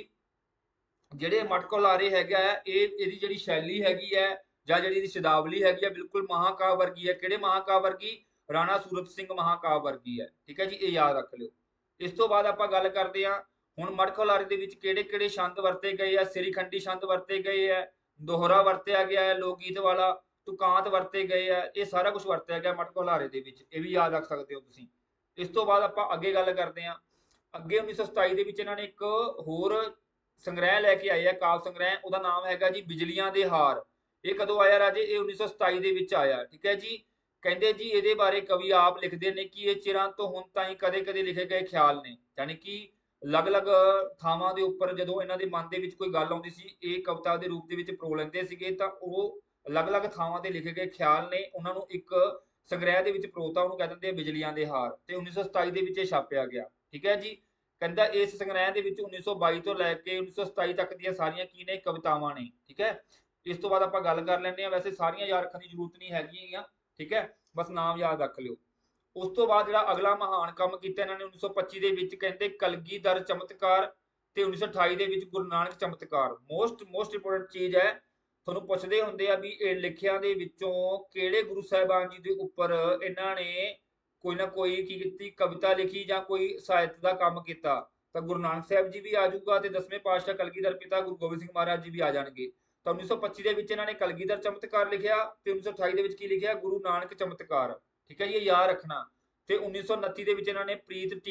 ਜਿਹੜੇ ਮਟਕ ਹੁਲਾਰੇ ਹੈਗਾ ਇਹਦੀ ਜਿਹੜੀ ਸ਼ੈਲੀ ਹੈਗੀ ਹੈ ਜਾਂ ਜਿਹੜੀ ਇਹਦੀ ਸ਼ਬਦਾਵਲੀ ਹੈਗੀ ਹੈ ਬਿਲਕੁਲ ਮਹਾਕਾਵ ਵਰਗੀ ਹੈ। ਕਿਹੜੇ ਮਹਾਕਾਵ ਵਰਗੀ? ਰਾਣਾ ਸੂਰਤ ਸਿੰਘ ਮਹਾਕਾਵ ਵਰਗੀ ਹੈ। ਠੀਕ ਹੈ ਜੀ, ਇਹ ਯਾਦ ਰੱਖ ਲਿਓ। ਇਸ ਤੋਂ ਬਾਅਦ ਆਪਾਂ ਗੱਲ ਕਰਦੇ ਹਾਂ ਹੁਣ ਮੜਕ ਹੁਲਾਰੇ ਦੇ ਵਿੱਚ ਕਿਹੜੇ ਕਿਹੜੇ ਛੰਦ ਵਰਤੇ ਗਏ ਆ। ਸਿਰੀਖੰਡੀ ਛੰਦ ਵਰਤੇ ਗਏ ਆ, ਦੋਹਰਾ ਵਰਤਿਆ ਗਿਆ ਹੈ, ਲੋਕ ਗੀਤ ਵਾਲਾ, ਤੁਕਾਂਤ ਵਰਤੇ ਗਏ ਆ। ਇਹ ਸਾਰਾ ਕੁਝ ਵਰਤਿਆ ਗਿਆ ਮੜਕ ਹੁਲਾਰੇ ਦੇ ਵਿੱਚ, ਇਹ ਵੀ ਯਾਦ ਰੱਖ ਸਕਦੇ ਹੋ ਤੁਸੀਂ। ਇਸ ਤੋਂ ਬਾਅਦ ਆਪਾਂ ਅੱਗੇ ਗੱਲ ਕਰਦੇ ਹਾਂ। ਅੱਗੇ 1927 ਦੇ ਵਿੱਚ ਇਹਨਾਂ ਨੇ ਇੱਕ ਹੋਰ ਸੰਗ੍ਰਹਿ ਲੈ ਕੇ ਆਏ ਆ, ਕਾਵ ਸੰਗ੍ਰਹਿ। ਉਹਦਾ ਨਾਮ ਹੈਗਾ ਜੀ ਬਿਜਲੀਆਂ ਦੇ ਹਾਰ। ਇਹ ਕਦੋਂ ਆਇਆ ਰਾਜੇ? ਇਹ 1927 ਦੇ ਵਿੱਚ ਆਇਆ। ਠੀਕ ਹੈ ਜੀ। ਕਹਿੰਦੇ ਜੀ ਇਹਦੇ ਬਾਰੇ ਕਵੀ ਆਪ ਲਿਖਦੇ ਨੇ ਕਿ ਇਹ ਚਿਰਾਂ ਤੋਂ ਹੁਣ ਤਾਈਂ ਕਦੇ ਕਦੇ ਲਿਖੇ ਗਏ ਖਿਆਲ ਨੇ। ਯਾਨੀ ਕਿ ਅਲੱਗ-ਅਲੱਗ ਥਾਵਾਂ ਦੇ ਉੱਪਰ ਜਦੋਂ ਇਹਨਾਂ ਦੇ ਮਨ ਦੇ ਵਿੱਚ ਕੋਈ ਗੱਲ ਆਉਂਦੀ ਸੀ, ਇਹ ਕਵਿਤਾ ਦੇ ਰੂਪ ਦੇ ਵਿੱਚ ਪਰੋ ਲੈਂਦੇ ਸੀਗੇ। ਤਾਂ ਉਹ ਅਲੱਗ-ਅਲੱਗ ਥਾਵਾਂ ਤੇ ਲਿਖੇ ਗਏ ਖਿਆਲ ਨੇ, ਉਹਨਾਂ ਨੂੰ ਇੱਕ ਸੰਗ੍ਰਹਿ ਦੇ ਵਿੱਚ ਪਰੋਤਾ, ਉਹਨੂੰ ਕਹਿ ਦਿੰਦੇ ਆ ਬਿਜਲੀਆਂ ਦੇ ਹਾਰ। ਤੇ 1927 ਦੇ ਵਿੱਚ ਇਹ ਛਾਪਿਆ ਗਿਆ। ਠੀਕ ਹੈ ਜੀ। ਕਹਿੰਦਾ ਇਸ ਸੰਗ੍ਰਹਿ ਦੇ ਵਿੱਚ 1922 ਤੋਂ ਲੈ ਕੇ 1927 ਤੱਕ ਦੀਆਂ ਸਾਰੀਆਂ ਕੀ ਨੇ? ਕਵਿਤਾਵਾਂ ਨੇ। ਠੀਕ ਹੈ। ਇਸ ਤੋਂ ਬਾਅਦ ਆਪਾਂ ਗੱਲ ਕਰ ਲੈਂਦੇ ਹਾਂ। ਵੈਸੇ ਸਾਰੀਆਂ ਯਾਦ ਰੱਖਣ ਦੀ ਜ਼ਰੂਰਤ ਨਹੀਂ ਹੈਗੀਆਂ, ਠੀਕ ਹੈ, ਬਸ ਨਾਮ ਯਾਦ ਰੱਖ ਲਿਓ। ਉਸ ਤੋਂ ਬਾਅਦ ਜਿਹੜਾ ਅਗਲਾ ਮਹਾਨ ਕੰਮ ਕੀਤਾ ਇਹਨਾਂ ਨੇ 1925 ਦੇ ਵਿੱਚ, ਕਹਿੰਦੇ ਕਲਗੀਧਰ ਚਮਤਕਾਰ, ਤੇ 1928 ਦੇ ਵਿੱਚ ਗੁਰੂ ਨਾਨਕ ਚਮਤਕਾਰ। ਮੋਸਟ ਇੰਪੋਰਟੈਂਟ ਚੀਜ਼ ਹੈ। ਤੁਹਾਨੂੰ ਪੁੱਛਦੇ ਹੁੰਦੇ ਆ ਵੀ ਇਹ ਲਿਖਿਆਂ ਦੇ ਵਿੱਚੋਂ ਕਿਹੜੇ ਗੁਰੂ ਸਾਹਿਬਾਨ ਜੀ ਦੇ ਉੱਪਰ ਇਹਨਾਂ ਨੇ ਕੋਈ ਨਾ ਕੋਈ ਕੀ ਕੀਤੀ? ਕਵਿਤਾ ਲਿਖੀ ਜਾਂ ਕੋਈ ਸਾਹਿਤ ਦਾ ਕੰਮ ਕੀਤਾ। ਤਾਂ ਗੁਰੂ ਨਾਨਕ ਸਾਹਿਬ ਜੀ ਵੀ ਆ ਜਾਊਗਾ ਤੇ 10ਵੇਂ ਪਾਤਸ਼ਾਹ ਕਲਗੀਧਰ ਪਿਤਾ ਗੁਰੂ ਗੋਬਿੰਦ ਸਿੰਘ ਮਹਾਰਾਜ ਜੀ ਵੀ ਆ ਜਾਣਗੇ। ਤਾਂ 1925 ਦੇ ਵਿੱਚ ਇਹਨਾਂ ਨੇ ਕਲਗੀਧਰ ਚਮਤਕਾਰ ਲਿਖਿਆ ਤੇ 1928 ਦੇ ਵਿੱਚ ਕੀ ਲਿਖਿਆ? ਗੁਰੂ ਨਾਨਕ ਚਮਤਕਾਰ। ਠੀਕ ਹੈ ਜੀ, ਇਹ ਯਾਦ ਰੱਖਣਾ। ਤੇ 1929 ਦੇ ਵਿੱਚ ਇਹਨਾਂ ਨੇ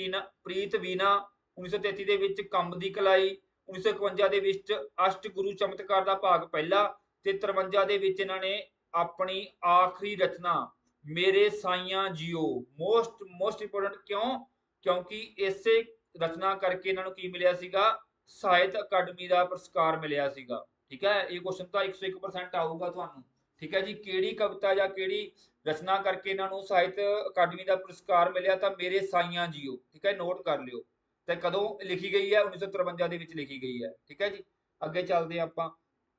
ਪ੍ਰੀਤ ਵੀਨਾ, 1933 ਦੇ ਵਿੱਚ ਕੰਬ ਦੀ ਕਲਾਈ, 1951 ਦੇ ਵਿੱਚ ਅਸ਼ਟ ਗੁਰੂ ਚਮਤਕਾਰ ਦਾ ਭਾਗ ਪਹਿਲਾ, ਤੇ 53 ਦੇ ਵਿੱਚ ਇਹਨਾਂ ਨੇ ਆਪਣੀ ਆਖਰੀ ਰਚਨਾ ਮੇਰੇ ਸਾਈਆਂ ਜੀਓ। ਮੋਸਟ ਇੰਪੋਰਟੈਂਟ ਕਿਉਂ? ਕਿਉਂਕਿ ਇਸੇ ਰਚਨਾ ਕਰਕੇ ਇਹਨਾਂ ਨੂੰ ਕੀ ਮਿਲਿਆ ਸੀਗਾ? ਸਾਹਿਤ ਅਕਾਡਮੀ ਦਾ ਪੁਰਸਕਾਰ ਮਿਲਿਆ ਸੀਗਾ। ਠੀਕ ਹੈ, ਇਹ ਕੁਐਸਚਨ ਤਾਂ 101% ਆਊਗਾ ਤੁਹਾਨੂੰ। ਠੀਕ ਹੈ ਜੀ, ਕਿਹੜੀ ਕਵਿਤਾ ਜਾਂ ਕਿਹੜੀ ਰਚਨਾ ਕਰਕੇ ਇਹਨਾਂ ਨੂੰ ਸਾਹਿਤ ਅਕਾਡਮੀ ਦਾ ਪੁਰਸਕਾਰ ਮਿਲਿਆ? ਤਾਂ ਮੇਰੇ ਸਾਈਆਂ ਜੀਓ। ਠੀਕ ਹੈ, ਨੋਟ ਕਰ ਲਿਓ। ਤੇ ਕਦੋਂ ਲਿਖੀ ਗਈ ਹੈ? 1953 ਦੇ ਵਿੱਚ ਲਿਖੀ ਗਈ ਹੈ। ਠੀਕ ਹੈ ਜੀ, ਅੱਗੇ ਚੱਲਦੇ ਹਾਂ ਆਪਾਂ।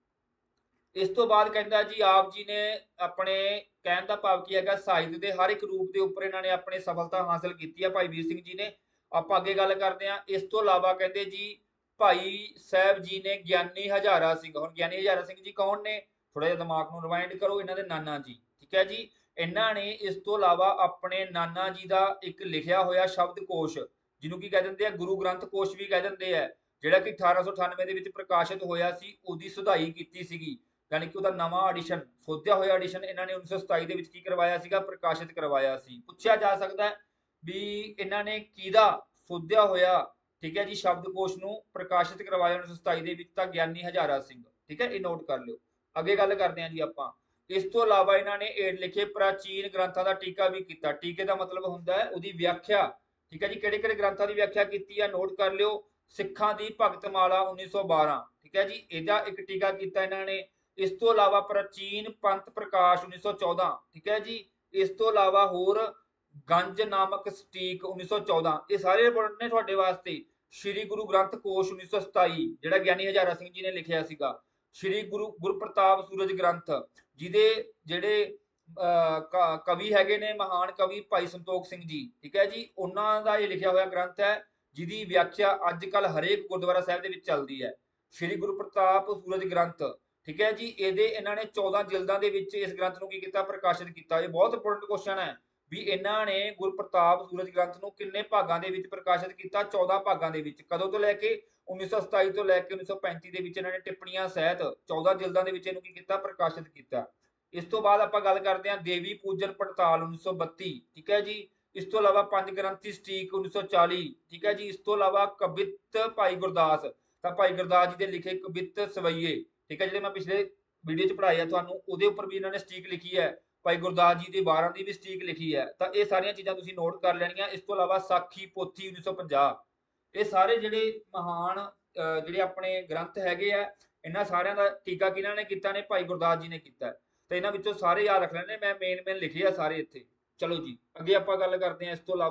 ਇਸ ਤੋਂ ਬਾਅਦ ਕਹਿੰਦਾ ਜੀ ਆਪ ਜੀ ਨੇ ਆਪਣੇ ਕਹਿਣ ਦਾ ਭਾਵ ਕੀ ਹੈਗਾ? ਸਾਹਿਤ ਦੇ ਹਰ ਇੱਕ ਰੂਪ ਦੇ ਉੱਪਰ ਇਹਨਾਂ ਨੇ ਆਪਣੀ ਸਫਲਤਾ ਹਾਸਲ ਕੀਤੀ ਹੈ, ਭਾਈ ਵੀਰ ਸਿੰਘ ਜੀ ਨੇ। ਆਪਾਂ ਅੱਗੇ ਗੱਲ ਕਰਦੇ ਹਾਂ। ਇਸ ਤੋਂ ਇਲਾਵਾ ਕਹਿੰਦੇ ਜੀ ਭਾਈ ਸਾਹਿਬ ਜੀ ਨੇ ਗਿਆਨੀ ਹਜ਼ਾਰਾ ਸਿੰਘ। ਹੁਣ ਗਿਆਨੀ ਹਜ਼ਾਰਾ ਸਿੰਘ ਜੀ ਕੌਣ ਨੇ? ਥੋੜਾ ਜਿਹਾ ਦਿਮਾਗ ਨੂੰ ਰਿਵਾਈਂਡ ਕਰੋ। ਇਹਨਾਂ ਦੇ ਨਾਨਾ ਜੀ। ਠੀਕ ਹੈ ਜੀ। ਇਹਨਾਂ ਨੇ ਇਸ ਤੋਂ ਇਲਾਵਾ ਆਪਣੇ ਨਾਨਾ ਜੀ ਦਾ ਇੱਕ ਲਿਖਿਆ ਹੋਇਆ ਸ਼ਬਦ ਕੋਸ਼, ਜਿਹਨੂੰ ਕੀ ਕਹਿ ਦਿੰਦੇ ਆ? ਗੁਰੂ ਗ੍ਰੰਥ ਕੋਸ਼ ਵੀ ਕਹਿ ਦਿੰਦੇ ਆ, ਜਿਹੜਾ ਕਿ 1898 ਦੇ ਵਿੱਚ ਪ੍ਰਕਾਸ਼ਿਤ ਹੋਇਆ ਸੀ। ਉਹਦੀ ਸੁਧਾਈ ਕੀਤੀ ਸੀਗੀ, ਯਾਨੀ ਕਿ ਉਹਦਾ ਨਵਾਂ ਐਡੀਸ਼ਨ, ਸੋਧਿਆ ਹੋਇਆ ਐਡੀਸ਼ਨ ਇਹਨਾਂ ਨੇ 1927 ਦੇ ਵਿੱਚ ਕੀ ਕਰਵਾਇਆ ਸੀਗਾ? ਪ੍ਰਕਾਸ਼ਿਤ ਕਰਵਾਇਆ ਸੀ। ਪੁੱਛਿਆ ਜਾ ਸਕਦਾ ਹੈ ਵੀ ਇਹਨਾਂ ਨੇ ਕਿਹਦਾ ਸੋਧਿਆ ਹੋਇਆ, ਠੀਕ ਹੈ ਜੀ, ਸ਼ਬਦਕੋਸ਼ ਨੂੰ ਪ੍ਰਕਾਸ਼ਿਤ ਕਰਵਾਇਆ 1927 ਦੇ ਵਿੱਚ? ਤਾਂ ਗਿਆਨੀ ਹਜ਼ਾਰਾ ਸਿੰਘ। ਠੀਕ ਹੈ, ਇਹ ਨੋਟ ਕਰ ਲਿਓ। ਅੱਗੇ ਗੱਲ ਕਰਦੇ ਹਾਂ ਜੀ ਆਪਾਂ। ਇਸ ਤੋਂ ਇਲਾਵਾ ਇਹਨਾਂ ਨੇ ਹੇਠ ਲਿਖੇ ਪ੍ਰਾਚੀਨ ਗ੍ਰੰਥਾਂ ਦਾ ਟੀਕਾ ਵੀ ਕੀਤਾ। ਟੀਕੇ ਦਾ ਮਤਲਬ ਹੁੰਦਾ ਹੈ ਉਹਦੀ ਵਿਆਖਿਆ। ਠੀਕ ਹੈ ਜੀ, ਕਿਹੜੇ ਕਿਹੜੇ ਗ੍ਰੰਥਾਂ ਦੀ ਵਿਆਖਿਆ ਕੀਤੀ ਹੈ? ਨੋਟ ਕਰ ਲਿਓ। ਸਿੱਖਾਂ ਦੀ ਭਗਤਮਾਲਾ 1912। ਠੀਕ ਹੈ ਜੀ, ਇਹਦਾ ਇੱਕ ਟੀਕਾ ਕੀਤਾ ਇਹਨਾਂ ਨੇ। ਇਸ ਤੋਂ ਇਲਾਵਾ ਪ੍ਰਾਚੀਨ ਪੰਥ ਪ੍ਰਕਾਸ਼ 1914। ਠੀਕ ਹੈ ਜੀ। ਇਸ ਤੋਂ ਇਲਾਵਾ ਹੋਰ ਗੰਜ ਨਾਮਕ ਸਟੀਕ 1914। ਇਹ ਸਾਰੇ ਇੰਪੋਰਟੈਂਟ ਨੇ ਤੁਹਾਡੇ ਵਾਸਤੇ। ਸ਼੍ਰੀ ਗੁਰੂ ਗ੍ਰੰਥ ਕੋਸ਼ 1927, ਜਿਹੜਾ ਗਿਆਨੀ ਹਜ਼ਾਰਾ ਸਿੰਘ ਜੀ ਨੇ ਲਿਖਿਆ ਸੀਗਾ। ਸ਼੍ਰੀ ਗੁਰਪ੍ਰਤਾਪ ਸੂਰਜ ਗ੍ਰੰਥ, ਜਿਹਦੇ ਜਿਹੜੇ ਕਵੀ ਹੈਗੇ ਨੇ ਮਹਾਨ ਕਵੀ ਭਾਈ ਸੰਤੋਖ ਸਿੰਘ ਜੀ। ਠੀਕ ਹੈ ਜੀ, ਉਹਨਾਂ ਦਾ ਇਹ ਲਿਖਿਆ ਹੋਇਆ ਗ੍ਰੰਥ ਹੈ, ਜਿਹਦੀ ਵਿਆਖਿਆ ਅੱਜ ਕੱਲ ਹਰੇਕ ਗੁਰਦੁਆਰਾ ਸਾਹਿਬ ਦੇ ਵਿੱਚ ਚੱਲਦੀ ਹੈ। ਸ਼੍ਰੀ ਗੁਰਪ੍ਰਤਾਪ ਸੂਰਜ ਗ੍ਰੰਥ। ਠੀਕ ਹੈ ਜੀ, ਇਹਨਾਂ ਨੇ 14 ਜਿਲਦਾਂ ਦੇ ਵਿੱਚ ਇਸ ਗ੍ਰੰਥ ਨੂੰ ਕੀ ਕੀਤਾ? ਪ੍ਰਕਾਸ਼ਿਤ ਕੀਤਾ। ਇਹ ਬਹੁਤ ਇੰਪੋਰਟੈਂਟ ਕੁਐਸਚਨ ਹੈ। ਵੀ ਇਹਨਾਂ ਨੇ ਗੁਰਪ੍ਰਤਾਪ ਸੂਰਜ ਗ੍ਰੰਥ ਨੂੰ ਕਿੰਨੇ ਭਾਗਾਂ ਦੇ ਵਿੱਚ ਪ੍ਰਕਾਸ਼ਿਤ ਕੀਤਾ? 14 ਭਾਗਾਂ ਦੇ ਵਿੱਚ। ਕਦੋਂ ਤੋਂ ਲੈ ਕੇ 1927 ਤੋਂ ਲੈ ਕੇ 1935 ਦੇ ਵਿੱਚ ਇਹਨਾਂ ਨੇ ਟਿੱਪਣੀਆਂ ਸਹਿਤ 14 ਜਿਲਦਾਂ ਦੇ ਵਿੱਚ ਇਹਨੂੰ ਕੀ ਕੀਤਾ? ਪ੍ਰਕਾਸ਼ਿਤ ਕੀਤਾ। ਇਸ ਤੋਂ ਬਾਅਦ ਆਪਾਂ ਗੱਲ ਕਰਦੇ ਹਾਂ ਦੇਵੀ ਪੂਜਨ ਪੜਤਾਲ 1932, ਠੀਕ ਹੈ ਜੀ। ਇਸ ਤੋਂ ਇਲਾਵਾ ਪੰਜ ਗ੍ਰੰਥੀ ਸਟੀਕ 1940, ਠੀਕ ਹੈ ਜੀ। ਇਸ ਤੋਂ ਇਲਾਵਾ ਕਵਿਤ ਭਾਈ ਗੁਰਦਾਸ, ਤਾਂ ਭਾਈ ਗੁਰਦਾਸ ਜੀ ਦੇ ਲਿਖੇ ਕਵਿਤ ਸਵਈਏ, ਠੀਕ ਹੈ, ਜਿਹੜੇ ਮੈਂ ਪਿਛਲੇ ਵੀਡੀਓ 'ਚ ਪੜ੍ਹਾਇਆ ਤੁਹਾਨੂੰ, ਉਹਦੇ ਉੱਪਰ ਵੀ ਇਹਨਾਂ ਨੇ ਸਟੀਕ ਲਿਖੀ ਹੈ। ਭਾਈ ਗੁਰਦਾਸ ਜੀ ਦੇ ਵਾਰਾਂ ਦੀ ਵੀ ਸਟੀਕ ਲਿਖੀ ਹੈ। ਤਾਂ ਇਹ ਸਾਰੀਆਂ ਚੀਜ਼ਾਂ ਤੁਸੀਂ ਨੋਟ ਕਰ ਲੈਣੀਆਂ। ਇਸ ਤੋਂ ਇਲਾਵਾ ਸਾਖੀ ਪੋਥੀ 1950, ਇਹ ਸਾਰੇ ਜਿਹੜੇ ਮਹਾਨ ਜਿਹੜੇ ਆਪਣੇ ਗ੍ਰੰਥ ਹੈਗੇ ਆ, ਇਹਨਾਂ ਸਾਰਿਆਂ ਦਾ ਟੀਕਾ ਕਿਹਨਾਂ ਨੇ ਕੀਤਾ ਨੇ? ਭਾਈ ਗੁਰਦਾਸ ਜੀ ਨੇ ਕੀਤਾ। ਤੇ ਇਹਨਾਂ ਵਿੱਚੋਂ ਸਾਰੇ ਯਾਦ ਰੱਖ ਲੈਣੇ, ਮੈਂ ਮੇਨ ਲਿਖੇ ਆ ਸਾਰੇ ਇੱਥੇ। ਚਲੋ ਜੀ ਅੱਗੇ ਆਪਾਂ ਗੱਲ ਕਰਦੇ ਹਾਂ। ਇਸ ਤੋਂ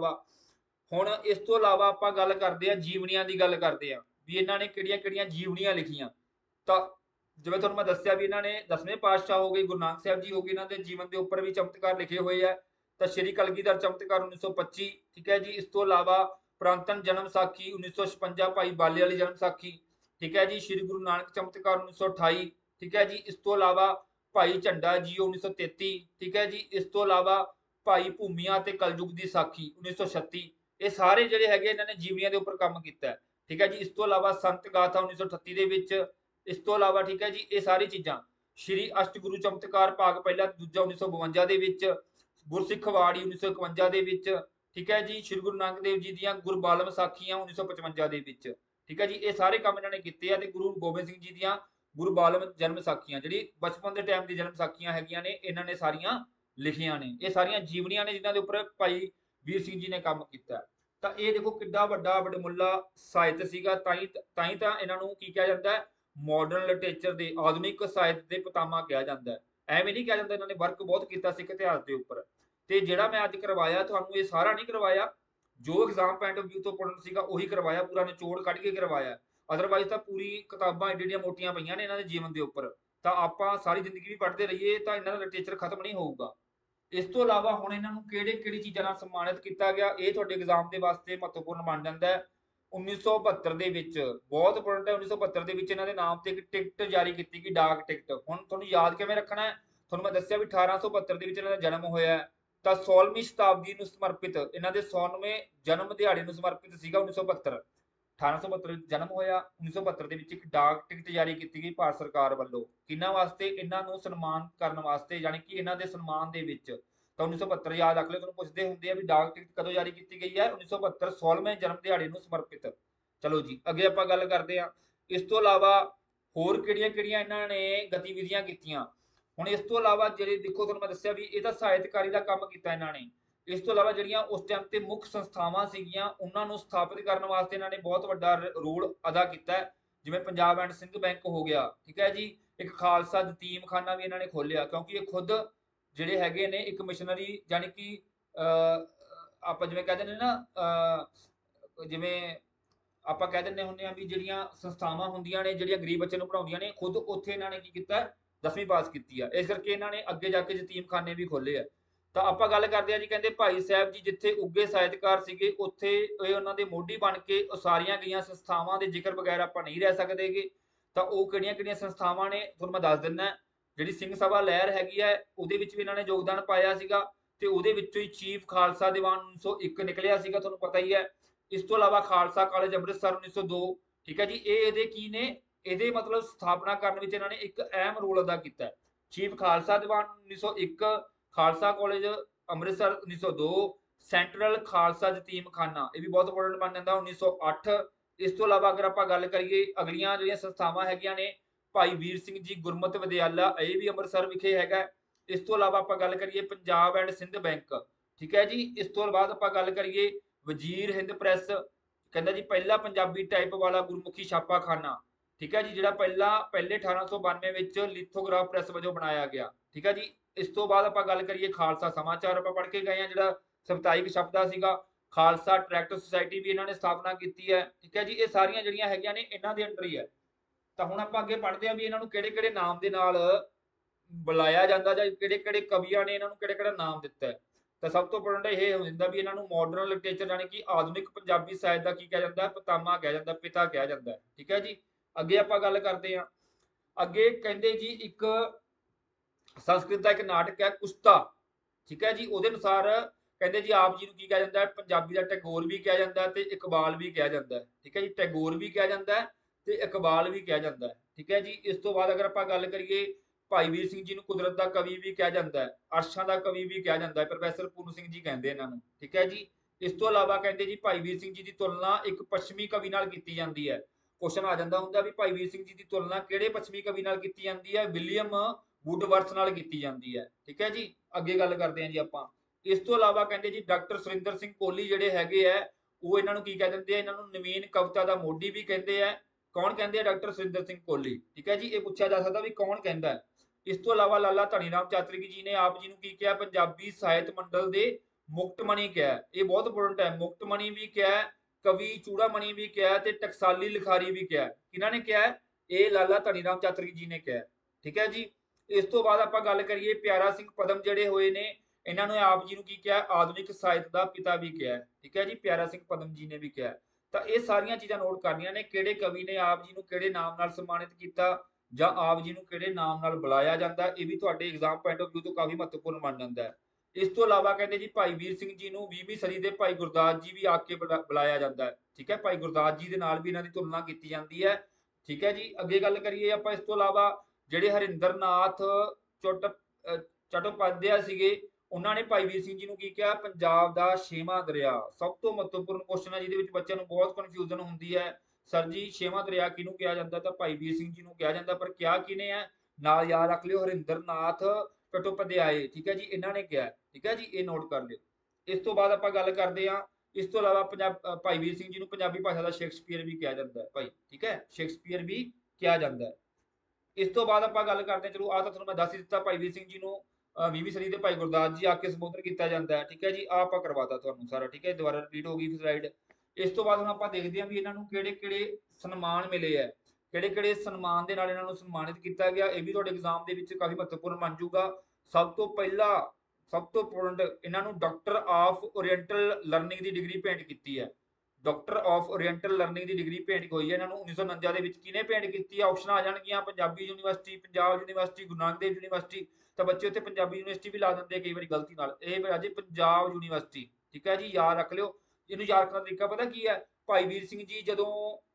ਇਲਾਵਾ ਆਪਾਂ ਗੱਲ ਕਰਦੇ ਹਾਂ ਜੀਵਨੀਆਂ ਦੀ ਗੱਲ ਕਰਦੇ ਹਾਂ ਵੀ ਇਹਨਾਂ ਨੇ ਕਿਹੜੀਆਂ ਜੀਵਨੀਆਂ ਲਿਖੀਆਂ। ਤਾਂ ਜਿਵੇਂ ਤੁਹਾਨੂੰ ਮੈਂ ਦੱਸਿਆ ਵੀ ਇਹਨਾਂ ਨੇ 10ਵੇਂ ਪਾਤਸ਼ਾਹ ਹੋ ਗਏ, ਗੁਰੂ ਨਾਨਕ ਸਾਹਿਬ ਜੀ ਹੋ ਗਏ, ਇਹਨਾਂ ਦੇ ਜੀਵਨ ਦੇ ਉੱਪਰ ਵੀ ਚਮਤਕਾਰ ਲਿਖੇ ਹੋਏ ਆ। ਤਾਂ ਸ਼੍ਰੀ ਕਲਗੀਧਰ ਚਮਤਕਾਰ 1925, ਠੀਕ ਹੈ ਜੀ। ਇਸ ਤੋਂ ਇਲਾਵਾ ਪ੍ਰਾਂਤਨ ਜਨਮ ਸਾਖੀ 1956, ਭਾਈ ਬਾਲੇ ਵਾਲੀ ਜਨਮ ਸਾਖੀ, ਠੀਕ ਹੈ ਜੀ। ਸ਼੍ਰੀ ਗੁਰੂ ਨਾਨਕ ਚਮਤਕਾਰ 1928, ਠੀਕ ਹੈ ਜੀ। ਇਸ ਤੋਂ ਇਲਾਵਾ ਭਾਈ ਝੰਡਾ ਜੀਓ 1933, ਠੀਕ ਹੈ ਜੀ। ਇਸ ਤੋਂ ਇਲਾਵਾ ਭਾਈ ਭੂਮੀਆਂ ਤੇ ਕਲਯੁਗ ਦੀ ਸਾਖੀ 1936, ਇਹ ਸਾਰੇ ਜਿਹੜੇ ਹੈਗੇ ਇਹਨਾਂ ਨੇ ਜੀਵਨੀਆਂ ਦੇ ਉੱਪਰ ਕੰਮ ਕੀਤਾ, ਠੀਕ ਹੈ ਜੀ। ਇਸ ਤੋਂ ਇਲਾਵਾ ਸੰਤ ਗਾਥਾ 1938 ਦੇ ਵਿੱਚ। ਇਸ ਤੋਂ ਇਲਾਵਾ ਠੀਕ ਹੈ ਜੀ ਇਹ ਸਾਰੀ ਚੀਜ਼ਾਂ। ਸ਼੍ਰੀ ਅਸ਼ਟਗੁਰੂ ਚਮਤਕਾਰ ਭਾਗ ਪਹਿਲਾ ਤੇ ਦੂਜਾ 1952 ਦੇ ਵਿੱਚ। ਗੁਰਸਿੱਖ ਵਾੜੀ 1951 ਦੇ ਵਿੱਚ, ਠੀਕ ਹੈ ਜੀ। ਸ਼੍ਰੀ ਗੁਰੂ ਨਾਨਕ ਦੇਵ ਜੀ ਦੀਆਂ ਗੁਰਬਾਲਮ ਸਾਖੀਆਂ 1955 ਦੇ ਵਿੱਚ, ਠੀਕ ਹੈ ਜੀ। ਇਹ ਸਾਰੇ ਕੰਮ ਇਹਨਾਂ ਨੇ ਕੀਤੇ ਆ। ਤੇ ਗੁਰੂ ਗੋਬਿੰਦ ਸਿੰਘ ਜੀ ਦੀਆਂ ਗੁਰਬਾਲਮ ਜਨਮ ਸਾਖੀਆਂ, ਜਿਹੜੀ ਬਚਪਨ ਦੇ ਟਾਈਮ ਦੀ ਜਨਮ ਸਾਖੀਆਂ ਹੈਗੀਆਂ ਨੇ, ਇਹਨਾਂ ਨੇ ਸਾਰੀਆਂ ਲਿਖੀਆਂ ਨੇ। ਇਹ ਸਾਰੀਆਂ ਜੀਵਨੀਆਂ ਨੇ ਜਿਨ੍ਹਾਂ ਦੇ ਉੱਪਰ ਭਾਈ ਵੀਰ ਸਿੰਘ ਜੀ ਨੇ ਕੰਮ ਕੀਤਾ। ਤਾਂ ਇਹ ਦੇਖੋ ਕਿੱਡਾ ਵੱਡਾ ਵਡਮੁੱਲਾ ਸਾਹਿਤ ਸੀਗਾ। ਤਾਂ ਇਹਨਾਂ ਨੂੰ ਕੀ ਕਿਹਾ ਜਾਂਦਾ ਹੈ? ਮਾਡਰਨ ਲਿਟਰੇਚਰ ਦੇ, ਆਧੁਨਿਕ ਸਾਹਿਤ ਦੇ ਪਿਤਾਮਾ ਕਿਹਾ ਜਾਂਦਾ ਹੈ। ਐਵੇਂ ਨਹੀਂ ਕਿਹਾ ਜਾਂਦਾ। ਇਹਨਾਂ ਨੇ ਵਰਕ ਬਹੁਤ ਕੀਤਾ ਸਿੱਖ ਇਤਿਹਾਸ ਦੇ ਉੱਪਰ। ਤੇ ਜਿਹੜਾ ਮੈਂ ਅੱਜ ਕਰਵਾਇਆ ਤੁਹਾਨੂੰ, ਇਹ ਸਾਰਾ ਨਹੀਂ ਕਰਵਾਇਆ, ਜੋ ਐਗਜ਼ਾਮ ਪੁਆਇੰਟ ਆਫ ਵਿਊ ਤੋਂ ਪੜਨ ਸੀਗਾ ਉਹੀ ਕਰਵਾਇਆ, ਪੂਰਾ ਨਿਚੋੜ ਕੱਢ ਕੇ ਕਰਵਾਇਆ। ਅਦਰਵਾਈਜ਼ ਤਾਂ ਪੂਰੀ ਕਿਤਾਬਾਂ ਏਡੀਆਂ ਮੋਟੀਆਂ ਪਈਆਂ ਨੇ ਇਹਨਾਂ ਦੇ ਜੀਵਨ ਦੇ ਉੱਪਰ। ਤਾਂ ਆਪਾਂ ਸਾਰੀ ਜ਼ਿੰਦਗੀ ਵੀ ਪੜ੍ਹਦੇ ਰਹੀਏ ਤਾਂ ਇਹਨਾਂ ਦਾ ਲਿਟਰੇਚਰ ਖਤਮ ਨਹੀਂ ਹੋਊਗਾ। ਇਸ ਤੋਂ ਇਲਾਵਾ ਹੁਣ ਇਹਨਾਂ ਨੂੰ ਕਿਹੜੀ ਚੀਜ਼ਾਂ ਨਾਲ ਸਨਮਾਨਿਤ ਕੀਤਾ ਗਿਆ, ਇਹ ਤੁਹਾਡੇ ਐਗਜ਼ਾਮ ਦੇ ਵਾਸਤੇ ਮਹੱਤਵਪੂਰਨ ਬਣ ਜਾਂਦਾ ਹੈ। 1972 ਦੇ ਵਿੱਚ, ਬਹੁਤ ਇੰਪੋਰਟੈਂਟ ਹੈ, 1972 ਦੇ ਵਿੱਚ ਇਹਨਾਂ ਦੇ ਨਾਮ ਤੇ ਇੱਕ ਟਿਕਟ ਜਾਰੀ ਕੀਤੀ ਗਈ, ਡਾਕ ਟਿਕਟ। ਹੁਣ ਤੁਹਾਨੂੰ ਯਾਦ ਕਿਵੇਂ ਰੱਖਣਾ ਹੈ? ਤੁਹਾਨੂੰ ਮੈਂ ਦੱਸਿਆ ਵੀ 1872 ਦੇ ਵਿੱਚ ਇਹਨਾਂ ਦਾ ਜਨਮ ਹੋਇਆ ਹੈ। ਤਾਂ 16ਵੀਂ ਸ਼ਤਾਬਦੀ ਨੂੰ ਸਮਰਪਿਤ, ਇਹਨਾਂ ਦੇ 100ਵੇਂ ਜਨਮ ਦਿਹਾੜੇ ਨੂੰ ਸਮਰਪਿਤ ਸੀਗਾ 1972। 1872 ਜਨਮ ਹੋਇਆ, 1972 ਦੇ ਵਿੱਚ ਇੱਕ ਡਾਕ ਟਿਕਟ ਜਾਰੀ ਕੀਤੀ ਗਈ ਭਾਰਤ ਸਰਕਾਰ ਵੱਲੋਂ। ਕਿਹਨਾਂ ਵਾਸਤੇ? ਇਹਨਾਂ ਨੂੰ ਸਨਮਾਨ ਕਰਨ ਵਾਸਤੇ, ਯਾਨੀ ਕਿ ਇਹਨਾਂ ਦੇ ਸਨਮਾਨ ਦੇ ਵਿੱਚ। ਤਾਂ 1972 ਯਾਦ ਰੱਖ ਲਿਓ, ਤੁਹਾਨੂੰ ਪੁੱਛਦੇ ਹੁੰਦੇ ਆ ਵੀ ਡਾਕ ਟਿਕਟ ਕਦੋਂ ਜਾਰੀ ਕੀਤੀ ਗਈ ਹੈ? 1972, 16ਵੇਂ ਜਨਮ ਦਿਹਾੜੇ ਨੂੰ ਸਮਰਪਿਤ। ਚਲੋ ਜੀ ਅੱਗੇ ਆਪਾਂ ਗੱਲ ਕਰਦੇ ਹਾਂ। ਇਸ ਤੋਂ ਇਲਾਵਾ ਹੋਰ ਕਿਹੜੀਆਂ ਇਹਨਾਂ ਨੇ ਗਤੀਵਿਧੀਆਂ ਕੀਤੀਆਂ। ਹੁਣ ਇਸ ਤੋਂ ਇਲਾਵਾ ਜਿਹੜੇ ਦੇਖੋ ਤੁਹਾਨੂੰ ਮੈਂ ਦੱਸਿਆ ਵੀ ਇਹ ਤਾਂ ਸਾਹਿਤਕਾਰੀ ਦਾ ਕੰਮ ਕੀਤਾ ਇਹਨਾਂ ਨੇ। ਇਸ ਤੋਂ ਇਲਾਵਾ ਜਿਹੜੀਆਂ ਉਸ ਟਾਈਮ ਤੇ ਮੁੱਖ ਸੰਸਥਾਵਾਂ ਸੀਗੀਆਂ ਉਹਨਾਂ ਨੂੰ ਸਥਾਪਿਤ ਕਰਨ ਵਾਸਤੇ ਇਹਨਾਂ ਨੇ ਬਹੁਤ ਵੱਡਾ ਰੋਲ ਅਦਾ ਕੀਤਾ ਹੈ। ਜਿਵੇਂ ਪੰਜਾਬ ਐਂਡ ਸਿੰਧ ਬੈਂਕ ਹੋ ਗਿਆ, ਠੀਕ ਹੈ ਜੀ। ਇੱਕ ਖਾਲਸਾ ਯਤੀਮਖਾਨਾ ਵੀ ਇਹਨਾਂ ਨੇ ਖੋਲਿਆ, ਕਿਉਂਕਿ ਇਹ ਖੁਦ ਜਿਹੜੇ ਹੈਗੇ ਨੇ ਇੱਕ ਮਿਸ਼ਨਰੀ, ਯਾਨੀ ਕਿ ਆਪਾਂ ਜਿਵੇਂ ਕਹਿ ਦਿੰਦੇ ਨਾ, ਜਿਵੇਂ ਆਪਾਂ ਕਹਿ ਦਿੰਦੇ ਹੁੰਦੇ ਆ ਵੀ ਜਿਹੜੀਆਂ ਸੰਸਥਾਵਾਂ ਹੁੰਦੀਆਂ ਨੇ ਜਿਹੜੀਆਂ ਗਰੀਬ ਬੱਚੇ ਨੂੰ ਪੜ੍ਹਾਉਂਦੀਆਂ ਨੇ, ਖੁਦ ਉੱਥੇ ਇਹਨਾਂ ਨੇ ਕੀ ਕੀਤਾ? 10ਵੀਂ ਪਾਸ ਕੀਤੀ ਆ। ਇਸ ਕਰਕੇ ਇਹਨਾਂ ਨੇ ਅੱਗੇ ਜਾ ਕੇ ਯਤੀਮਖਾਨੇ ਵੀ ਖੋਲੇ ਆ। ਤਾਂ ਆਪਾਂ ਗੱਲ ਕਰਦੇ ਆ ਜੀ, ਕਹਿੰਦੇ ਭਾਈ ਸਾਹਿਬ ਜੀ ਜਿੱਥੇ ਉੱਗੇ ਸਾਹਿਤਕਾਰ ਸੀਗੇ ਉੱਥੇ ਇਹ ਉਹਨਾਂ ਦੇ ਮੋਢੀ ਬਣ ਕੇ ਉਸਾਰੀਆਂ ਗਈਆਂ ਸੰਸਥਾਵਾਂ ਦੇ ਜ਼ਿਕਰ ਵਗੈਰਾ ਆਪਾਂ ਨਹੀਂ ਰਹਿ ਸਕਦੇਗੇ। ਤਾਂ ਉਹ ਕਿਹੜੀਆਂ ਸੰਸਥਾਵਾਂ ਨੇ ਤੁਹਾਨੂੰ ਮੈਂ ਦੱਸ ਦਿੰਦਾ। ਜਿਹੜੀ ਸਿੰਘ ਸਭਾ ਲਹਿਰ ਹੈਗੀ ਹੈ ਉਹਦੇ ਵਿੱਚ ਵੀ ਇਹਨਾਂ ਨੇ ਯੋਗਦਾਨ ਪਾਇਆ ਸੀਗਾ। ਤੇ ਉਹਦੇ ਵਿੱਚੋਂ ਹੀ ਚੀਫ ਖਾਲਸਾ ਦੀਵਾਨ 1901 ਨਿਕਲਿਆ ਸੀਗਾ, ਤੁਹਾਨੂੰ ਪਤਾ ਹੀ ਹੈ। ਇਸ ਤੋਂ ਇਲਾਵਾ ਖਾਲਸਾ ਕਾਲਜ ਅੰਮ੍ਰਿਤਸਰ 1902, ਠੀਕ ਹੈ ਜੀ। ਇਹਦੇ ਕੀ ਨੇ? ਇਹਦੇ ਮਤਲਬ ਸਥਾਪਨਾ ਕਰਨ ਵਿੱਚ ਇਹਨਾਂ ਨੇ ਇੱਕ ਅਹਿਮ ਰੋਲ ਅਦਾ ਕੀਤਾ। Chief Khalsa Diwan 1901, Khalsa college Amritsar 1902, central Khalsa Yatimkhana ਇਹ ਵੀ ਬਹੁਤ ਇੰਪੋਰਟੈਂਟ ਬਣ ਜਾਂਦਾ 1908। ਇਸ ਤੋਂ ਇਲਾਵਾ ਅਗਰ ਆਪਾਂ ਗੱਲ ਕਰੀਏ ਅਗਲੀਆਂ ਜਿਹੜੀਆਂ ਸੰਸਥਾਵਾਂ ਹੈਗੀਆਂ ਨੇ, ਭਾਈ ਵੀਰ ਸਿੰਘ ਜੀ ਗੁਰਮਤਿ ਵਿਦਿਆਲਾ, ਇਹ ਵੀ ਅੰਮ੍ਰਿਤਸਰ ਵਿਖੇ ਹੈਗਾ। ਇਸ ਤੋਂ ਇਲਾਵਾ ਆਪਾਂ ਗੱਲ ਕਰੀਏ ਪੰਜਾਬ ਐਂਡ ਸਿੰਧ ਬੈਂਕ, ਠੀਕ ਹੈ ਜੀ। ਇਸ ਤੋਂ ਬਾਅਦ ਆਪਾਂ ਗੱਲ ਕਰੀਏ ਵਜ਼ੀਰ ਹਿੰਦ ਪ੍ਰੈਸ, ਕਹਿੰਦਾ ਜੀ ਪਹਿਲਾ ਪੰਜਾਬੀ ਟਾਈਪ ਵਾਲਾ ਗੁਰਮੁਖੀ ਛਾਪਾਖਾਨਾ, ਠੀਕ ਹੈ ਜੀ, ਜਿਹੜਾ ਪਹਿਲੇ 1892 ਵਿੱਚ ਲਿਥੋਗ੍ਰਾਫ ਪ੍ਰੈਸ ਵਜੋਂ ਬਣਾਇਆ ਗਿਆ, ਠੀਕ ਹੈ ਜੀ। ਇਸ ਤੋਂ ਬਾਅਦ ਆਪਾਂ ਗੱਲ ਕਰੀਏ ਖਾਲਸਾ ਸਮਾਚਾਰ, ਆਪਾਂ ਪੜ੍ਹ ਕੇ ਗਏ ਆ, ਜਿਹੜਾ ਸਪਤਾਇਕ ਸ਼ਬਦਾ ਸੀਗਾ। ਖਾਲਸਾ ਟਰੈਕਟ ਸੁਸਾਇਟੀ ਵੀ ਇਹਨਾਂ ਨੇ ਸਥਾਪਨਾ ਕੀਤੀ ਹੈ, ਠੀਕ ਹੈ ਜੀ। ਇਹ ਸਾਰੀਆਂ ਜਿਹੜੀਆਂ ਹੈਗੀਆਂ ਨੇ ਇਹਨਾਂ ਦੇ ਅੰਡਰ ਹੀ ਹੈ। ਤਾਂ ਹੁਣ ਆਪਾਂ ਅੱਗੇ ਪੜ੍ਹਦੇ ਹਾਂ ਵੀ ਇਹਨਾਂ ਨੂੰ ਕਿਹੜੇ ਨਾਮ ਦੇ ਨਾਲ ਬੁਲਾਇਆ ਜਾਂਦਾ, ਜਾਂ ਕਿਹੜੇ ਕਵੀਆਂ ਨੇ ਇਹਨਾਂ ਨੂੰ ਕਿਹੜਾ ਨਾਮ ਦਿੱਤਾ ਹੈ। ਤਾਂ ਸਭ ਤੋਂ ਇੰਪੋਰਟੈਂਟ ਇਹ ਹੋ ਜਾਂਦਾ ਵੀ ਇਹਨਾਂ ਨੂੰ ਮਾਡਰਨ ਲਿਟਰੇਚਰ, ਯਾਨੀ ਕਿ ਆਧੁਨਿਕ ਪੰਜਾਬੀ ਸਾਹਿਤ ਦਾ ਕੀ ਕਿਹਾ ਜਾਂਦਾ? ਪਿਤਾਮਾ ਕਿਹਾ ਜਾਂਦਾ, ਪਿਤਾ ਕਿਹਾ ਜਾਂਦਾ, ਠੀਕ ਹੈ ਜੀ। ਅੱਗੇ ਆਪਾਂ ਗੱਲ ਕਰਦੇ ਹਾਂ। ਅੱਗੇ ਕਹਿੰਦੇ ਜੀ ਇੱਕ ਸੰਸਕ੍ਰਿਤ ਦਾ ਇੱਕ ਨਾਟਕ ਹੈ ਕੁਸ਼ਤਾ, ਠੀਕ ਹੈ ਜੀ। ਉਹਦੇ ਅਨੁਸਾਰ ਕਹਿੰਦੇ ਜੀ ਆਪ ਜੀ ਨੂੰ ਕੀ ਕਿਹਾ ਜਾਂਦਾ ਹੈ, ਪੰਜਾਬੀ ਦਾ ਟੈਗੋਰ ਵੀ ਕਿਹਾ ਜਾਂਦਾ ਤੇ ਇਕਬਾਲ ਵੀ ਕਿਹਾ ਜਾਂਦਾ ਹੈ। ਠੀਕ ਹੈ ਜੀ, ਟੈਗੋਰ ਵੀ ਕਿਹਾ ਜਾਂਦਾ ਹੈ ਤੇ ਇਕਬਾਲ ਵੀ ਕਿਹਾ ਜਾਂਦਾ ਹੈ। ਠੀਕ ਹੈ ਜੀ, ਇਸ ਤੋਂ ਬਾਅਦ ਅਗਰ ਆਪਾਂ ਗੱਲ ਕਰੀਏ, ਭਾਈ ਵੀਰ ਸਿੰਘ ਜੀ ਨੂੰ ਕੁਦਰਤ ਦਾ ਕਵੀ ਵੀ ਕਿਹਾ ਜਾਂਦਾ ਹੈ, ਅਰਸ਼ਾਂ ਦਾ ਕਵੀ ਵੀ ਕਿਹਾ ਜਾਂਦਾ ਹੈ, ਪ੍ਰੋਫੈਸਰ ਪੂਰਨ ਸਿੰਘ ਜੀ ਕਹਿੰਦੇ ਇਹਨਾਂ ਨੂੰ। ਠੀਕ ਹੈ ਜੀ, ਇਸ ਤੋਂ ਇਲਾਵਾ ਕਹਿੰਦੇ ਜੀ ਭਾਈ ਵੀਰ ਸਿੰਘ ਜੀ ਦੀ ਤੁਲਨਾ ਇੱਕ ਪੱਛਮੀ ਕਵੀ ਨਾਲ ਕੀਤੀ ਜਾਂਦੀ ਹੈ। ਕੁਐਸਚਨ ਆ ਜਾਂਦਾ ਹੁੰਦਾ ਵੀ ਭਾਈ ਵੀਰ ਸਿੰਘ ਜੀ ਦੀ ਤੁਲਨਾ ਕਿਹੜੇ ਪੱਛਮੀ ਕਵੀ ਨਾਲ ਕੀਤੀ ਜਾਂਦੀ ਹੈ, ਵਿਲੀਅਮ ਵੁੱਡਵਰਥ ਨਾਲ ਕੀਤੀ ਜਾਂਦੀ ਹੈ। ਠੀਕ ਹੈ ਜੀ, ਅੱਗੇ ਗੱਲ ਕਰਦੇ ਹਾਂ ਜੀ ਆਪਾਂ। ਇਸ ਤੋਂ ਇਲਾਵਾ ਕਹਿੰਦੇ ਜੀ ਡਾਕਟਰ ਸੁਰਿੰਦਰ ਸਿੰਘ ਕੋਹਲੀ ਜਿਹੜੇ ਹੈਗੇ ਆ, ਉਹ ਇਹਨਾਂ ਨੂੰ ਕੀ ਕਹਿ ਦਿੰਦੇ ਆ, ਇਹਨਾਂ ਨੂੰ ਨਵੀਨ ਕਵਿਤਾ ਦਾ ਮੋਢੀ ਵੀ ਕਹਿੰਦੇ ਆ। ਕੌਣ ਕਹਿੰਦੇ ਆ? ਡਾਕਟਰ ਸੁਰਿੰਦਰ ਸਿੰਘ ਕੋਹਲੀ। ਠੀਕ ਹੈ ਜੀ, ਇਹ ਪੁੱਛਿਆ ਜਾ ਸਕਦਾ ਵੀ ਕੌਣ ਕਹਿੰਦਾ। ਇਸ ਤੋਂ ਇਲਾਵਾ ਲਾਲਾ ਧਨੀਰਾਮ ਚਾਤਰਕੀ ਜੀ ਨੇ ਆਪ ਜੀ ਨੂੰ ਕੀ ਕਿਹਾ? ਪੰਜਾਬੀ ਸਾਹਿਤ ਮੰਡਲ ਦੇ ਮੁਕਤਮਣੀ ਕਿਹਾ। ਇਹ ਬਹੁਤ ਇੰਪੋਰਟੈਂਟ ਹੈ, ਮੁਕਤਮਣੀ ਵੀ ਕਿਹਾ, ਕਵੀ ਚੂੜਾਮਣੀ ਵੀ ਕਿਹਾ ਤੇ ਟਕਸਾਲੀ ਲਿਖਾਰੀ ਵੀ ਕਿਹਾ। ਕਿਹਨਾਂ ਨੇ ਕਿਹਾ? ਇਹ ਲਾਲਾ ਧਨੀਰਾਮ ਚਾਤਰਕੀ ਜੀ ਨੇ ਕਿਹਾ। ਠੀਕ ਹੈ ਜੀ, ਇਸ ਤੋਂ ਬਾਅਦ ਆਪਾਂ ਗੱਲ ਕਰੀਏ, ਪਿਆਰਾ ਸਿੰਘ ਪਦਮ ਜਿਹੜੇ ਹੋਏ ਨੇ, ਇਹਨਾਂ ਨੇ ਆਪ ਜੀ ਨੂੰ ਕੀ ਕਿਹਾ? ਆਧੁਨਿਕ ਸਾਹਿਤ ਦਾ ਪਿਤਾ ਵੀ ਕਿਹਾ। ਠੀਕ ਹੈ ਜੀ, ਪਿਆਰਾ ਸਿੰਘ ਪਦਮ ਜੀ ਨੇ ਵੀ ਕਿਹਾ। ਤਾਂ ਇਹ ਸਾਰੀਆਂ ਚੀਜ਼ਾਂ ਨੋਟ ਕਰਨੀਆਂ ਨੇ, ਕਿਹੜੇ ਕਵੀ ਨੇ ਆਪ ਜੀ ਨੂੰ ਕਿਹੜੇ ਨਾਮ ਨਾਲ ਸਨਮਾਨਿਤ ਕੀਤਾ ਜਾਂ ਆਪ ਜੀ ਨੂੰ ਕਿਹੜੇ ਨਾਮ ਨਾਲ ਬੁਲਾਇਆ ਜਾਂਦਾ, ਇਹ ਵੀ ਤੁਹਾਡੇ ਐਗਜ਼ਾਮ ਪੁਆਇੰਟ ਆਫ ਵਿਊ ਤੋਂ ਕਾਫੀ ਮਹੱਤਵਪੂਰਨ ਬਣ ਜਾਂਦਾ ਹੈ। ਇਸ ਤੋਂ ਇਲਾਵਾ ਕਹਿੰਦੇ ਜੀ ਭਾਈ ਵੀਰ ਸਿੰਘ ਜੀ ਨੂੰ 20ਵੀਂ ਸਦੀ ਦੇ ਭਾਈ ਗੁਰਦਾਸ ਜੀ ਵੀ ਆ ਕੇ ਬੁਲਾਇਆ ਜਾਂਦਾ ਹੈ। ਠੀਕ ਹੈ, ਭਾਈ ਗੁਰਦਾਸ ਜੀ ਦੇ ਨਾਲ ਵੀ ਇਹਨਾਂ ਦੀ ਤੁਲਨਾ ਕੀਤੀ ਜਾਂਦੀ ਹੈ। ਠੀਕ ਹੈ ਜੀ, ਅੱਗੇ ਗੱਲ ਕਰੀਏ ਆਪਾਂ। ਇਸ ਤੋਂ ਇਲਾਵਾ ਜਿਹੜੇ ਹਰਿੰਦਰ ਨਾਥ ਚਟੋਪਾਧਿਆਏ ਸੀਗੇ, ਉਹਨਾਂ ਨੇ ਭਾਈ ਵੀਰ ਸਿੰਘ ਜੀ ਨੂੰ ਕੀ ਕਿਹਾ? ਪੰਜਾਬ ਦਾ 6ਵਾਂ ਦਰਿਆ। ਸਭ ਤੋਂ ਮਹੱਤਵਪੂਰਨ ਕੁਐਸਚਨ ਹੈ ਜਿਹਦੇ ਵਿੱਚ ਬੱਚਿਆਂ ਨੂੰ ਬਹੁਤ ਕਨਫਿਊਜ਼ਨ ਹੁੰਦੀ ਹੈ, ਸਰ ਜੀ 6ਵਾਂ ਦਰਿਆ ਕਿਹਨੂੰ ਕਿਹਾ ਜਾਂਦਾ? ਤਾਂ ਭਾਈ ਵੀਰ ਸਿੰਘ ਜੀ ਨੂੰ ਕਿਹਾ ਜਾਂਦਾ, ਪਰ ਕਿਹਾ ਕਿਹਨੇ ਹੈ? ਨਾਲ ਯਾਦ ਰੱਖ ਲਿਓ, ਹਰਿੰਦਰ ਨਾਥ ਚਟੋਪਾਧਿਆਏ। ਠੀਕ ਹੈ ਜੀ, ਇਹਨਾਂ ਨੇ ਕਿਹਾ। ਠੀਕ ਹੈ ਜੀ, ਇਹ ਨੋਟ ਕਰ ਲਿਓ। ਇਸ ਤੋਂ ਬਾਅਦ ਆਪਾਂ ਗੱਲ ਕਰਦੇ ਹਾਂ, ਇਸ ਤੋਂ ਇਲਾਵਾ ਭਾਈ ਵੀਰ ਸਿੰਘ ਜੀ ਨੂੰ ਪੰਜਾਬੀ ਭਾਸ਼ਾ ਦਾ ਸ਼ੇਕਸਪੀਅਰ ਵੀ ਕਿਹਾ ਜਾਂਦਾ ਹੈ ਭਾਈ। ਠੀਕ ਹੈ, ਸ਼ੇਕਸਪੀਅਰ ਵੀ ਕਿਹਾ ਜਾਂਦਾ ਹੈ। ਇਸ ਤੋਂ ਬਾਅਦ ਆਪਾਂ ਗੱਲ ਕਰਦੇ ਹਾਂ, ਚਲੋ ਆਹ ਤਾਂ ਤੁਹਾਨੂੰ ਮੈਂ ਦੱਸ ਹੀ ਦਿੱਤਾ, ਭਾਈ ਵੀਰ ਸਿੰਘ ਜੀ ਨੂੰ 20ਵੀਂ ਸਦੀ ਦੇ ਭਾਈ ਗੁਰਦਾਸ ਜੀ ਆ ਕੇ ਸੰਬੋਧਨ ਕੀਤਾ ਜਾਂਦਾ ਹੈ। ਠੀਕ ਹੈ ਜੀ, ਆਹ ਆਪਾਂ ਕਰਵਾਤਾ ਤੁਹਾਨੂੰ ਸਾਰਾ। ਠੀਕ ਹੈ, ਦੁਬਾਰਾ ਰਿਪੀਟ ਹੋ ਗਈ ਸਲਾਈਡ। ਇਸ ਤੋਂ ਬਾਅਦ ਹੁਣ ਆਪਾਂ ਦੇਖਦੇ ਹਾਂ ਵੀ ਇਹਨਾਂ ਨੂੰ ਕਿਹੜੇ ਕਿਹੜੇ ਸਨਮਾਨ ਮਿਲੇ ਹੈ, ਕਿਹੜੇ ਕਿਹੜੇ ਸਨਮਾਨ ਦੇ ਨਾਲ ਇਹਨਾਂ ਨੂੰ ਸਨਮਾਨਿਤ ਕੀਤਾ ਗਿਆ। ਇਹ ਵੀ ਤੁਹਾਡੇ ਐਗਜ਼ਾਮ ਦੇ ਵਿੱਚ ਕਾਫੀ ਮਹੱਤਵਪੂਰਨ ਬਣ ਜਾਊਗਾ। ਸਭ ਤੋਂ ਪਹਿਲਾਂ, ਸਭ ਤੋਂ ਇੰਪੋਰਟੈਂਟ, ਇਹਨਾਂ ਨੂੰ ਡਾਕਟਰ ਆਫ ਓਰੀਐਂਟਲ ਲਰਨਿੰਗ ਦੀ ਡਿਗਰੀ ਭੇਂਟ ਕੀਤੀ ਹੈ। ਡਾਕਟਰ ਆਫ ਓਰੀਐਂਟਲ ਲਰਨਿੰਗ ਦੀ ਡਿਗਰੀ ਭੇਂਟ ਹੋਈ ਹੈ ਇਹਨਾਂ ਨੂੰ 1949 ਦੇ ਵਿੱਚ। ਕਿਹਨੇ ਭੇਂਟ ਕੀਤੀ ਹੈ? ਆਪਸ਼ਨ ਆ ਜਾਣਗੀਆਂ, Punjabi university, Punjab university, Guru Nanak Dev university. ਤਾਂ ਬੱਚੇ ਉੱਥੇ ਪੰਜਾਬੀ ਯੂਨੀਵਰਸਿਟੀ ਵੀ ਲਾ ਦਿੰਦੇ ਕਈ ਵਾਰੀ ਗਲਤੀ ਨਾਲ, ਇਹ ਰਾਜੇ ਪੰਜਾਬ ਯੂਨੀਵਰਸਿਟੀ। ਠੀਕ ਹੈ ਜੀ, ਯਾਦ ਰੱਖ ਲਿਓ। ਇਹਨੂੰ ਯਾਦ ਕਰਨ ਦਾ ਤਰੀਕਾ ਪਤਾ ਕੀ ਹੈ? ਭਾਈ ਵੀਰ ਸਿੰਘ ਜੀ ਜਦੋਂ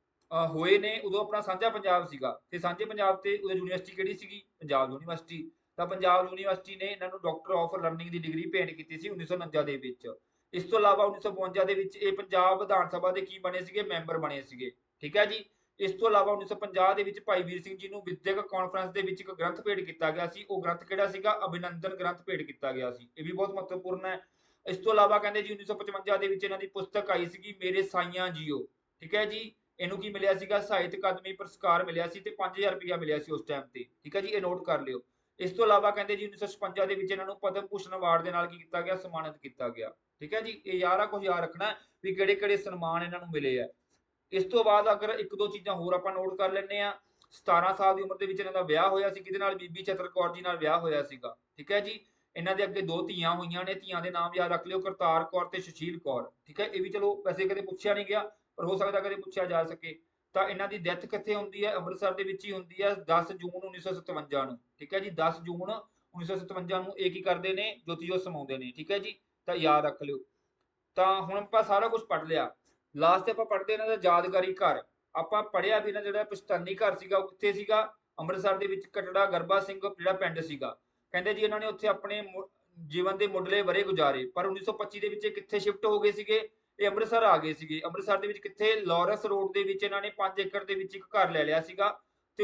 ਹੋਏ ਨੇ, ਉਦੋਂ ਆਪਣਾ ਸਾਂਝਾ ਪੰਜਾਬ ਸੀਗਾ, ਤੇ ਸਾਂਝੇ ਪੰਜਾਬ ਤੇ ਉਦੋਂ ਯੂਨੀਵਰਸਿਟੀ ਕਿਹੜੀ ਸੀਗੀ? ਪੰਜਾਬ ਯੂਨੀਵਰਸਿਟੀ। ਤਾਂ ਪੰਜਾਬ ਯੂਨੀਵਰਸਿਟੀ ਨੇ ਇਹਨਾਂ ਨੂੰ ਡਾਕਟਰ ਆਫ ਲਰਨਿੰਗ ਦੀ ਡਿਗਰੀ ਭੇਂਟ ਕੀਤੀ ਸੀ 1949 ਦੇ ਵਿੱਚ। ਇਸ ਤੋਂ ਇਲਾਵਾ 1952 ਦੇ ਵਿੱਚ ਇਹ ਪੰਜਾਬ ਵਿਧਾਨ ਸਭਾ ਦੇ ਕੀ ਬਣੇ ਸੀਗੇ? ਮੈਂਬਰ ਬਣੇ ਸੀਗੇ। ਠੀਕ ਹੈ ਜੀ, ਇਸ ਤੋਂ ਇਲਾਵਾ 1950 ਦੇ ਵਿੱਚ ਭਾਈ ਵੀਰ ਸਿੰਘ ਜੀ ਨੂੰ ਵਿਦਿਅਕ ਕਾਨਫਰੰਸ ਦੇ ਵਿੱਚ ਇੱਕ ਗ੍ਰੰਥ ਭੇਟ ਕੀਤਾ ਗਿਆ ਸੀ। ਉਹ ਗ੍ਰੰਥ ਕਿਹੜਾ ਸੀਗਾ? ਅਭਿਨੰਦਨ ਗ੍ਰੰਥ ਭੇਟ ਕੀਤਾ ਗਿਆ ਸੀ। ਇਹ ਵੀ ਬਹੁਤ ਮਹੱਤਵਪੂਰਨ ਹੈ। ਇਸ ਤੋਂ ਇਲਾਵਾ ਕਹਿੰਦੇ ਜੀ 1955 ਦੇ ਵਿੱਚ ਇਹਨਾਂ ਦੀ ਪੁਸਤਕ ਆਈ ਸੀਗੀ, ਮੇਰੇ ਸਾਈਆਂ ਜੀਓ। ਠੀਕ ਹੈ ਜੀ, ਇਹਨੂੰ ਕੀ ਮਿਲਿਆ ਸੀਗਾ? ਸਾਹਿਤ ਅਕਾਦਮੀ ਪੁਰਸਕਾਰ ਮਿਲਿਆ ਸੀ ਤੇ 5000 ਰੁਪਇਆ ਮਿਲਿਆ ਸੀ ਉਸ ਟਾਈਮ ਤੇ। ਠੀਕ ਹੈ ਜੀ, ਇਹ ਨੋਟ ਕਰ ਲਿਓ। ਇਸ ਤੋਂ ਇਲਾਵਾ ਕਹਿੰਦੇ ਜੀ 1956 ਦੇ ਵਿੱਚ ਇਹਨਾਂ ਨੂੰ ਪਦਮ ਭੂਸ਼ਣ ਅਵਾਰਡ ਦੇ ਨਾਲ ਕੀ ਕੀਤਾ ਗਿਆ? ਸਨਮਾਨਿਤ ਕੀਤਾ ਗਿਆ। ਠੀਕ ਹੈ ਜੀ, ਇਹ ਯਾਰਾ ਕੁਝ ਯਾਦ ਰੱਖਣਾ ਵੀ ਕਿਹੜੇ ਕਿਹੜੇ ਸਨਮਾਨ ਇਹਨਾਂ ਨੂੰ ਮਿਲੇ ਆ। ਇਸ ਤੋਂ ਬਾਅਦ ਅਗਰ ਇੱਕ ਦੋ ਚੀਜ਼ਾਂ ਹੋਰ ਆਪਾਂ ਨੋਟ ਕਰ ਲੈਂਦੇ ਆ। 17 ਸਾਲ ਦੀ ਉਮਰ ਦੇ ਵਿੱਚ ਇਹਨਾਂ ਦਾ ਵਿਆਹ ਹੋਇਆ ਸੀ, ਕਿਹਦੇ ਨਾਲ? ਬੀਬੀ ਚਤਰ ਕੌਰ ਜੀ ਨਾਲ ਵਿਆਹ ਹੋਇਆ ਸੀਗਾ। ਠੀਕ ਹੈ ਜੀ, ਇਹਨਾਂ ਦੇ ਅੱਗੇ 2 ਧੀਆਂ ਹੋਈਆਂ ਨੇ, ਧੀਆਂ ਦੇ ਨਾਮ ਯਾਦ ਰੱਖ ਲਿਓ, ਕਰਤਾਰ ਕੌਰ ਤੇ ਸੁਸ਼ੀਲ ਕੌਰ। ਠੀਕ ਹੈ, ਇਹ ਵੀ ਚਲੋ ਵੈਸੇ ਕਦੇ ਪੁੱਛਿਆ ਨਹੀਂ ਗਿਆ, ਪਰ ਹੋ ਸਕਦਾ ਕਦੇ ਪੁੱਛਿਆ ਜਾ ਸਕੇ। ਤਾਂ ਇਹਨਾਂ ਦੀ ਡੈਥ ਕਿੱਥੇ ਹੁੰਦੀ ਹੈ? ਅੰਮ੍ਰਿਤਸਰ ਦੇ ਵਿੱਚ ਹੀ ਹੁੰਦੀ ਹੈ 10 ਜੂਨ 1957 ਨੂੰ। ਠੀਕ ਹੈ ਜੀ, 10 ਜੂਨ 1957 ਨੂੰ ਇਹ ਕੀ ਕਰਦੇ ਨੇ? ਜੋਤੀ ਜੋਤ ਸਮਾਉਂਦੇ ਨੇ। ਠੀਕ ਹੈ ਜੀ, ਤਾਂ ਯਾਦ ਰੱਖ ਲਿਓ। ਤਾਂ ਹੁਣ ਆਪਾਂ ਸਾਰਾ ਕੁਝ ਪੜ੍ਹ ਲਿਆ। ਲਾਸਟ ਤੇ ਆਪਾਂ ਪੜ੍ਹਦੇ ਇਹਨਾਂ ਦਾ ਯਾਦਗਾਰੀ ਘਰ। ਆਪਾਂ ਪੜ੍ਹਿਆ ਵੀ ਇਹਨਾਂ ਜਿਹੜਾ ਪੁਸ਼ਤਨੀ ਘਰ ਸੀਗਾ ਉਹ ਕਿੱਥੇ ਸੀਗਾ? ਅੰਮ੍ਰਿਤਸਰ ਦੇ ਵਿੱਚ ਕਟੜਾ ਗਰਬਾ ਸਿੰਘ ਜਿਹੜਾ ਪਿੰਡ ਸੀਗਾ। ਕਹਿੰਦੇ ਜੀ ਇਹਨਾਂ ਨੇ ਉੱਥੇ ਆਪਣੇ ਜੀਵਨ ਦੇ ਮੁੱਢਲੇ ਵਰੇ ਗੁਜ਼ਾਰੇ, ਪਰ 1925 ਦੇ ਵਿੱਚ ਇਹ ਕਿੱਥੇ ਸ਼ਿਫਟ ਹੋ ਗਏ ਸੀਗੇ? ਇਹ ਅੰਮ੍ਰਿਤਸਰ ਆ ਗਏ ਸੀਗੇ। ਅੰਮ੍ਰਿਤਸਰ ਦੇ ਵਿੱਚ ਕਿੱਥੇ? ਲਾਰੈਂਸ ਰੋਡ ਦੇ ਵਿੱਚ ਇਹਨਾਂ ਨੇ 5 ਏਕੜ ਦੇ ਵਿੱਚ ਇੱਕ ਘਰ ਲੈ ਲਿਆ ਸੀਗਾ ਤੇ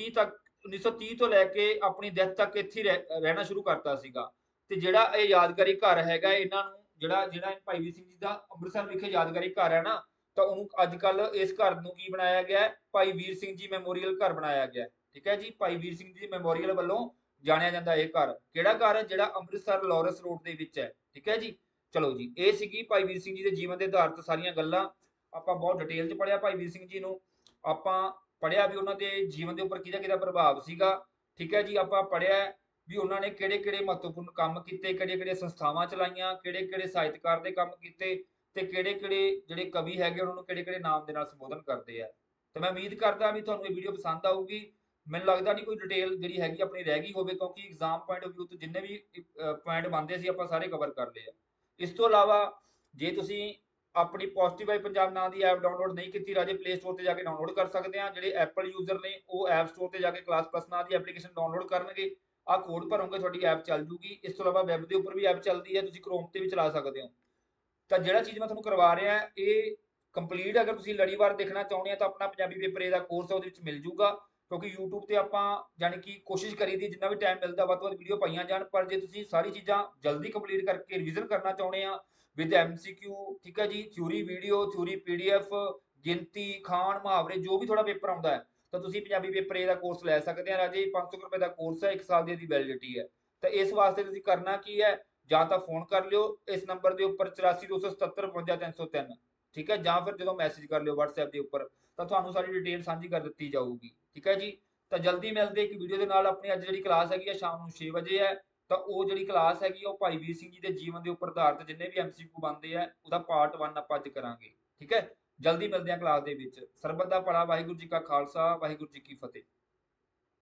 1930 ਤੋਂ ਲੈ ਕੇ ਆਪਣੀ ਡੈਥ ਤੱਕ ਇੱਥੇ ਰਹਿਣਾ ਸ਼ੁਰੂ ਕਰਤਾ ਸੀਗਾ। ਤੇ ਜਿਹੜਾ ਇਹ ਯਾਦਗਾਰੀ ਘਰ ਹੈਗਾ, ਇਹਨਾਂ ਨੂੰ ਜਿਹੜਾ ਭਾਈ ਵੀਰ ਸਿੰਘ ਜੀ ਦਾ ਅੰਮ੍ਰਿਤਸਰ ਵਿਖੇ ਯਾਦਗਾਰੀ ਘਰ ਹੈ ਨਾ, ਤਾਂ ਉਹਨੂੰ ਅੱਜ ਕੱਲ ਇਸ ਘਰ ਨੂੰ ਕੀ ਬਣਾਇਆ ਗਿਆ? ਭਾਈ ਵੀਰ ਸਿੰਘ ਜੀ ਮੈਮੋਰੀਅਲ ਘਰ ਬਣਾਇਆ ਗਿਆ। ਠੀਕ ਹੈ ਜੀ, ਭਾਈ ਵੀਰ ਸਿੰਘ ਜੀ ਮੈਮੋਰੀਅਲ ਵੱਲੋਂ ਜਾਣਿਆ ਜਾਂਦਾ ਇਹ ਘਰ। ਕਿਹੜਾ ਘਰ ਹੈ? ਜਿਹੜਾ ਅੰਮ੍ਰਿਤਸਰ ਲਾਰੈਂਸ ਰੋਡ ਦੇ ਵਿੱਚ ਹੈ। ਠੀਕ ਹੈ ਜੀ, ਚਲੋ ਜੀ, ਇਹ ਸੀਗੀ ਭਾਈ ਵੀਰ ਸਿੰਘ ਜੀ ਦੇ ਜੀਵਨ ਦੇ ਆਧਾਰਿਤ ਸਾਰੀਆਂ ਗੱਲਾਂ। ਆਪਾਂ ਬਹੁਤ ਡਿਟੇਲ 'ਚ ਪੜ੍ਹਿਆ ਭਾਈ ਵੀਰ ਸਿੰਘ ਜੀ ਨੂੰ। ਆਪਾਂ ਪੜ੍ਹਿਆ ਵੀ ਉਹਨਾਂ ਦੇ ਜੀਵਨ ਦੇ ਉੱਪਰ ਕਿਹਦਾ ਕਿਹਦਾ ਪ੍ਰਭਾਵ ਸੀਗਾ। ਠੀਕ ਹੈ ਜੀ, ਆਪਾਂ ਪੜ੍ਹਿਆ ਵੀ ਉਹਨਾਂ ਨੇ ਕਿਹੜੇ ਕਿਹੜੇ ਮਹੱਤਵਪੂਰਨ ਕੰਮ ਕੀਤੇ, ਕਿਹੜੇ ਕਿਹੜੇ ਸੰਸਥਾਵਾਂ ਚਲਾਈਆਂ, ਕਿਹੜੇ ਕਿਹੜੇ ਸਾਹਿਤਕਾਰ ਦੇ ਕੰਮ ਕੀਤੇ, ਤੇ ਕਿਹੜੇ ਕਿਹੜੇ ਜਿਹੜੇ ਕਵੀ ਹੈਗੇ ਉਹਨਾਂ ਨੂੰ ਕਿਹੜੇ ਕਿਹੜੇ ਨਾਮ ਦੇ ਨਾਲ ਸੰਬੋਧਨ ਕਰਦੇ ਆ। ਤੇ ਮੈਂ ਉਮੀਦ ਕਰਦਾ ਵੀ ਤੁਹਾਨੂੰ ਇਹ ਵੀਡੀਓ ਪਸੰਦ ਆਊਗੀ। ਮੈਨੂੰ ਲੱਗਦਾ ਨਹੀਂ ਕੋਈ ਡਿਟੇਲ ਜਿਹੜੀ ਹੈਗੀ ਆਪਣੀ ਰਹਿ ਗਈ ਹੋਵੇ, ਕਿਉਂਕਿ ਐਗਜ਼ਾਮ ਪੁਆਇੰਟ ਆਫ ਵਿਊ ਤੋਂ ਜਿੰਨੇ ਵੀ ਪੁਆਇੰਟ ਬਣਦੇ ਸੀ ਆਪਾਂ ਸਾਰੇ ਕਵਰ ਕਰ ਲਏ ਆ। ਇਸ ਤੋਂ ਇਲਾਵਾ ਜੇ ਤੁਸੀਂ ਆਪਣੀ ਪੋਜ਼ਿਟਿਵ ਵਾਈ ਪੰਜਾਬ ਨਾਂ ਦੀ ਐਪ ਡਾਊਨਲੋਡ ਨਹੀਂ ਕੀਤੀ ਰਾਜੇ, ਪਲੇ ਸਟੋਰ ਤੇ ਜਾ ਕੇ ਡਾਊਨਲੋਡ ਕਰ ਸਕਦੇ ਆ। ਜਿਹੜੇ ਐਪਲ ਯੂਜ਼ਰ ਨੇ ਉਹ ਐਪ ਸਟੋਰ ਤੇ ਜਾ ਕੇ ਕਲਾਸ ਪਲੱਸ ਨਾਂ ਦੀ ਐਪਲੀਕੇਸ਼ਨ ਡਾਊਨਲੋਡ ਕਰਨਗੇ, ਆਹ ਕੋਡ ਭਰੋਗੇ ਤੁਹਾਡੀ ਐਪ ਚੱਲ ਜੂਗੀ। ਇਸ ਤੋਂ ਇਲਾਵਾ ਵੈਬ ਦੇ ਉੱਪਰ ਵੀ ਐਪ ਚੱਲਦੀ ਹੈ, ਤੁਸੀਂ ਕ੍ਰੋਮ ਤੇ ਵੀ ਚਲਾ ਸਕਦੇ ਹੋ। ਤਾਂ ਜਿਹੜਾ ਚੀਜ਼ ਮੈਂ ਤੁਹਾਨੂੰ ਕਰਵਾ ਰਿਹਾ ਇਹ ਕੰਪਲੀਟ, ਅਗਰ ਤੁਸੀਂ ਲੜੀਵਾਰ ਦੇਖਣਾ ਚਾਹੁੰਦੇ ਆ ਤਾਂ ਆਪਣਾ ਪੰਜਾਬੀ ਪੇਪਰ ਏ ਦਾ ਕੋਰਸ ਉਹਦੇ ਵਿੱਚ ਮਿਲ ਜੂਗਾ, ਕਿਉਂਕਿ YouTube ਤੇ ਆਪਾਂ ਜਾਣੀ ਕਿ ਕੋਸ਼ਿਸ਼ ਕਰੀਦੀ ਜਿੰਨਾ ਵੀ ਟਾਈਮ ਮਿਲਦਾ ਵੱਧ ਤੋਂ ਵੱਧ ਵੀਡੀਓ ਪਾਈਆਂ ਜਾਣ। ਪਰ ਜੇ ਤੁਸੀਂ ਸਾਰੀ ਚੀਜ਼ਾਂ ਜਲਦੀ ਕੰਪਲੀਟ ਕਰਕੇ ਰਿਵੀਜ਼ਨ ਕਰਨਾ ਚਾਹੁੰਦੇ ਆ ਵਿਦ MCQ, ਠੀਕ ਹੈ ਜੀ, ਥਿਊਰੀ ਵੀਡੀਓ, ਥਿਊਰੀ PDF, ਗਿਣਤੀ, ਖਾਣ, ਮੁਹਾਵਰੇ, ਜੋ ਵੀ ਥੋੜਾ ਪੇਪਰ ਆਉਂਦਾ ਹੈ, ਤਾਂ ਤੁਸੀਂ ਪੰਜਾਬੀ ਪੇਪਰ ਏ ਦਾ ਕੋਰਸ ਲੈ ਸਕਦੇ ਆ ਰਾਜੇ। 500 ਰੁਪਏ ਦਾ ਕੋਰਸ ਹੈ, 1 ਸਾਲ ਦੀ ਇਹਦੀ ਵੈਲਿਡਿਟੀ ਹੈ। ਤਾਂ ਇਸ ਵਾਸਤੇ ਤੁਸੀਂ ਕਰਨਾ ਕੀ ਹੈ, ਜਾਂ ਤਾਂ ਫੋਨ ਕਰ ਲਿਓ ਇਸ ਨੰਬਰ ਦੇ ਉੱਪਰ 8427 55303, ਠੀਕ ਹੈ, ਜਾਂ ਫਿਰ ਜਦੋਂ ਮੈਸੇਜ ਕਰ ਲਿਓ WhatsApp ਦੇ ਉੱਪਰ, ਤਾਂ ਤੁਹਾਨੂੰ ਸਾਰੀ ਡਿਟੇਲ ਸਾਂਝੀ ਕਰ ਦਿੱਤੀ ਜਾਊਗੀ, ਠੀਕ ਹੈ ਜੀ। ਤਾਂ ਜਲਦੀ ਮਿਲਦੇ ਇੱਕ ਵੀਡੀਓ ਦੇ ਨਾਲ। ਆਪਣੀ ਅੱਜ ਜਿਹੜੀ ਕਲਾਸ ਹੈਗੀ ਆ ਸ਼ਾਮ ਨੂੰ 6 ਵਜੇ ਹੈ, ਤਾਂ ਉਹ ਜਿਹੜੀ ਕਲਾਸ ਹੈਗੀ ਉਹ ਭਾਈ ਵੀਰ ਸਿੰਘ ਜੀ ਦੇ ਜੀਵਨ ਦੇ ਉੱਪਰ ਆਧਾਰਿਤ ਜਿੰਨੇ ਵੀ MCQ ਬਣਦੇ ਆ ਉਹਦਾ ਪਾਰਟ 1 ਆਪਾਂ ਅੱਜ ਕਰਾਂਗੇ, ਠੀਕ ਹੈ। ਜਲਦੀ ਮਿਲਦੇ ਆ ਕਲਾਸ ਦੇ ਵਿੱਚ। ਸਰਬਤ ਦਾ ਭਲਾ। ਵਾਹਿਗੁਰੂ ਜੀ ਕਾ ਖਾਲਸਾ, ਵਾਹਿਗੁਰੂ ਜੀ ਕੀ ਫਤਿਹ।